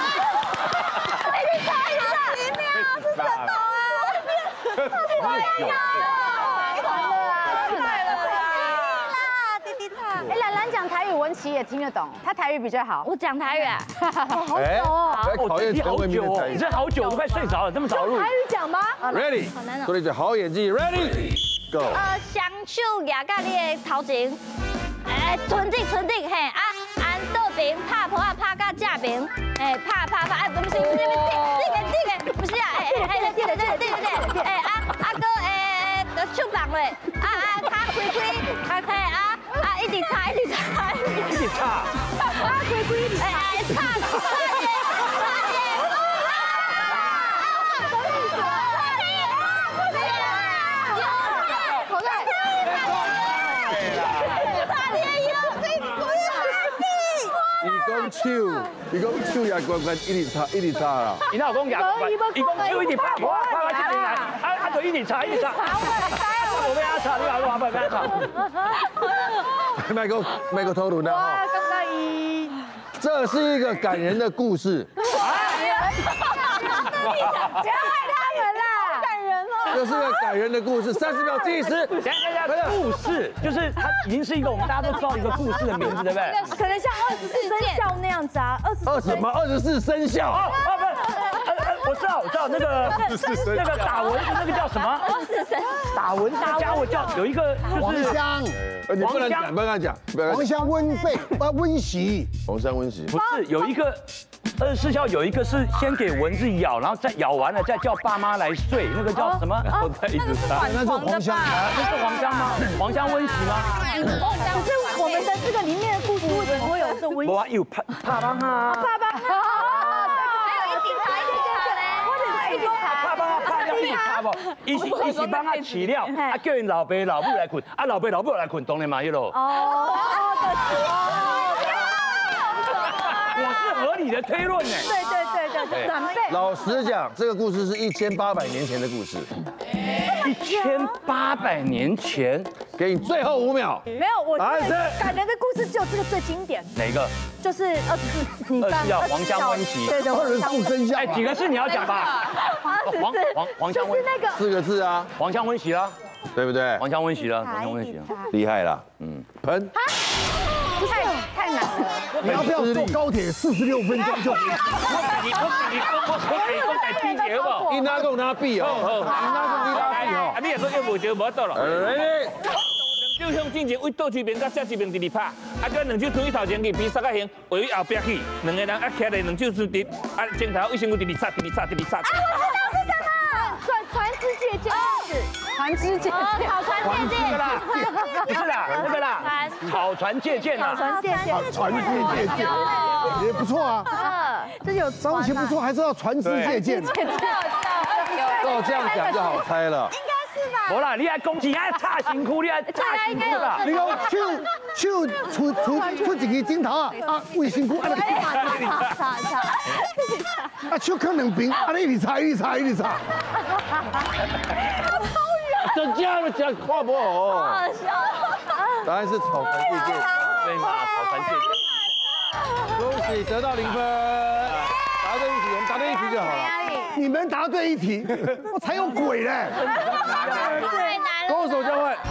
C: 擦，里面是什么啊？哎呀，完了啊，太了啦，弟弟擦。
G: 哎，兰兰讲台语，文琪也听得懂，他台语比较好。
E: 我讲台语啊，
G: 好久哦。
K: 来考验陈慧敏的台语。
H: 你这好久，都快睡着了，这么早入。
G: 台语讲吗
K: Ready， 说了一句好演技 ，Ready，Go。
E: 呃，双手压到你的头前。 哎，纯正纯正嘿啊，按倒边拍婆啊，拍到正边，哎，拍拍拍，哎，不是不是不是，这个这个不是啊，哎哎哎，对对对对对对，哎啊啊哥哎，都手放嘞，啊啊卡开开，啊嘿啊啊一直擦一直擦，
H: 一直擦，
E: 啊开开，哎哎擦擦耶擦耶，口袋。
K: 伊讲手，伊讲手也关关一直擦一直擦啦。
H: 伊哪有讲牙关？伊讲手一直拍，我拍到这边来，啊啊就一直擦一直擦。我被他擦，你老我被他擦。
K: 麦克麦克偷录的哈。这是一个感人的故事。
G: 不要害他们啦！感人哦。
K: 这是个感人的故事，三十秒计时。
H: 等一下，等一下，故事就是它已经是一个我们大家都知道一个故事的名字，对不对？
G: 可能像二十四生肖那样子啊，二十
K: 二十什么？二十四生肖？
H: 哦哦不是，我知道，我知道那个那个打蚊子那个叫什么？
E: 二十四生。
H: 打蚊子的家伙叫有一个就是
C: 黄香，
K: 你不能讲，不要跟他讲，不要跟他讲。
C: 黄香温肺，啊温习，
K: 黄香温习。
H: 不是有一个。 二十四孝有一个是先给蚊子咬，然后再咬完了再叫爸妈来睡，那个叫什么？
K: 我在一直查，
C: 那是黄香，
H: 那是黄香吗？黄香温习吗？
G: 可是我们的这个里面的故事为什么会有这温习？
H: 我有怕怕帮他，
G: 爸爸，
E: 还有一顶茶，一顶茶嘞，
G: 或者是一顶茶，
H: 怕帮他怕掉一顶茶不？一起一起帮他起料，啊叫因老爸老母来困，啊老爸老母来困，当然嘛迄咯。
G: 哦，
H: 我是合理的推论呢。
G: 对对对对，长辈。
K: 老实讲，这个故事是一千八百年前的故事。
H: 一千八百年前，
K: 给你最后五秒。
G: 没有，我
K: 答案是
G: 感人的故事只有这个最经典。
H: 哪个？
G: 就是二十四，你
H: 二十四号黄香温习，
G: 对对，
C: 二十四生肖。
H: 哎，几个字你要讲吧？黄黄黄香温，
G: 就是那个
K: 四个字啊，
H: 黄香温习啦，
K: 对不对？
H: 黄香温习了，黄香温习了，
K: 厉害了，嗯，盆。
G: 太太难了。
C: 你要不要坐高铁四十六分钟就？
B: 我自己我自己我我可以我改比姐好不好？
K: 伊哪讲哪比哦？伊哪讲你哪比哦？
B: 啊，你也说要无就无倒了。
K: 来，
B: 两手向进前，为倒手边甲正手边直直拍，啊，再两手推头前去，比三角形，回后壁去，两个人啊徛咧两手是直，啊镜头一身骨直直插，直直插，直直插。
G: 啊，我知道是什么？传传之借箭是传之借箭，草船借箭
H: 啦，不是啦，那个啦，草船借箭啦，
G: 草船借箭，
C: 传之借箭，也不错啊。
G: 这有
C: 张琪不错，还知道传之借箭。
K: 照这样讲就好猜了。
H: 无啦，你爱讲钱爱插辛苦，你爱插辛苦啦。
C: 你讲手手出出出一个镜头啊，啊卫生裤啊，
G: 擦擦擦，
C: 啊手看两边，啊你一直擦一直擦一直擦。
K: 这这样讲话不好。
G: 好笑。
K: 答案是草船借箭。
H: 对嘛，草船借箭。
K: 恭喜得到零分，答对一题，我们答对一题就好了。
C: 你们答对一题，我才有鬼嘞！
G: 太难了。
K: 勾手交换。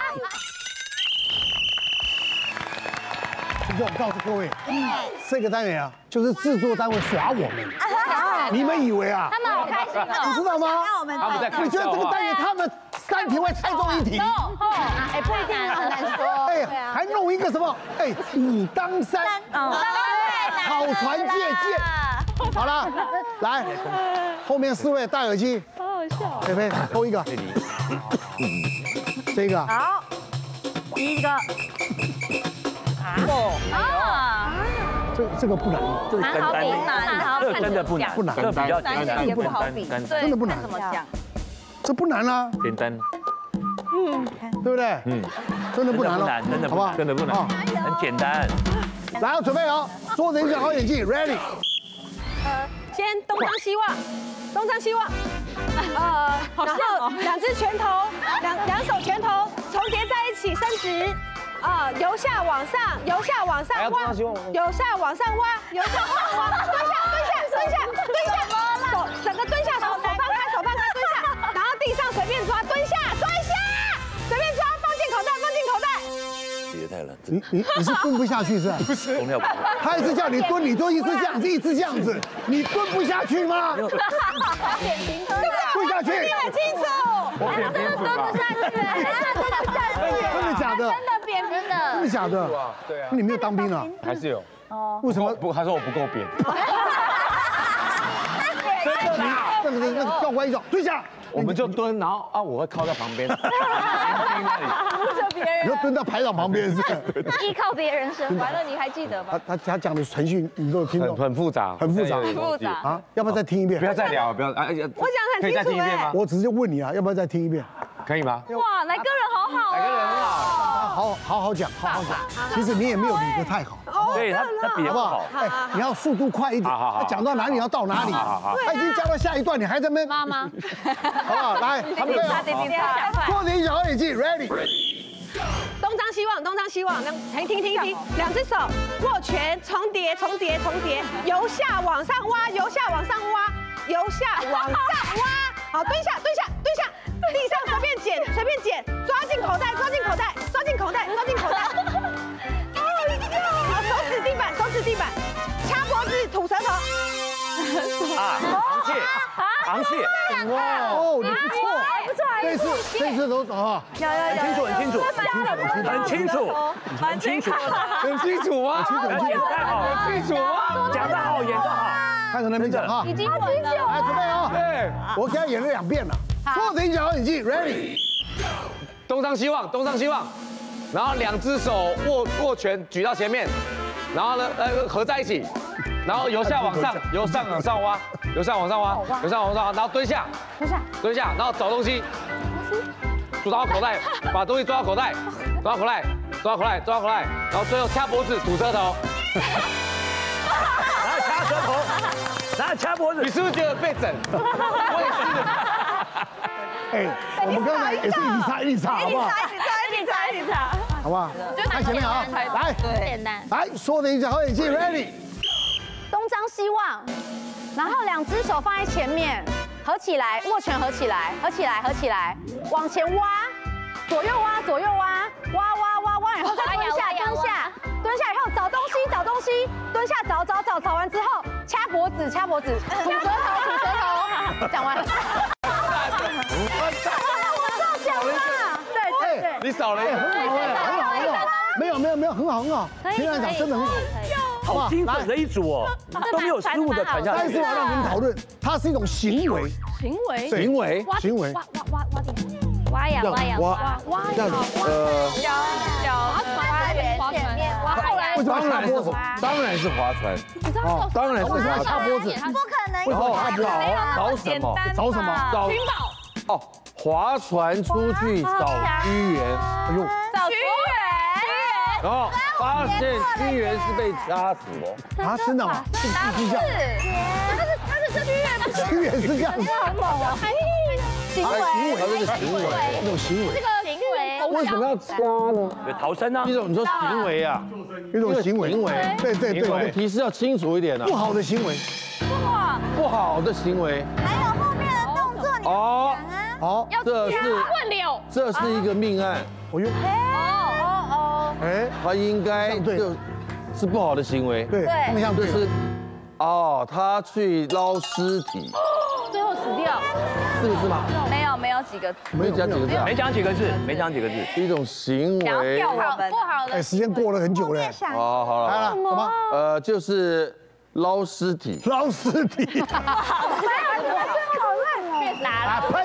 C: 现在我告诉各位，这个单元啊，就是制作单位耍我们。你们以为啊？
G: 他们好开心哦，
C: 你知道吗？
I: 他们在看
C: 你觉得这个单元他们三题会猜中一题？
G: 哎，不一定，很难说。
C: 哎，还弄一个什么？哎，武当山，草船借箭。好了，来，后面四位戴耳机。
G: 好好笑。
C: 菲菲抽一个。这个。
G: 好，第一个。啊。
C: 这这个不难，
H: 这是跟单，这真的不难，
C: 不难，
H: 这比较简单，
G: 也不好比，
C: 真的不难。
G: 怎么讲？
C: 这不难啦，
B: 简单。
C: 嗯，对不对？嗯，真的不难了，
H: 真的不难，
B: 真的不难，
H: 很简单。
C: 来，准备好，桌子影响好眼镜 ，ready。
J: 呃，先东张西望，东张西望，呃，然后两只拳头，两两手拳头重叠在一起，伸直，啊，由下往上，由下往上挖，由下往上挖，由下往上挖，蹲下，蹲下，蹲下，蹲下，手整个蹲下，手手放开，手放开，蹲下，然后地上随便抓，蹲下，蹲下，随便抓，放进口袋，放进口袋。
H: 别太冷，
C: 你你你是蹲不下去是吧？不是，他一直叫你蹲，你都一直这样子，一直这样子，你蹲不下去吗？
J: 点清楚，
C: 蹲下去，
J: 点清楚，
K: 我点清楚吧。
C: 真的假的？
G: 真的扁真的，
C: 真的假的？
K: 对啊，
C: 你没有当兵啊？
K: 还是有。
C: 哦。为什么？
K: 不，他说我不够扁。
C: 真的啦！那个那个教官一说蹲下，
K: 我们就蹲，然后啊，我会靠在旁边，
G: 扶着别人，
C: 你就蹲到排长旁边是？
G: 依靠别人生活。完了，你还记得吗？
C: 他他他讲的程序你都有听懂？
K: 很复杂，
C: 很复杂，
G: 很复杂
C: 啊！要不要再听一遍？
K: 不要再聊，不要啊！
J: 我讲很
K: 可以再听一遍吗？
C: 我直接问你啊，要不要再听一遍？
K: 可以吗？
G: 哇，哪个人好好，
K: 哪个人很好？
C: 好好好讲，好好讲。其实你也没有理得太好，
H: 对他他比较不好。
C: 哎，你要速度快一点。
K: 好好好。
C: 他讲到哪里要到哪里。
K: 好好好。
C: 他已经讲到下一段，你还在那边。
G: 妈妈，
C: 好不好？来，他们坐点小眼镜 ，ready。
J: 东张西望，东张西望，两停停停停，两只手握拳，重叠重叠重叠，由下往上挖，由下往上挖，由下往上挖。好，蹲下蹲下蹲下，地上随便捡随便捡，抓进口袋抓进口袋抓进口袋抓进口袋。好，手指地板手指地板，掐脖子吐舌头。
H: 啊，螃蟹，螃蟹，
C: 哇哦，你不错，
G: 不错，
C: 这次这次都啊，
G: 有有有，
H: 很清楚，很清楚，很清楚，很清楚，
K: 很清楚吗？
H: 很清楚，太好了，
K: 很清楚吗？
H: 讲得好，演得好，
C: 看着那边讲哈，
G: 已经稳了，
C: 来准备哦，
K: 对，
C: 我给他演了两遍了，坐点小眼镜 ，ready。
I: 东张西望，东张西望，然后两只手握握拳举到前面，然后呢呃合在一起，然后由下往上，由上往上挖，由上往上挖，由上往上挖，然后蹲下，
G: 蹲下，
I: 蹲下，然后找东西，抓到口袋，把东西抓到口袋，抓到口袋，抓到口袋，抓到口袋，然后最后掐脖子吐舌头，
H: 然后掐舌头，然后掐脖子，
I: 你是不是觉得被整？我也是。
C: 哎，我们刚才也是一直擦一直擦，好不好？
G: 一起擦，一起擦，一起擦。
C: 好不好？看前面啊，来，
E: 简单。
C: 来，说的一讲好眼镜 ，ready。
E: 东张西望，然后两只手放在前面，合起来，握拳合起来，合起来，合起来，往前挖，左右挖，左右挖，挖挖挖挖，然后再蹲下，蹲下，蹲下以后找东西，找东西，蹲下找找找，找完之后掐脖子，掐脖子，吐舌头，吐舌头，讲完了。我中奖了，对对对，
I: 你少了一个，
C: 很好哎，很好很好，没有没有没有，很好很好，平常讲真的很好。
H: 好精准的一组哦，都没有失误的传下去。
C: 但是我要让你们讨论，它是一种行为，
G: 行为，
K: 行为，
C: 行为，
G: 挖挖挖挖地，
E: 挖呀挖呀挖
G: 挖
K: 这样子，呃，
E: 脚脚挖圆前面挖呀，
K: 为什么要擦脖子？当然是划船，哦，当然是
C: 为什么要擦脖子？
E: 不可能
K: 然后找找什么？
C: 找什么？
K: 找哦，划船出去找屈原，哎呦，
E: 找屈原，
K: 然后发现屈原是被杀死哦。
C: 啊，真的吗？是是这样。
E: 他是他是屈原，
C: 屈原是这样子。
E: 好猛哦！行为，
K: 它这个行为，一种行为。
E: 这个行为，
K: 为什么要掐呢？
H: 对，逃生啊！
K: 一种你说行为啊，
C: 一种行为，
K: 行为，
C: 对对对对，
K: 提示要清楚一点啊。
C: 不好的行为，
K: 不好的行为。
E: 还有后面的动作，你
K: 哦，
C: 好，
K: 这是
F: 问柳，
K: 这是一个命案。
C: 我用，
E: 哦哦哦，
C: 哎，
K: 他应该
C: 对
K: 就是不好的行为。
C: 对，方向对，
K: 就是哦，他去捞尸体，
G: 最后死掉，
K: 是不是吗？
E: 没有没有几个，
K: 没有讲几个字啊，
H: 没讲几个字，没讲几个字。
K: 一种行为。
E: 不好不好的，
C: 哎，时间过了很久了。
K: 好，好了，
C: 来了，什么？
K: 呃，就是捞尸体。
C: 捞尸体。
E: 没有，真好烂哦，打了，
C: 喷。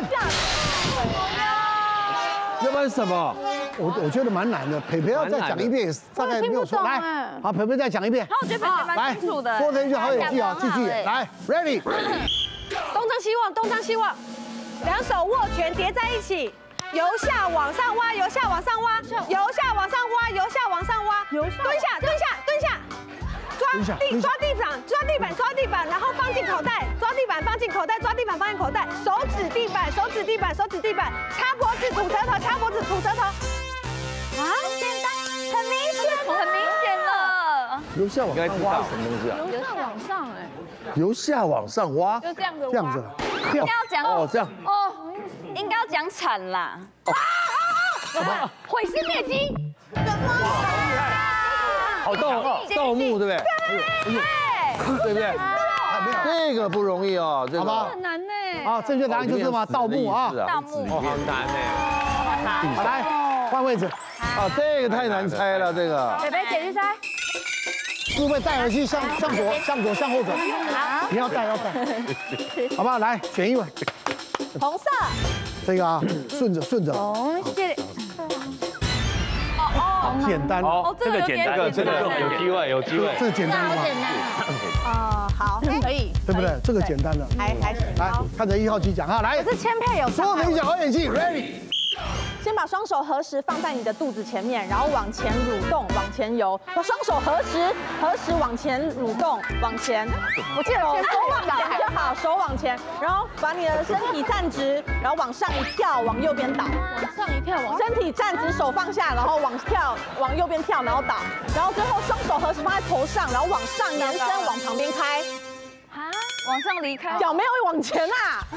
K: 要不然什么？
C: 我我觉得蛮难的，培培要再讲一遍，大概没有错。来，好，培培再讲一遍。
E: 我觉得蛮清楚的。
C: 说成一句好演技啊，继续来 ，ready。
J: 东张西望，东张西望，两手握拳叠在一起，由下往上挖，由下往上挖，由下往上挖，由下往上挖，蹲下，蹲下，蹲下，抓地，抓地板，抓地板，抓地板，然后放进口袋，抓地板放进口袋，抓地板放进口袋，手指地板，手指地板，手指地板，掐脖子，吐舌头，掐脖子，吐舌头。
E: 啊，简单，很明显，很明显了。
K: 由下往上挖什么东西啊？
G: 由下往上哎，
K: 由下往上挖，
G: 就这样子挖，
C: 这样子，
E: 应该要讲
K: 哦，这样。
E: 哦，应该要讲惨啦。
G: 什么？毁尸灭迹？
E: 什么？
K: 好盗盗墓对不对？
E: 对，
K: 对不对？这个不容易哦，这个。
C: 好吧。
G: 很难呢。
C: 好，正确答案就是什么？盗墓啊。
E: 盗墓。
K: 哦，好难呢。
C: 好，来换位置。
K: 啊，这个太难猜了，这个。
E: 北北姐去猜。
C: 各位戴耳机向向左，向左，向后走。好，你要戴要戴，好不好？来选一位。
E: 红色。
C: 这个啊，顺着顺着。
E: 红色。
C: 哦哦，简单。
H: 哦，这个简单，
I: 这个有机会，有机会。
C: 这个简单吗？
E: 哦，好，可以，
C: 对不对？这个简单的。
E: 还还行。
C: 来，看着一号机讲啊，来。
E: 可是千佩有。
C: 所有的一讲好演技 ，ready。
J: 先把双手合十放在你的肚子前面，然后往前蠕动，往前游。把双手合十，合十往前蠕动，往前。我记得手手往前就好，手往前，然后把你的身体站直，然后往上一跳，往右边倒。
G: 往上一跳，往
J: 身体站直，手放下，然后往跳，往右边跳，然后倒。然后最后双手合十放在头上，然后往上延伸，往旁边开。
E: 啊，往上离开。
J: 脚没有往前啊。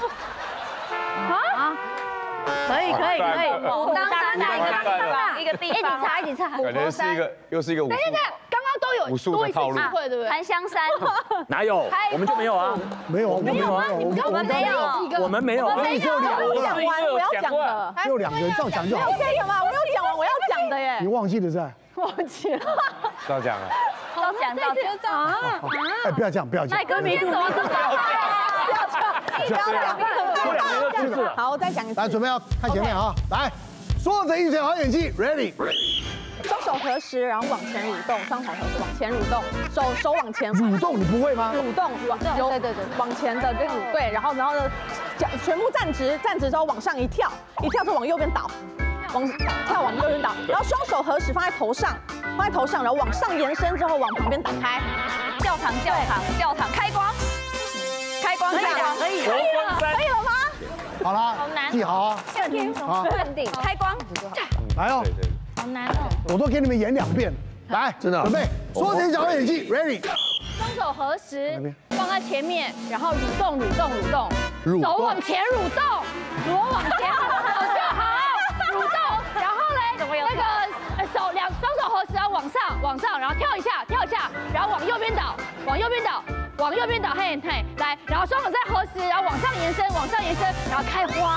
G: 啊。可以可以可以，
E: 当当当一个地方，一个地方，一起擦一起擦。
I: 感觉是一个又是一个武术。
G: 等一下，刚刚都有
I: 武术的套路，
G: 对对不对？
E: 檀香山
H: 哪有？我们就没有啊。
C: 没有，
G: 没有啊，你们根本没有，
H: 我们没有啊。
C: 只有两
J: 我讲完我要讲的，
C: 只有两个人，这样讲就好。
J: 没有这个吗？我没有讲完我要讲的耶。
C: 你忘记了在？
J: 忘记了。
I: 要讲了。
E: 都讲到就这样啊。
C: 哎，不要这样，不要这样。
E: 麦哥，你怎么这么？
J: 不要讲，不要讲，
H: 说两个都是。
J: 好，我再讲一次。
C: 来，准备要看前面啊！来，所有的一讲好演技 ，ready。
J: 双手合十，然后往前蠕动，双手合十往前蠕动，手手往前
C: 蠕动，你不会吗？
J: 蠕动，往有对对对，往前的这个对，然后然后呢，脚全部站直，站直之后往上一跳，一跳就往右边倒，往跳往右边倒，然后双手合十放在头上，放在头上，然后往上延伸之后往旁边打开，
E: 教堂教堂教堂开光，开光可以了，可以
J: 可以了，可以了吗？
C: 好了，记好啊！
E: 好，开光，
C: 来哦，
F: 好难哦。
C: 我都给你们演两遍，来，
K: 真的
C: 准备，缩成小眼睛 ，ready。
F: 双手合十，放在前面，然后蠕动、蠕动、蠕动，
K: 蠕动
F: 手往前蠕动，左往前好就好，蠕动，然后嘞，那个呃手两双手合十，然后往上、往上，然后跳一下、跳一下，然后往右边倒，往右边倒。往右边倒，嘿嘿，来，然后双手再合十，然后往上延伸，往上延伸，然后开花，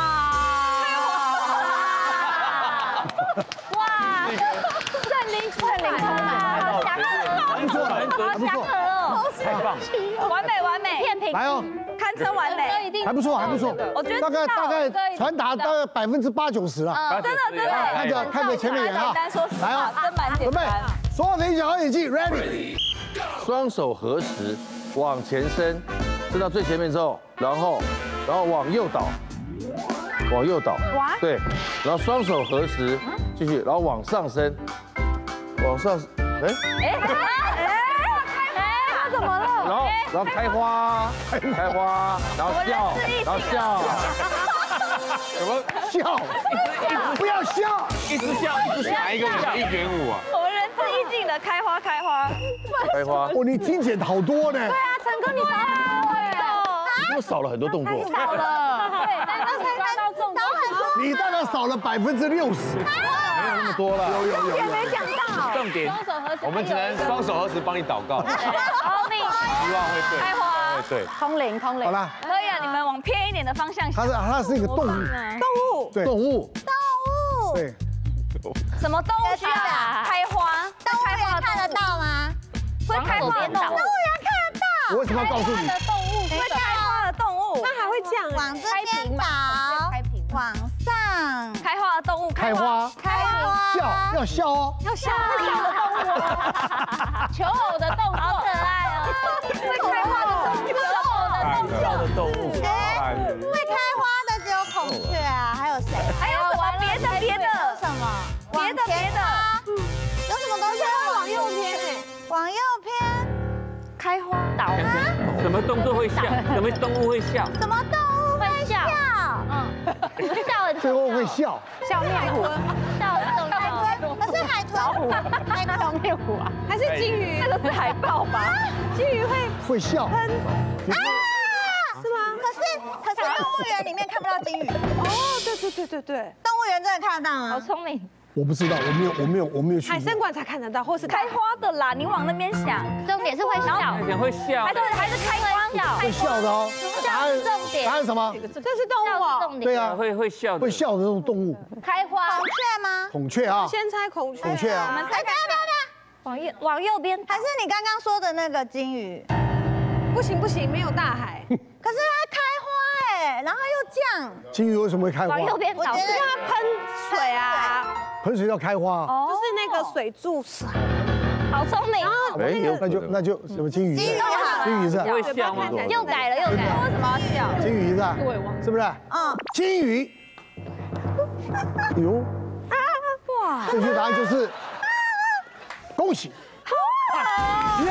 F: 哇，圣灵圣灵充满，好祥和，
C: 不错，还不错，
B: 太棒，
F: 完美完美，片平，
C: 来哦，
F: 堪称完美，
C: 还不错，还不错，
F: 我觉得
C: 大概大概传达大概百分之八九十了，
F: 真的真的，
C: 看着看着前面演哈，来哦，
F: 真蛮简
C: 准备，缩成小眼睛 ，ready，
K: 双手合十。往前伸，伸到最前面之后，然后，然后往右倒，往右倒，对，然后双手合十，继续，然后往上伸，往上，哎，
F: 哎哎哎，怎么了？
K: 然后，然后开花，开花，然后笑，然后笑，
C: 什么笑？不要笑，
B: 一直笑，一直笑，哪一个人一卷舞啊？
F: 我们仁至义尽的开花开花，
K: 开花。
C: 哦，你精简好多呢。
F: 对啊，陈哥你少很多哎，
K: 你是不是少了很多动作？
F: 少了，对，但是才抓到重点。
C: 你大概少了百分之六十，
K: 没有那么多了。
C: 有有有有。
F: 没讲到，
B: 重点，
F: 双手合十，
I: 我们只能双手合十帮你祷告，
F: 好你
I: 希望会对，
F: 开花，
I: 对，
F: 通灵通灵。
C: 好了，
F: 可以啊，你们往偏一点的方向想。
C: 它是它是一个动物，
F: 动物，
C: 对，动物，
E: 动物，
C: 对，
E: 什么动物需要
F: 开花，
E: 动物园看得到吗？
F: 会开花的动物。
E: 动物园看得到。
C: 我为什么要告诉你？
F: 动物会开花的动物，
J: 那还会这样，
E: 往这边倒，往上，
F: 开花的动物，
C: 开花，
E: 开花，
C: 笑要笑哦，
F: 要笑的动物哦，求偶的动物，好可爱哦，会开花的动物，求偶的动作。
B: 的动物，
E: 哎，会开花的只有孔雀啊，还有谁？
F: 还有什么别的别的？
E: 什么？
F: 别的别的，
E: 有什么东西会往右偏？往右偏，
F: 开花倒啊？
B: 什么动作会笑？什么动物会笑？
E: 什么动物会笑？
F: 嗯，笑很
C: 最后会笑，
F: 笑面虎，笑很重
E: 海
F: 要。
E: 豚，可是海豚，
F: 老虎，
E: 海豚
F: 笑面虎啊？
J: 还是金鱼？
F: 那个是海豹吧？
J: 金鱼会
C: 会笑，
E: 啊，是吗？可是可是动物园里面看不到金鱼，
J: 哦，对对对对对，
E: 动物园真的看得到吗？
F: 好聪明。
C: 我不知道，我没有我没有我没有去过。
J: 海参馆才看得到，或是
F: 开花的啦，你往那边想，重点是会笑，
B: 想会笑
F: 还，是还是开花笑，
C: 会笑的哦。答案
F: 重点
C: 答案什么？
J: 这是动物哦。
F: 笑是重点。
C: 对啊，
B: 会会笑的，
C: 会笑的那种动物，
F: 开花，
E: 孔雀吗？
C: 孔雀啊，
J: 先猜孔雀，
C: 孔雀啊
E: 我们猜看看，
F: 往右往右边，
E: 还是你刚刚说的那个金鱼？
J: 不行不行，没有大海，
E: 可是它开花哎，然后又降，
C: 金鱼为什么会开花
F: 往？右边倒，
E: 我觉得
J: 它喷水啊，
C: 喷水要开花啊？
F: 哦
J: 就是那个水柱，
F: 好聪明，
K: 哎，有
C: 那就那就什么金鱼？
E: 金鱼好了，
C: 金鱼是吧？
B: 会笑吗？
F: 又改了又改了，为什么要笑？
C: 金鱼是吧？是不是？
E: 嗯，
C: 金鱼。哎呦，
F: 哇，
C: 正确答案就是恭喜。耶！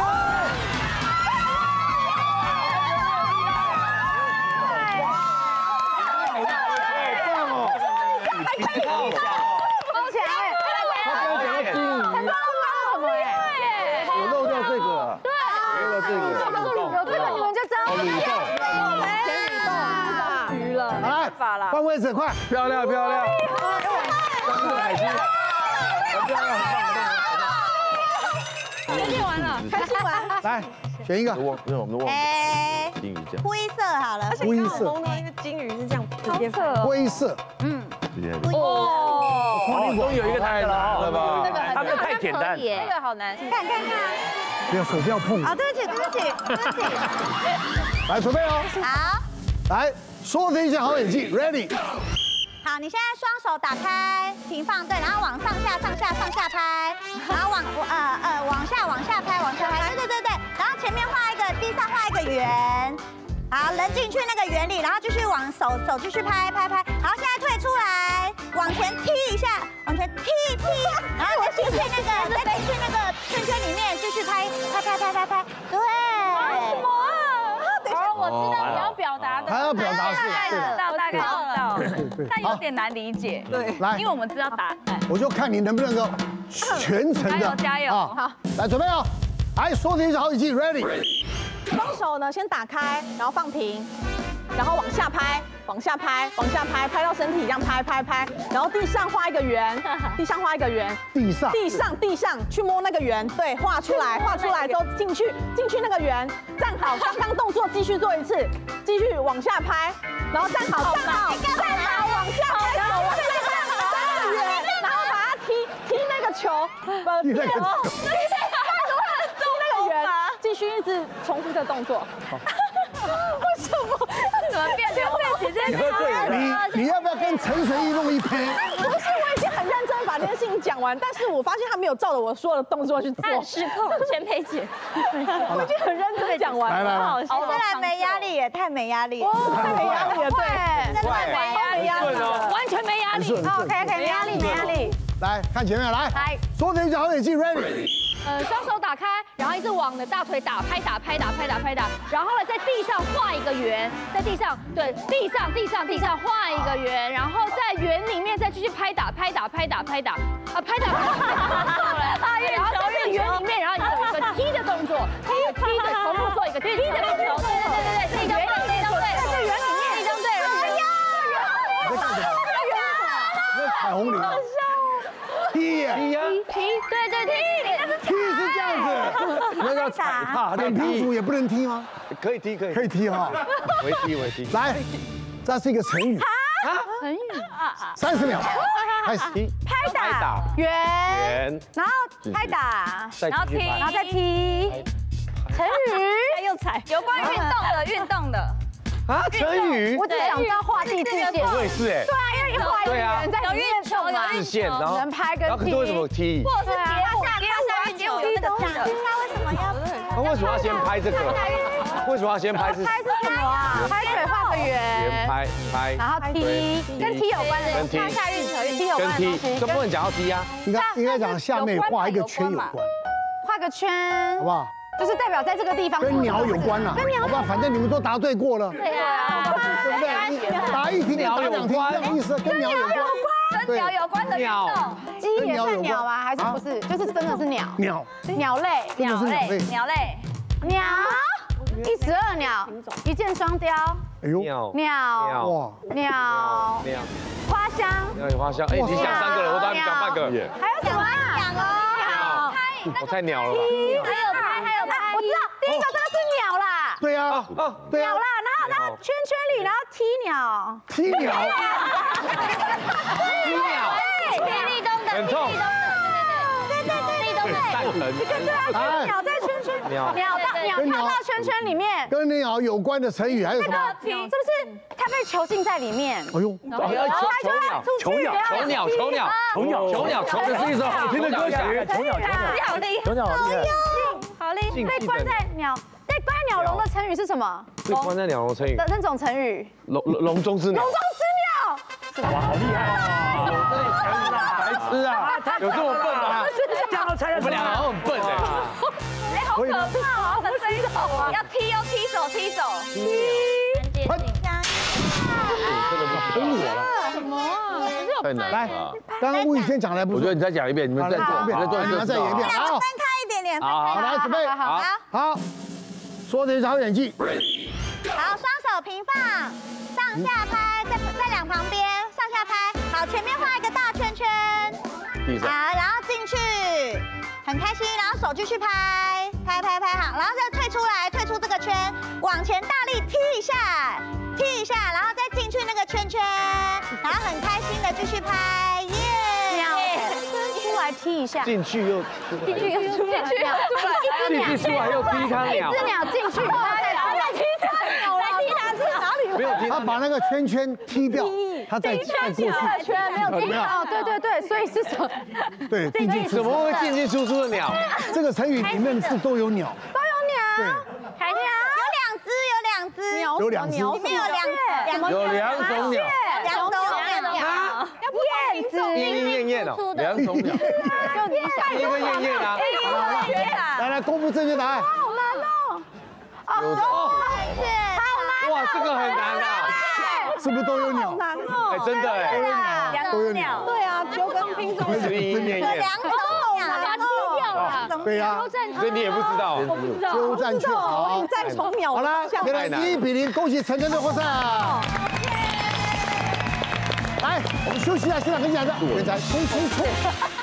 F: 包起来，
C: 他刚刚讲到金鱼，
F: 什么哎？
K: 我漏掉这个，
F: 对，
K: 漏掉这个，
F: 有这个你们就知道
K: 哦，蠕动，
F: 前鱼了，
C: 来，换位置，快！
K: 漂亮漂亮，刚刚海星，漂亮，很棒，
F: 决定完了，开心完。
C: 来，选一个。
K: 忘，因为我们都忘记
E: 哎，
K: 金鱼这样，
E: 灰色好了，
C: 灰色，
J: 那个金鱼是这样直接
F: 好扯
C: 灰色，
E: 嗯，
F: 哦，
B: 哦，终于有一个难的了
K: 了吧
F: 这个很
B: 他这太简单，
F: 这个好难。
E: 看看看，
C: 不要手不要碰。
E: 啊，对不起对不起对不起，
C: 来，准备哦。
E: 好。
C: 来，缩成一下好眼睛 ，ready。
E: 好，你现在双手打开，平放对，然后往上下、上下、上下拍，然后往呃呃往下、往下拍、往下拍，对对对对，然后前面画一个，地上画一个圆，好，人进去那个圆里，然后继续往手手继续拍拍拍，然后现在退出来，往前踢一下，往前踢踢，然后再进去那个，再进去那个圈圈里面继续拍拍拍拍拍拍，对。什么啊？等一下，我
F: 我知道你要表达的，
C: 他要表达是，
F: 知道大概知道，
C: 对对，
F: 但有点难理解。对，
C: 来，
F: 因为我们知道答案，
C: 我就看你能不能够全程的，
F: 加油加油！
C: 好，来准备哦，来说题是好几记 ，ready。
L: 双手呢先打开，然后放平，然后往下拍，往下拍，往下拍，拍到身体这样拍拍拍，然后地上画一个圆，地上画一个圆，
C: 地上，
L: 地上地上去摸那个圆，对，画出来，画出来之后进去进去那个圆，站好，刚刚动作继续做一次，继续往下拍，然后站好，站好，站好，往下拍，手往下拍，那个圆，然后把它踢踢那个球，呃，踢那个球。继续一直重复这个动作。为什么？怎么变成背起这
C: 你喝醉了？你你要不要跟陈水一弄一篇？
L: 不是，我已经很认真把这件事情讲完，但是我发现他没有照着我说的动作去做。
F: 他很失控，全佩姐。
L: 我已经很认真的讲完了。
C: 来来来，
E: 虽然没压力，也太没压力了。
L: 太没压力了，对，
E: 真的没压力，
F: 完全没压力。
E: OK OK，没压力没压力。
C: 来看前面，来，
F: 来，
C: 说题是好眼镜 ，ready。
F: 呃，双手打开，然后一直往你的大腿打，拍打拍打拍打拍打，然后呢，在地上画一个圆，在地上，对，地上地上地上画一个圆，然后在圆里面再继续拍打拍打拍打拍打，啊，拍打拍打拍打，然后在这个圆里面，然后你有一个踢的动作，踢踢的，重复做一个踢的动作，对对对对对，这个圆里面，对，在这个圆里面，一张对，哎呀，
C: 那彩虹铃。踢耶！
F: 踢呀！踢，对对对，
C: 踢是这样子，
K: 那叫踩踏，
C: 扁平足也不能踢吗？
K: 可以踢，可以，
C: 可以踢哈。
K: 围踢，围踢。
C: 来，这是一个成语。
F: 啊？成语啊！
C: 三十秒，开始踢。
E: 拍打圆，
K: 圆，
E: 然后拍打，
F: 然后踢，
E: 然后再踢。成语
F: 又踩，有关运动的，运动的。
K: 啊，成语？
E: 我只想知道画地自限。
K: 我也是哎。
E: 对啊，因为一画一个圆在里面动嘛，
K: 自限，然后
E: 能拍跟踢。
K: 然后可是为什么踢？
F: 或者是跌下跌下运球那个踢的。
E: 那为什么要？
K: 那为什么要先拍这个？为什么要先拍是？
E: 拍是什么啊？拍腿画个圆，
K: 圆拍拍，
E: 然后踢，跟踢有关的，
K: 跟踢
E: 跳下运球跟踢有关的东西。
K: 这不能讲要踢啊，
C: 应该应该讲下面画一个圈有关，
E: 画个圈，
C: 好不好？
E: 就是代表在这个地方
C: 跟鸟有关了，
E: 跟鸟，
C: 好吧，反正你们都答对过了，
E: 对呀，
C: 对不对？答一题，答两题，这样意思，跟鸟有关，
F: 跟鸟有关的运动，
E: 鸡也算鸟吗？还是不是？就是真的是鸟，
C: 鸟，
E: 鸟类，
C: 鸟类，
F: 鸟类，
E: 鸟，一石二鸟，一箭双雕。
C: 哎呦，
K: 鸟
E: 鸟，
C: 哇，
E: 鸟，
K: 鸟，
E: 花香，
K: 鸟有花香，哎，你讲三个了，我当你讲半个，
E: 还有什么啊？
F: 讲哦，
K: 我太鸟了吧？
F: 还有拍，还有拍，
E: 我知道，第一个真的是鸟啦。
C: 对呀，对呀，
E: 鸟啦，然后然后圈圈里，然后踢鸟，
C: 踢鸟，
K: 踢鸟，
F: 对，立冬的，
K: 很痛，
F: 对对对，立冬的，
K: 蛋疼，
E: 这个对啊，鸟在圈圈，鸟鸟到鸟跳到圈圈里面，
C: 跟鸟有关的成语还有什么？
E: 是不是它被囚禁在里面？
C: 哎呦，
K: 球鸟，
H: 囚鸟，
K: 囚鸟，囚鸟，
H: 囚鸟，
K: 囚鸟，囚
H: 这是一首好听的歌曲，囚鸟，囚鸟，
F: 好厉害，
H: 囚鸟好厉害，
E: 好厉害，被关在鸟，被关在鸟笼的成语是什么？
K: 被关在鸟笼成语
E: 的那种成语，
K: 笼笼中之鸟，
E: 笼中之鸟，
H: 哇，好厉害哦！
K: 白痴啊，有这么笨吗？
H: 这样都猜得出来，
K: 我们俩好像很笨哎。
F: 哎，好可怕哦，很水手啊，要踢要踢手踢手，踢，很接近，
C: 喷我了，
F: 什么啊？
K: 太难
C: 来，刚刚吴宇轩讲的不错，
K: 我觉得你再讲一遍，你们再做一遍，再做一遍，
C: 再演一遍，好，
E: 分开一点点，
K: 好，
C: 来准备，
E: 好，
C: 好，说题找演技，
E: 好，双手平放，上下拍，在在两旁边上下拍，好，前面画一个大圈圈，好，然后进去，很开心，然后手继续拍，拍拍拍好，然后再退出来，退出这个圈，往前大力踢一下，踢一下，然后再进去那个圈圈，然后很开心的继续拍，耶！出来踢一下，
K: 进去又
E: 进去又出来，进去又出来，
K: 进去出来又踢它鸟，
E: 一只鸟进去，然后再再踢它鸟，再踢它是哪里？
K: 没有踢，
C: 他把那个圈圈踢掉，他再再过去，
E: 圈没有踢到，对对对，所以是什么？
C: 对，进进出
K: 怎么会进进出出的鸟？
C: 这个成语里面是都有鸟，
E: 都有鸟，
C: 对，
E: 有两只，有两只，
C: 有两只，
E: 里面有两
K: 有两种鸟，
E: 两种鸟，燕子，
K: 燕燕燕燕哦，两种鸟，
E: 就你想
K: 一个燕燕啊，
C: 来来公布正确答案，
E: 好难哦，
K: 有
E: 好
I: 这个很难啊，
C: 是不是都有鸟？
L: 难哦。
I: 哎，真的哎，
C: 都有鸟。
L: 对啊，九根品种。
I: 十一念念。
E: 两头鸟，
F: 把它踢掉了。
C: 对呀，
I: 所以你也不知道，
F: 我不知道。
C: 鸠占鹊好。
L: 你再从鸟。
C: 好了，现在一比零，恭喜陈真的获胜。来，我们休息一下，现场分享的，现在冲冲冲。